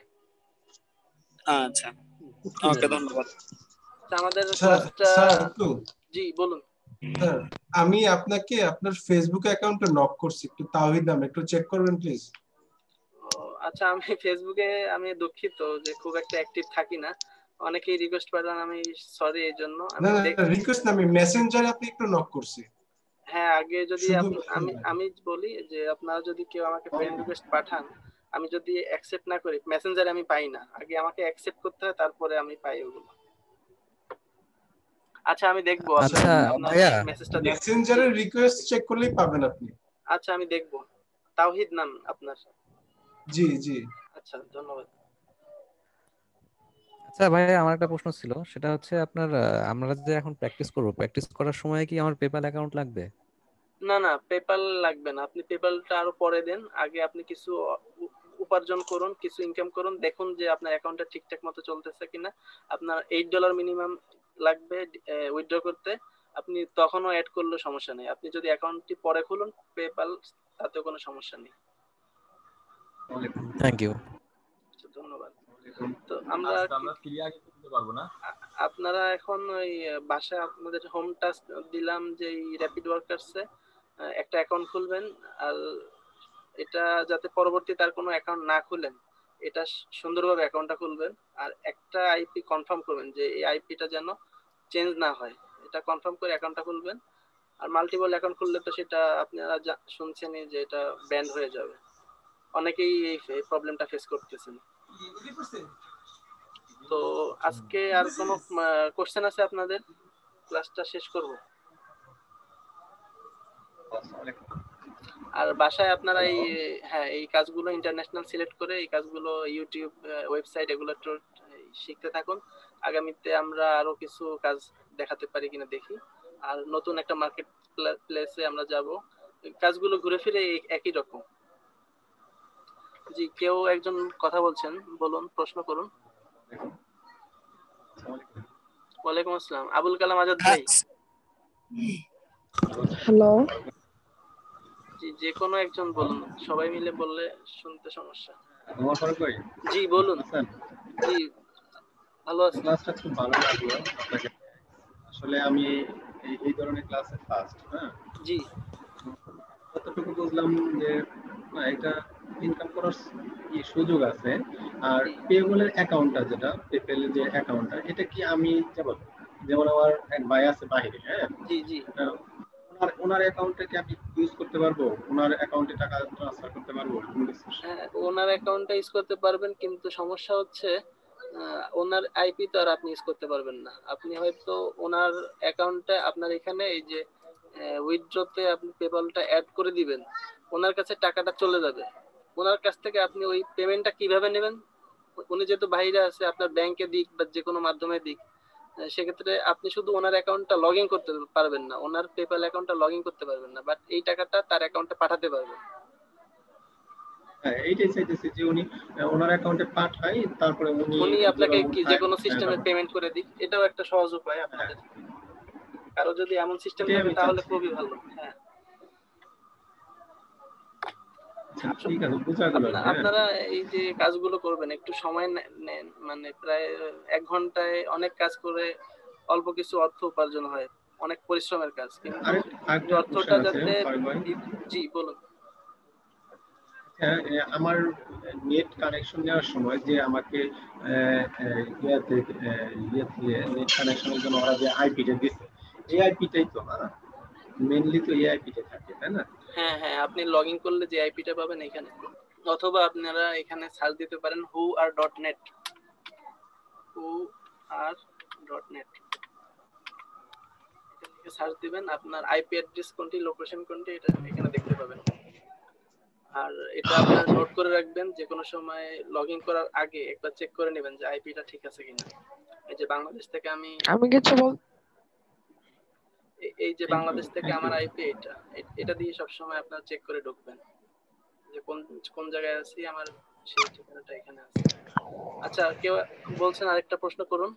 আচ্ছা ওকে ধন্যবাদ তা আমাদের স্যার ক্লাসটা স্যার একটু জি বলুন স্যার আমি আপনাকে আপনার ফেসবুক অ্যাকাউন্টে নক করছি একটু তাওহিদ নাম একটু চেক করবেন প্লিজ ও, আচ্ছা আমি ফেসবুকে আমি দুঃখিত যে খুব একটা অ্যাক্টিভ থাকি না অনেকেই রিকোয়েস্ট পাঠান আমি সরি এই জন্য আমি না না দেখ- রিকোয়েস্ট না আমি মেসেঞ্জারে আপনি একটু নক করছি হ্যাঁ আগে যদি শুধু আপ- আমি আমি বলি যে আপনারা যদি কেউ আমাকে ফ্রেন্ড রিকোয়েস্ট পাঠান আমি যদি অ্যাকসেপ্ট না করি মেসেঞ্জারে আমি পাই না আগে আমাকে অ্যাকসেপ্ট করতে হয় তারপরে আমি পাই ওগুলো আচ্ছা আমি দেখবো আচ্ছা আপনার ভাইয়া মেসেজটা মেসেঞ্জারে রিকোয়েস্ট চেক করলেই পাবেন আপনি আচ্ছা আমি দেখবো তাওহিদ নাম আপনার জি জি আচ্ছা ধন্যবাদ আচ্ছা ভাই আমার একটা প্রশ্ন ছিল সেটা হচ্ছে আপনার আহ, আমরা যে এখন প্র্যাকটিস করব প্র্যাকটিস করার সময় কি আমার পেপ্যাল অ্যাকাউন্ট লাগবে না না পেপাল লাগবে না আপনি পেপালটা আরো পরে দেন আগে আপনি কিছু উ- উপার্জন করুন কিছু ইনকাম করুন দেখুন যে আপনার অ্যাকাউন্টটা ঠিকঠাক মতো চলতেছে কিনা আপনার এইট ডলার মিনিমাম লাগবে উইথড্র করতে আপনি তখনও অ্যাড করলে সমস্যা নেই আপনি যদি অ্যাকাউন্টটি পরে খুলুন পেপাল তাতেও কোনো সমস্যা নেই থ্যাংক ইউ আচ্ছা, ধন্যবাদ তো আমরা আজকে আমরা ক্লিয়ার করতে পারবো না আ- আপনারা এখন ওই আহ, বাসায় আপনাদের হোম টাস্ক দিলাম যে র্যাপিড ওয়ার্কার্সে একটা অ্যাকাউন্ট খুলবেন আর এটা যাতে পরবর্তী তার কোনো অ্যাকাউন্ট না খুলেন এটা স- সুন্দরভাবে অ্যাকাউন্টটা খুলবেন আর একটা আইপি কনফার্ম করবেন যে এই আইপিটা যেন চেঞ্জ না হয় এটা কনফার্ম করে অ্যাকাউন্টটা খুলবেন আর মাল্টিপল অ্যাকাউন্ট খুললে তো সেটা আপনারা যা- শুনছেনই যে এটা ব্যান্ড হয়ে যাবে অনেকেই এই প্রবলেমটা ফেস করতেছেন তো আজকে আর কোনো কোশ্চেন আছে আপনাদের ক্লাসটা শেষ করব আর বাসায় আপনারা এই হ্যাঁ এই কাজগুলো ইন্টারন্যাশনাল সিলেক্ট করে এই কাজগুলো ইউটিউব ওয়েবসাইট এগুলো একটু শিখতে থাকুন। আগামীতে আমরা আরো কিছু কাজ দেখাতে পারি কিনা দেখি। আর নতুন একটা মার্কেট প্লেসে আমরা যাব, কাজগুলো ঘুরে ফিরে এই- একই রকম। জি, কেউ একজন কথা বলছেন, বলুন, প্রশ্ন করুন। ওয়ালাইকুম আসসালাম, আবুল কালাম আজাদ ভাই। হ্যালো, জি, যে কোনো একজন বলুন, সবাই মিলে বললে শুনতে সমস্যা। আমার ফারুক ভাই, জি বলুন। আছেন? জি ভালো আছি। ক্লাসটা খুব ভালো লাগলো আপনাকে। আসলে আমি এই এই ধরনের ক্লাসে ফার্স্ট, হ্যাঁ। জি। কতটুকু বুঝলাম যে না, এটা ইনকাম করার কি সুযোগ আছে। আর পেবলের অ্যাকাউন্টটা, যেটা পেপেলের যে অ্যাকাউন্টটা, এটা কি আমি যেমন যেমন আমার এক ভাই আছে বাইরে, হ্যাঁ। জি জি। আহ, ওনার ওনার অ্যাকাউন্টে কি আমি ইউজ করতে পারবো? ওনার অ্যাকাউন্টে টাকা ট্রান্সফার করতে পারবো? কোনো কিছু? হ্যাঁ, ওনার অ্যাকাউন্টটা ইউজ করতে পারবেন, কিন্তু সমস্যা হচ্ছে আহ, ওনার আইপি তো আর আপনি ইউজ করতে পারবেন না। আপনি হয়তো ওনার অ্যাকাউন্টে আপনার এখানে এই যে উইথড্রতে আপনি পেপালটা অ্যাড করে দিবেন, ওনার কাছে টাকাটা চলে যাবে। ওনার কাছ থেকে আপনি ওই পেমেন্টটা কিভাবে নেবেন? উনি যেহেতু বাইরে আছে, আপনার ব্যাংকে দিক বা যে কোনো মাধ্যমে দিক, আহ, সেক্ষেত্রে আপনি শুধু ওনার অ্যাকাউন্টটা লগ ইন করতে পারবেন না, ওনার পেপাল অ্যাকাউন্টটা লগ ইন করতে পারবেন না, বাট এই টাকাটা তার অ্যাকাউন্টে পাঠাতে পারবেন। হ্যাঁ, এইটাই চাইতেছি যে উনি আহ, ওনার অ্যাকাউন্টে পাঠাই, তারপরে উনি উনি আপনাকে যেভাবে কি যে কোনো সিস্টেমে পেমেন্ট করে দিক, এটাও একটা সহজ উপায় আপনাদের। কারো যদি এমন সিস্টেম এটাই থাকে আমি তাহলে চাচ্ছি। খুবই ভালো। হ্যাঁ, আচ্ছা, ঠিক আছে, বোঝা গেল। আপনা- হ্যাঁ, আপনারা এই যে কাজগুলো করবেন একটু সময় নে- নেন, মানে প্রায় এক ঘন্টায় অনেক কাজ করে অল্প কিছু অর্থ উপার্জন হয়, অনেক পরিশ্রমের কাজ, কিন্তু আরেক- এই আরেকটা অর্থটা কোশ্চেন আছে যাতে ফারুক ভাই। জি বলুন। হ্যাঁ, এ, আমার নেট কানেকশন নেওয়ার সময় যে আমাকে আহ, আহ, ইয়াতে আহ, ইয়ে থেকে নেট কানেকশনের জন্য ওরা যে আইপিটা দিচ্ছে, এই আইপিটাই তো না, মেইনলি তো এই আইপিটা থাকে, তাই না? হ্যাঁ হ্যাঁ, আপনি লগ ইন করলে যে আইপিটা পাবেন এখানে, অথবা আপনারা এখানে সার্চ দিতে পারেন whoer dot net, whoer dot net search দিবেন, আপনার আইপি অ্যাড্রেস কোনটি, লোকেশন কোনটি, এটা এখানে দেখতে পাবেন। আর এটা আপনার নোট করে রাখবেন, যে কোনো সময় লগ ইন করার আগে একবার চেক করে নেবেন যে আইপিটা ঠিক আছে কিনা। এই যে বাংলাদেশ থেকে আমি আমি কিছু বল এ- এই যে বাংলাদেশ থেকে আমার আইপি এটা এ- এটা দিয়ে সবসময় আপনার চেক করে ঢুকবেন যে কোন কোন জায়গায় আছি, আমার সেই ঠিকানাটা এখানে আছে। আচ্ছা, কেউ বলছেন আরেকটা প্রশ্ন করুন।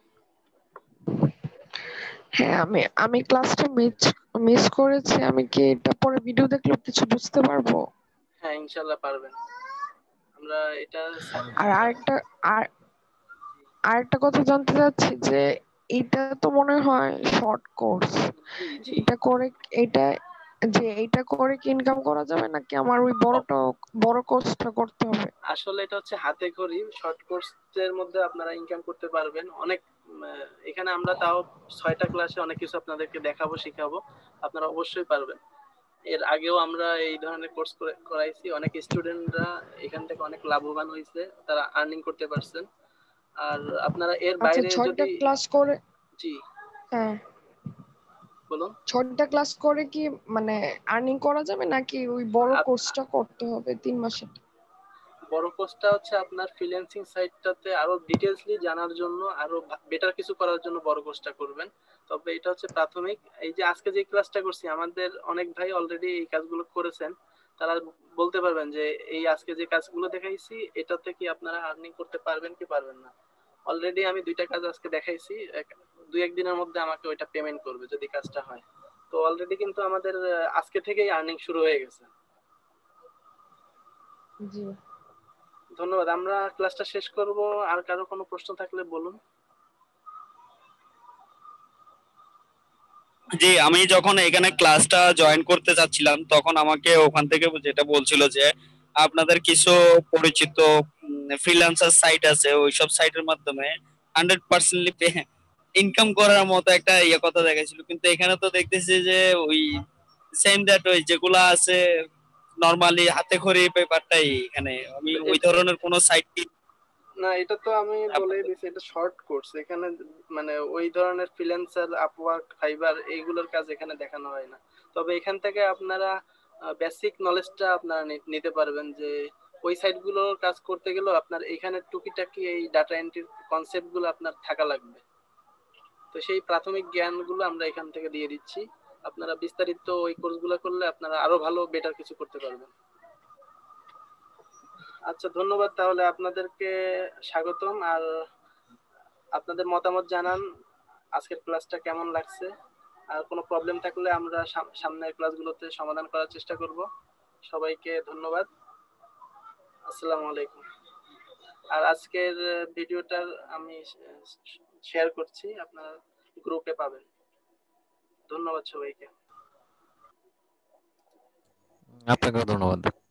হ্যাঁ, আমি আমি ক্লাসটা মিস মিস করেছি। আমি কি এটা পরে ভিডিও দেখলে কিছু বুঝতে পারবো? হ্যাঁ, ইনশাআল্লাহ পারবেন। আমরা এটা আর আরেকটা আর আরেকটা কথা জানতে চাচ্ছি যে এটা তো মনে হয় শর্ট কোর্স, জি জি এটা করে এটা যে এটা করে কি ইনকাম করা যাবে নাকি আমার ওই বড়টা বড় কোর্সটা করতে হবে? আসলে এটা হচ্ছে হাতে খড়ি, শর্ট কোর্সের মধ্যে আপনারা ইনকাম করতে পারবেন অনেক। উম, আহ, এখানে আমরা তাও ছয়টা ক্লাসে অনেক কিছু আপনাদেরকে দেখাবো, শিখাবো, আপনারা অবশ্যই পারবেন। এর আগেও আমরা এই ধরনের কোর্স করাইছি, অনেক স্টুডেন্টরা এখান থেকে অনেক লাভবান হয়েছে, তারা আর্নিং করতে পারছেন। আর আপনারা এর আচ্ছা, বাইরে ছয়টা যদি ক্লাস করে জি হ্যাঁ বলুন। ছয়টা ক্লাস করে কি মানে আর্নিং করা যাবে নাকি ওই বড় আপ- কোর্সটা করতে হবে তিন মাসের? বড় কোর্সটা হচ্ছে আপনার ফ্রিল্যান্সিং সাইটটাতে আরো ডিটেইলসলি জানার জন্য, আরো বেটার কিছু করার জন্য বড় কোর্সটা করবেন। তবে এটা হচ্ছে প্রাথমিক। এই যে আজকে যে ক্লাসটা করছি, আমাদের অনেক ভাই অলরেডি এই কাজগুলো করেছেন, তারা বলতে পারবেন যে এই আজকে যে কাজগুলো দেখাইছি এটাতে কি আপনারা আর্নিং করতে পারবেন কি পারবেন না। অলরেডি আমি দুইটা কাজ আজকে দেখাইছি, এক- দুই একদিনের মধ্যে আমাকে ওইটা পেমেন্ট করবে যদি কাজটা হয়। তো অলরেডি কিন্তু আমাদের আহ, আজকে থেকেই আর্নিং শুরু হয়ে গেছে। জি, ধন্যবাদ, আমরা ক্লাসটা শেষ করব। আর কারো কোনো প্রশ্ন থাকলে বলুন। জি, আমি যখন এখানে ক্লাসটা জয়েন করতে যাচ্ছিলাম তখন আমাকে ওখান থেকে যেটা বলছিল যে আপনাদের কিছু পরিচিত ফ্রিল্যান্সার সাইট আছে, ওইসব সাইটের মাধ্যমে হান্ড্রেড পার্সেন্টলি ইনকাম করার মতো একটা ইয়ে কথা দেখাইছিল, কিন্তু এখানে তো দেখতেছি যে ওই সেম দ্যাট ওই যেগুলা আছে নরমালি হাতে খড়ি পেপারটাই, এখানে আমি ওই এ- ধরনের কোনো সাইট কি না, এটা তো আমি বলে দিছি, এটা শর্ট কোর্স। এখানে মানে ওই ধরনের ফ্রিল্যান্সার, আপওয়ার্ক, ফাইবার এইগুলোর কাজ এখানে দেখানো হয় না। তবে এখান থেকে আপনারা বেসিক নলেজটা আপনারা নি- নিতে পারবেন যে ওই সাইটগুলোর কাজ করতে গেলেও আপনার এখানে টুকিটাকি এই ডাটা এন্ট্রির কনসেপ্টগুলো আপনার থাকা লাগবে। তো সেই প্রাথমিক জ্ঞানগুলো আমরা এখান থেকে দিয়ে দিচ্ছি। আপনারা বিস্তারিত ওই কোর্সগুলো করলে আপনারা আরো ভালো বেটার কিছু করতে পারবেন। আচ্ছা, ধন্যবাদ। তাহলে আপনাদেরকে স্বাগতম। আর আপনাদের মতামত জানান আজকের ক্লাসটা কেমন লাগছে। আর কোনো প্রবলেম থাকলে আমরা সাম- সামনের ক্লাসগুলোতে সমাধান করার চেষ্টা করব। সবাইকে ধন্যবাদ। আসসালামু আলাইকুম। আর আজকের ভিডিওটা আমি শেয়ার করছি, আপনারা গ্রুপে পাবেন। ধন্যবাদ সবাইকে। আপনাকেও ধন্যবাদ।